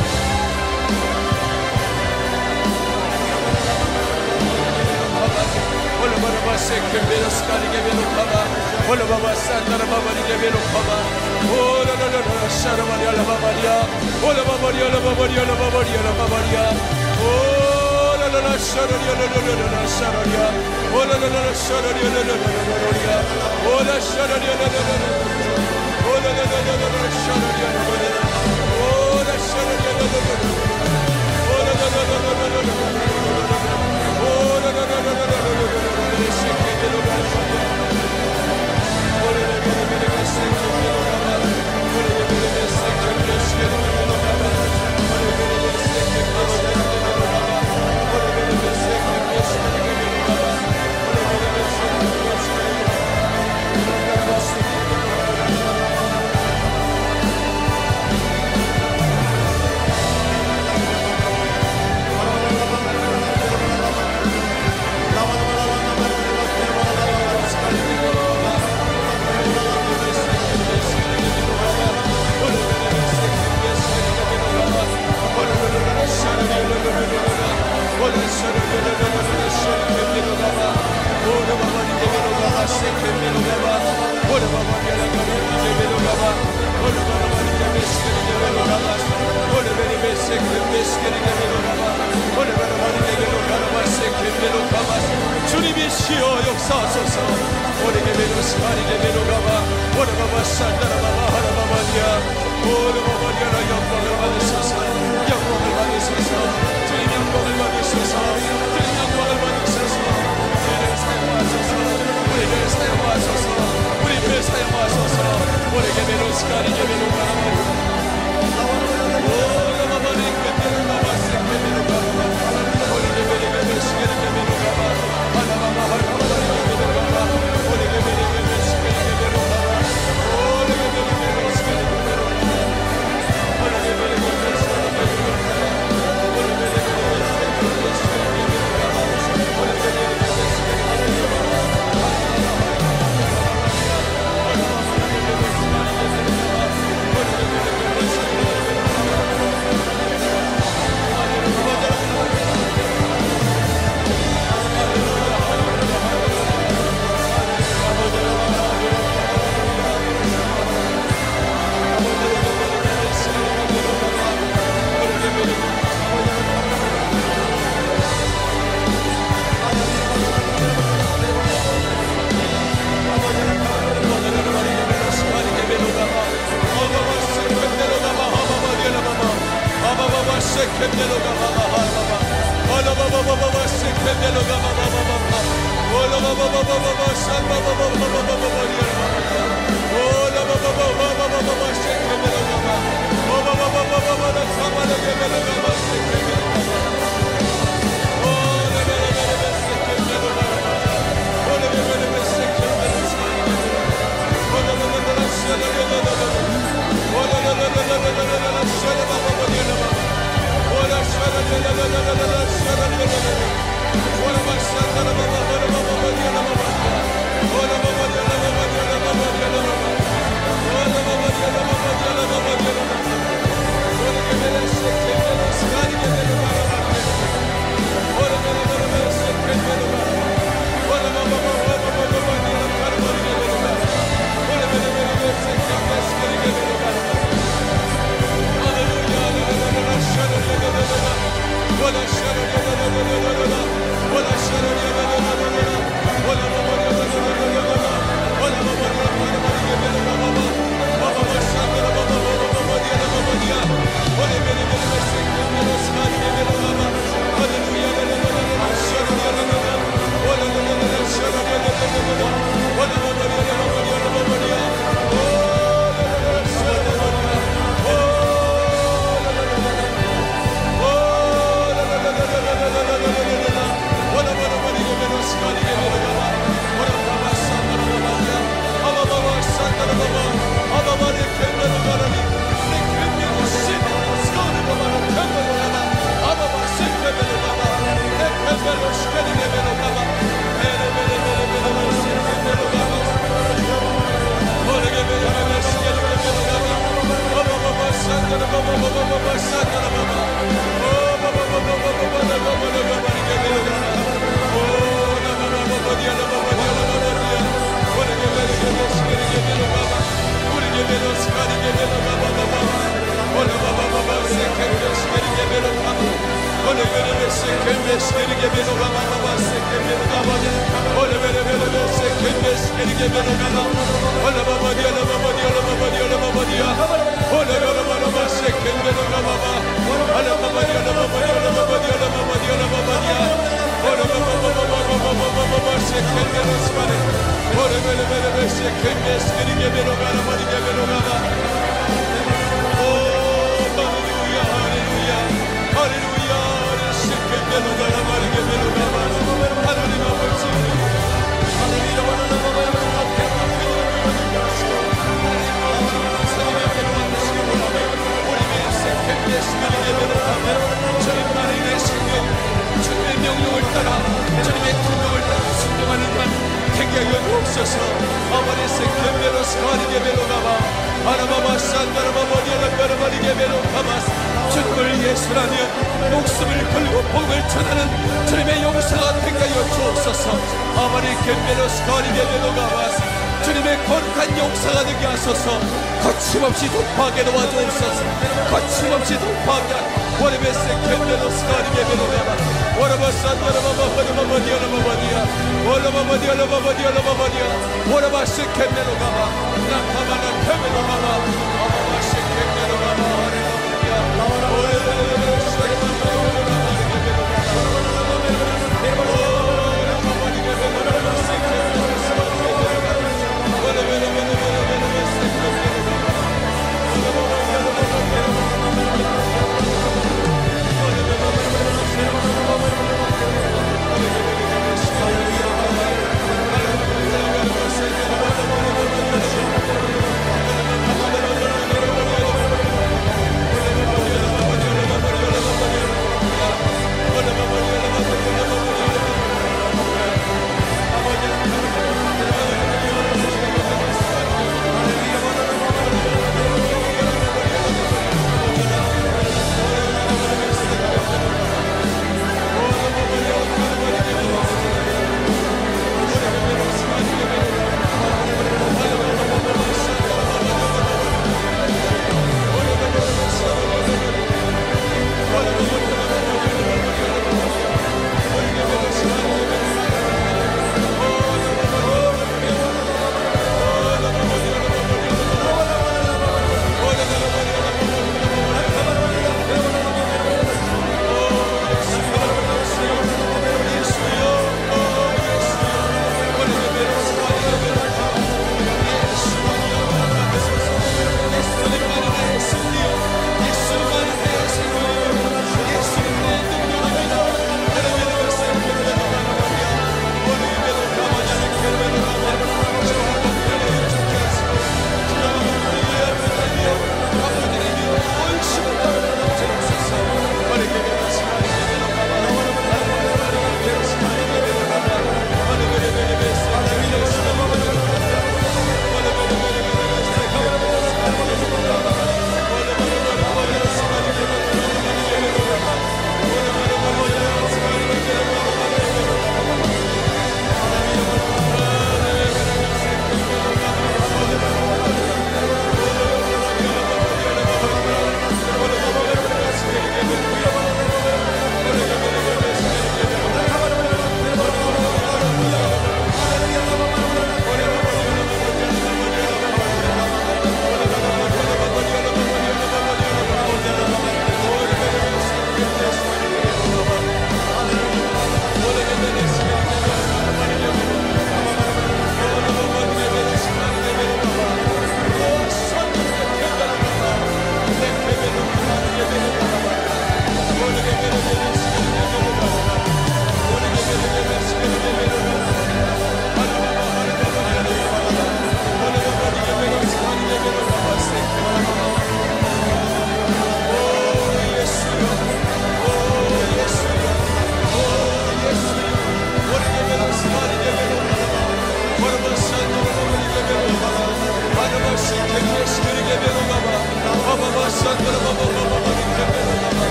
S4: Ole bara basse kebelo skari gebelo kaba. Ole baba sandara babari gebelo kaba. Ole la la la sharamari ala babaria. Ole babaria la babaria la babaria la babaria. Ole la la shararia la la la la shararia. Ole la la shararia la la la la shararia. Ole shararia la la la la. Ole la la la la shararia la la la. Ole shararia la la la la. Ole la la la la la. Ole la la la la la. 주님이시여 역사하소서. 오래 개베로 스마리 개베로 가봐. 오래 바바 산다라 바바 하라 바바리야. 오래 바바리야라 영광을 받으소서. 영광을 받으소서. 주님 영광을 받으소서. 주님 영광을 받으소서. 우리를 사용하소서. 우리를 사용하소서. 우리를 사용하소서. 오래 개베로 스마리 개베로 가봐. 오래 바바리 개베로 가봐. 개베로 가봐. 오래 개베로 개베로 스케르 개베로 가봐. What 주님을 예수라며 목숨을 걸고 복을 전하는 주님의 용사가 되게 하여 주옵소서. 아버지 겜베로스 가리게베로가마스 주님의 거룩한 용사가 되게 하소서. 거침없이 독파하게 도와주옵소서. 거침없이 독파하게 원레베스 겜베로스 가리게베로가마 원레바산다라바바바바바디아라바바디아 원레바바디아라바바디아라바바디아 원레바스 겜베로가마 나카마나 겜베로가마 아바바스 겜베로가마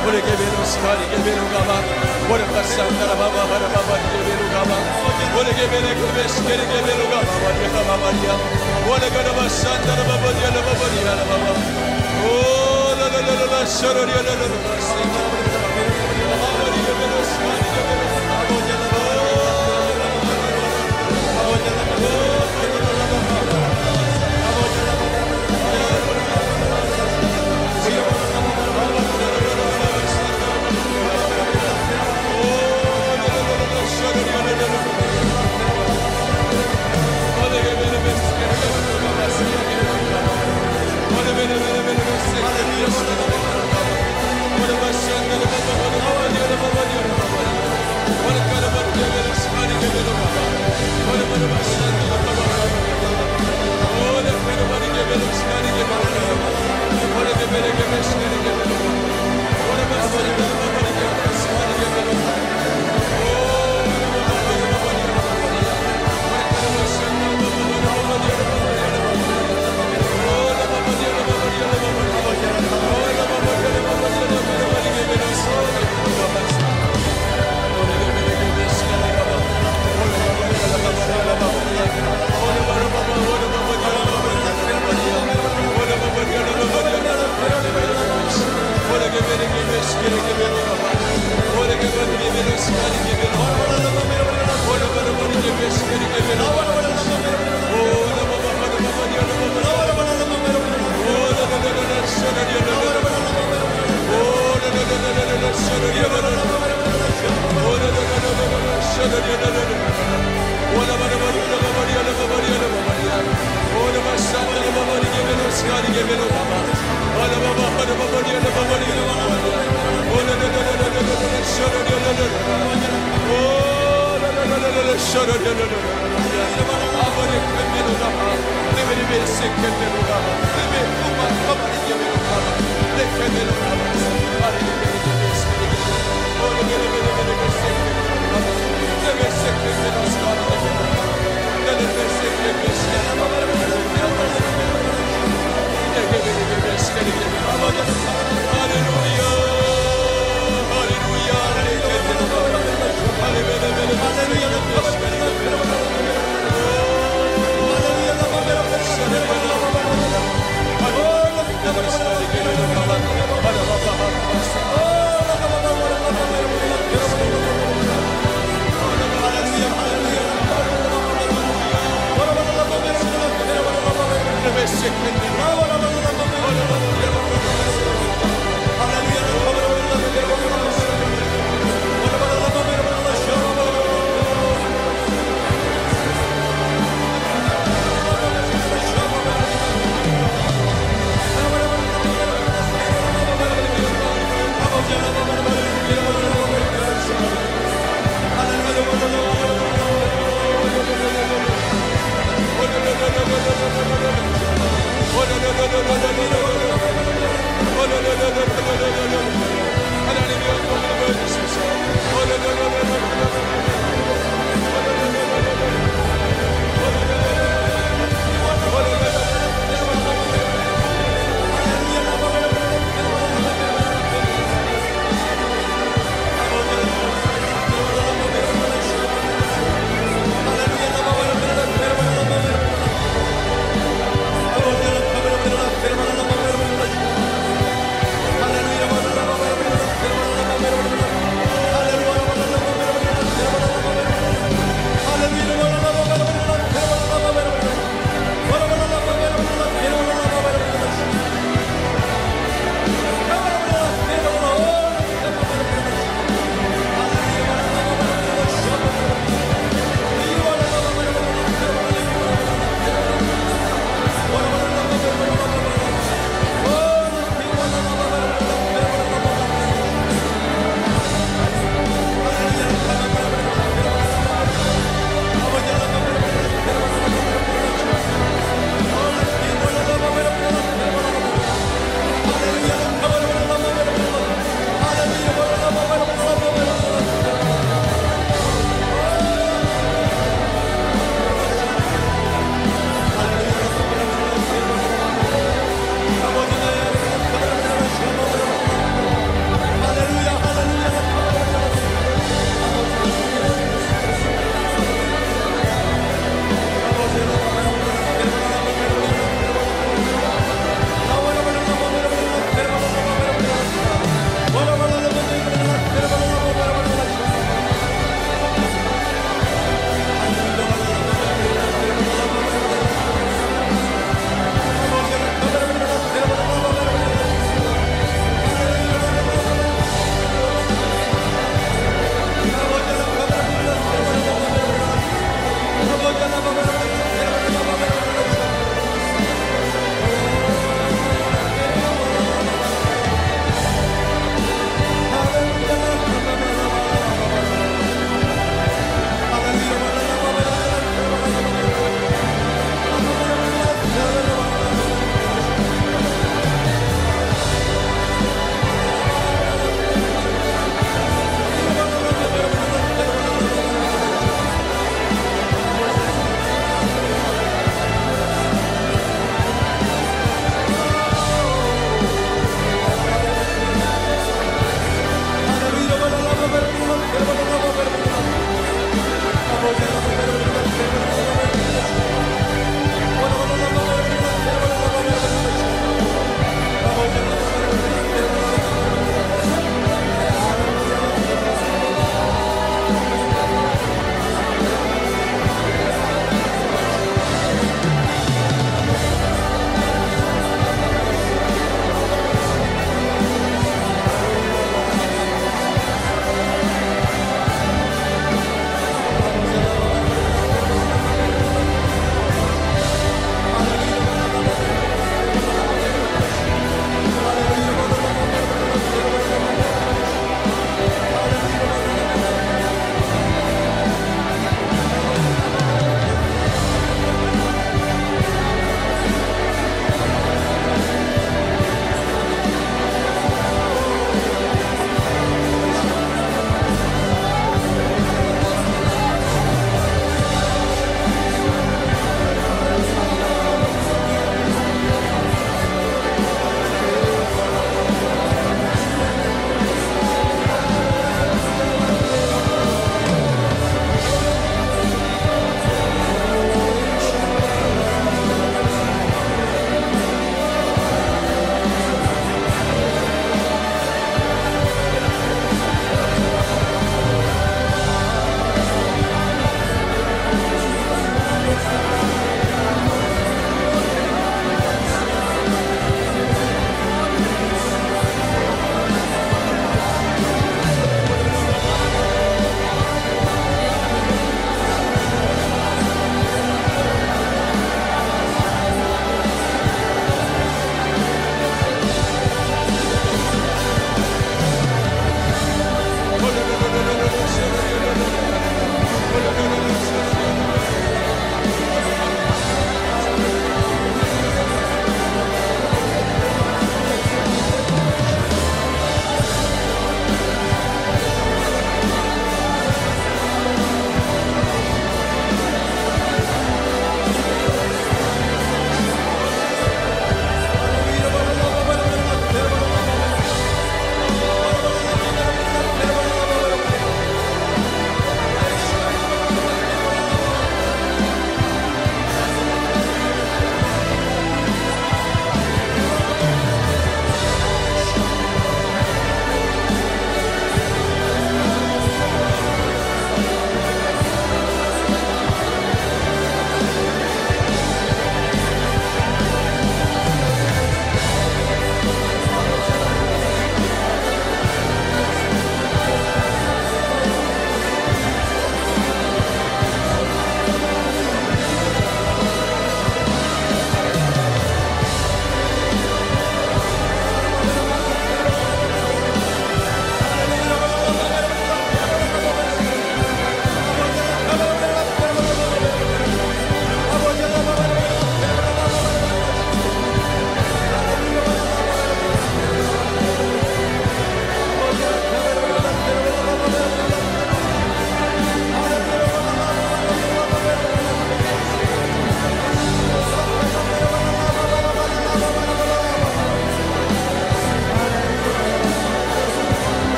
S5: Hallelujah.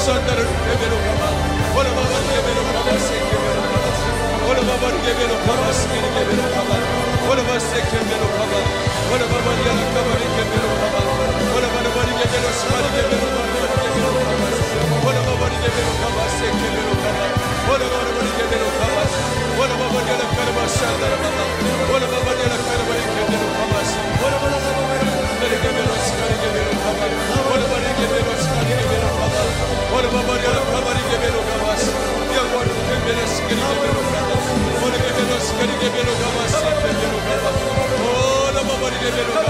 S4: 산다를 개베로 가마 오라 바바 개베로 가마 세케베로 가마 오라 바바 개베로 가마 스케리 개베로 가마 오라 바바 세케베로 가마 오라 바바 야라 가바리 개베로 가마 오라 바바 바리 개베로 스마리 개베로 가마 개베로 가마 오라 바바 개베로 가마 세케베로 가마 오라 바바 바리 개베로 가마 오라 바바 야라 가바 산다라 가마 오라 바바 야라 가바리 개베로 가마 오라 바바 바리 개베로 스마리 개베로 가마 오라 바리 개베로 스마리 개베로 가마 오라 바바 야라 가바리 개베로 가마 야고르 개베로 스케리 개베로 가마 오라 개베로 스케리 개베로 가마 세케베로 가마 오라 바바 개베로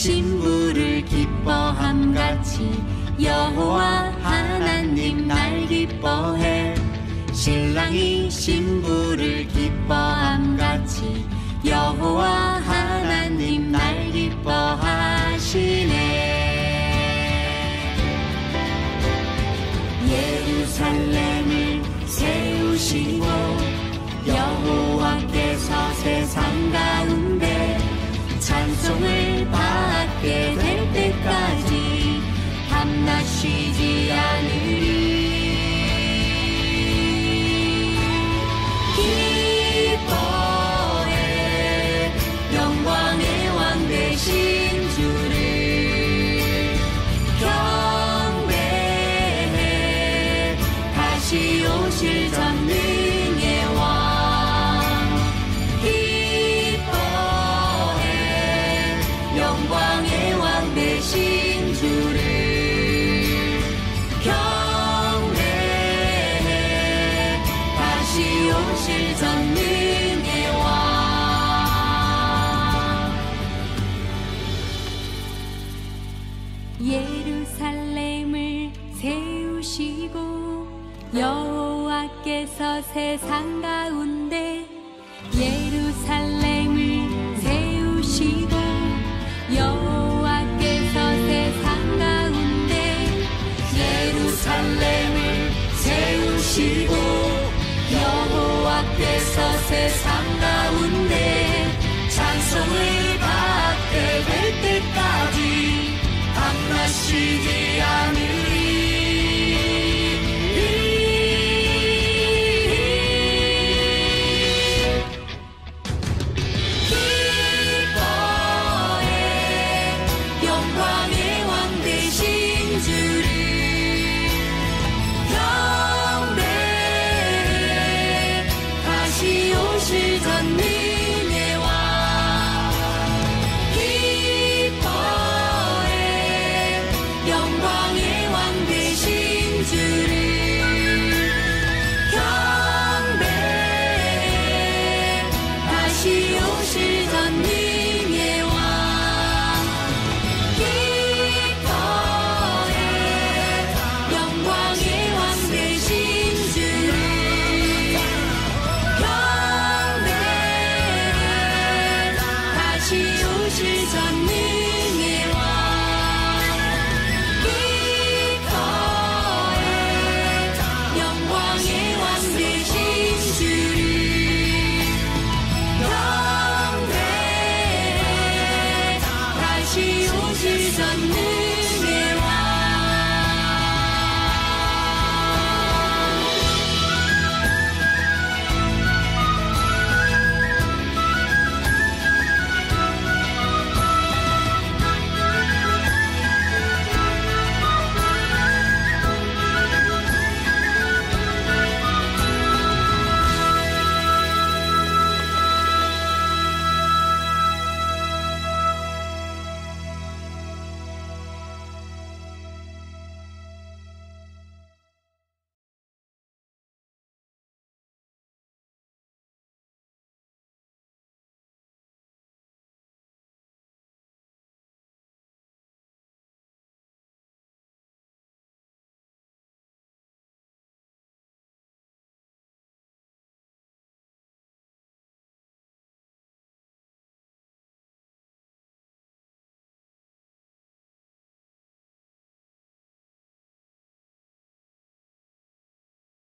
S5: 신부를 기뻐함같이 여호와 하나님 날 기뻐해. 신랑이 신부를 기뻐함같이 여호와 하나님 날 기뻐하시네. 예루살렘을 세우시고 여호와께서 세상 가운데 찬송을 받게 될 때까지 밤낮 쉬지 않으리. 기뻐해 영광의 왕 되신 주를 경배해. 다시 오실 전능의 왕 기뻐해 영광의 왕 되신 주를 경배해. 다시 오실 전능의 왕. 예루살렘을 세우시고 여호와께서 세상 가운데 예루살렘을 세우시고 여호와께서 세상 가운데 예루살렘을 세우시고 여호와께서 세상 가운데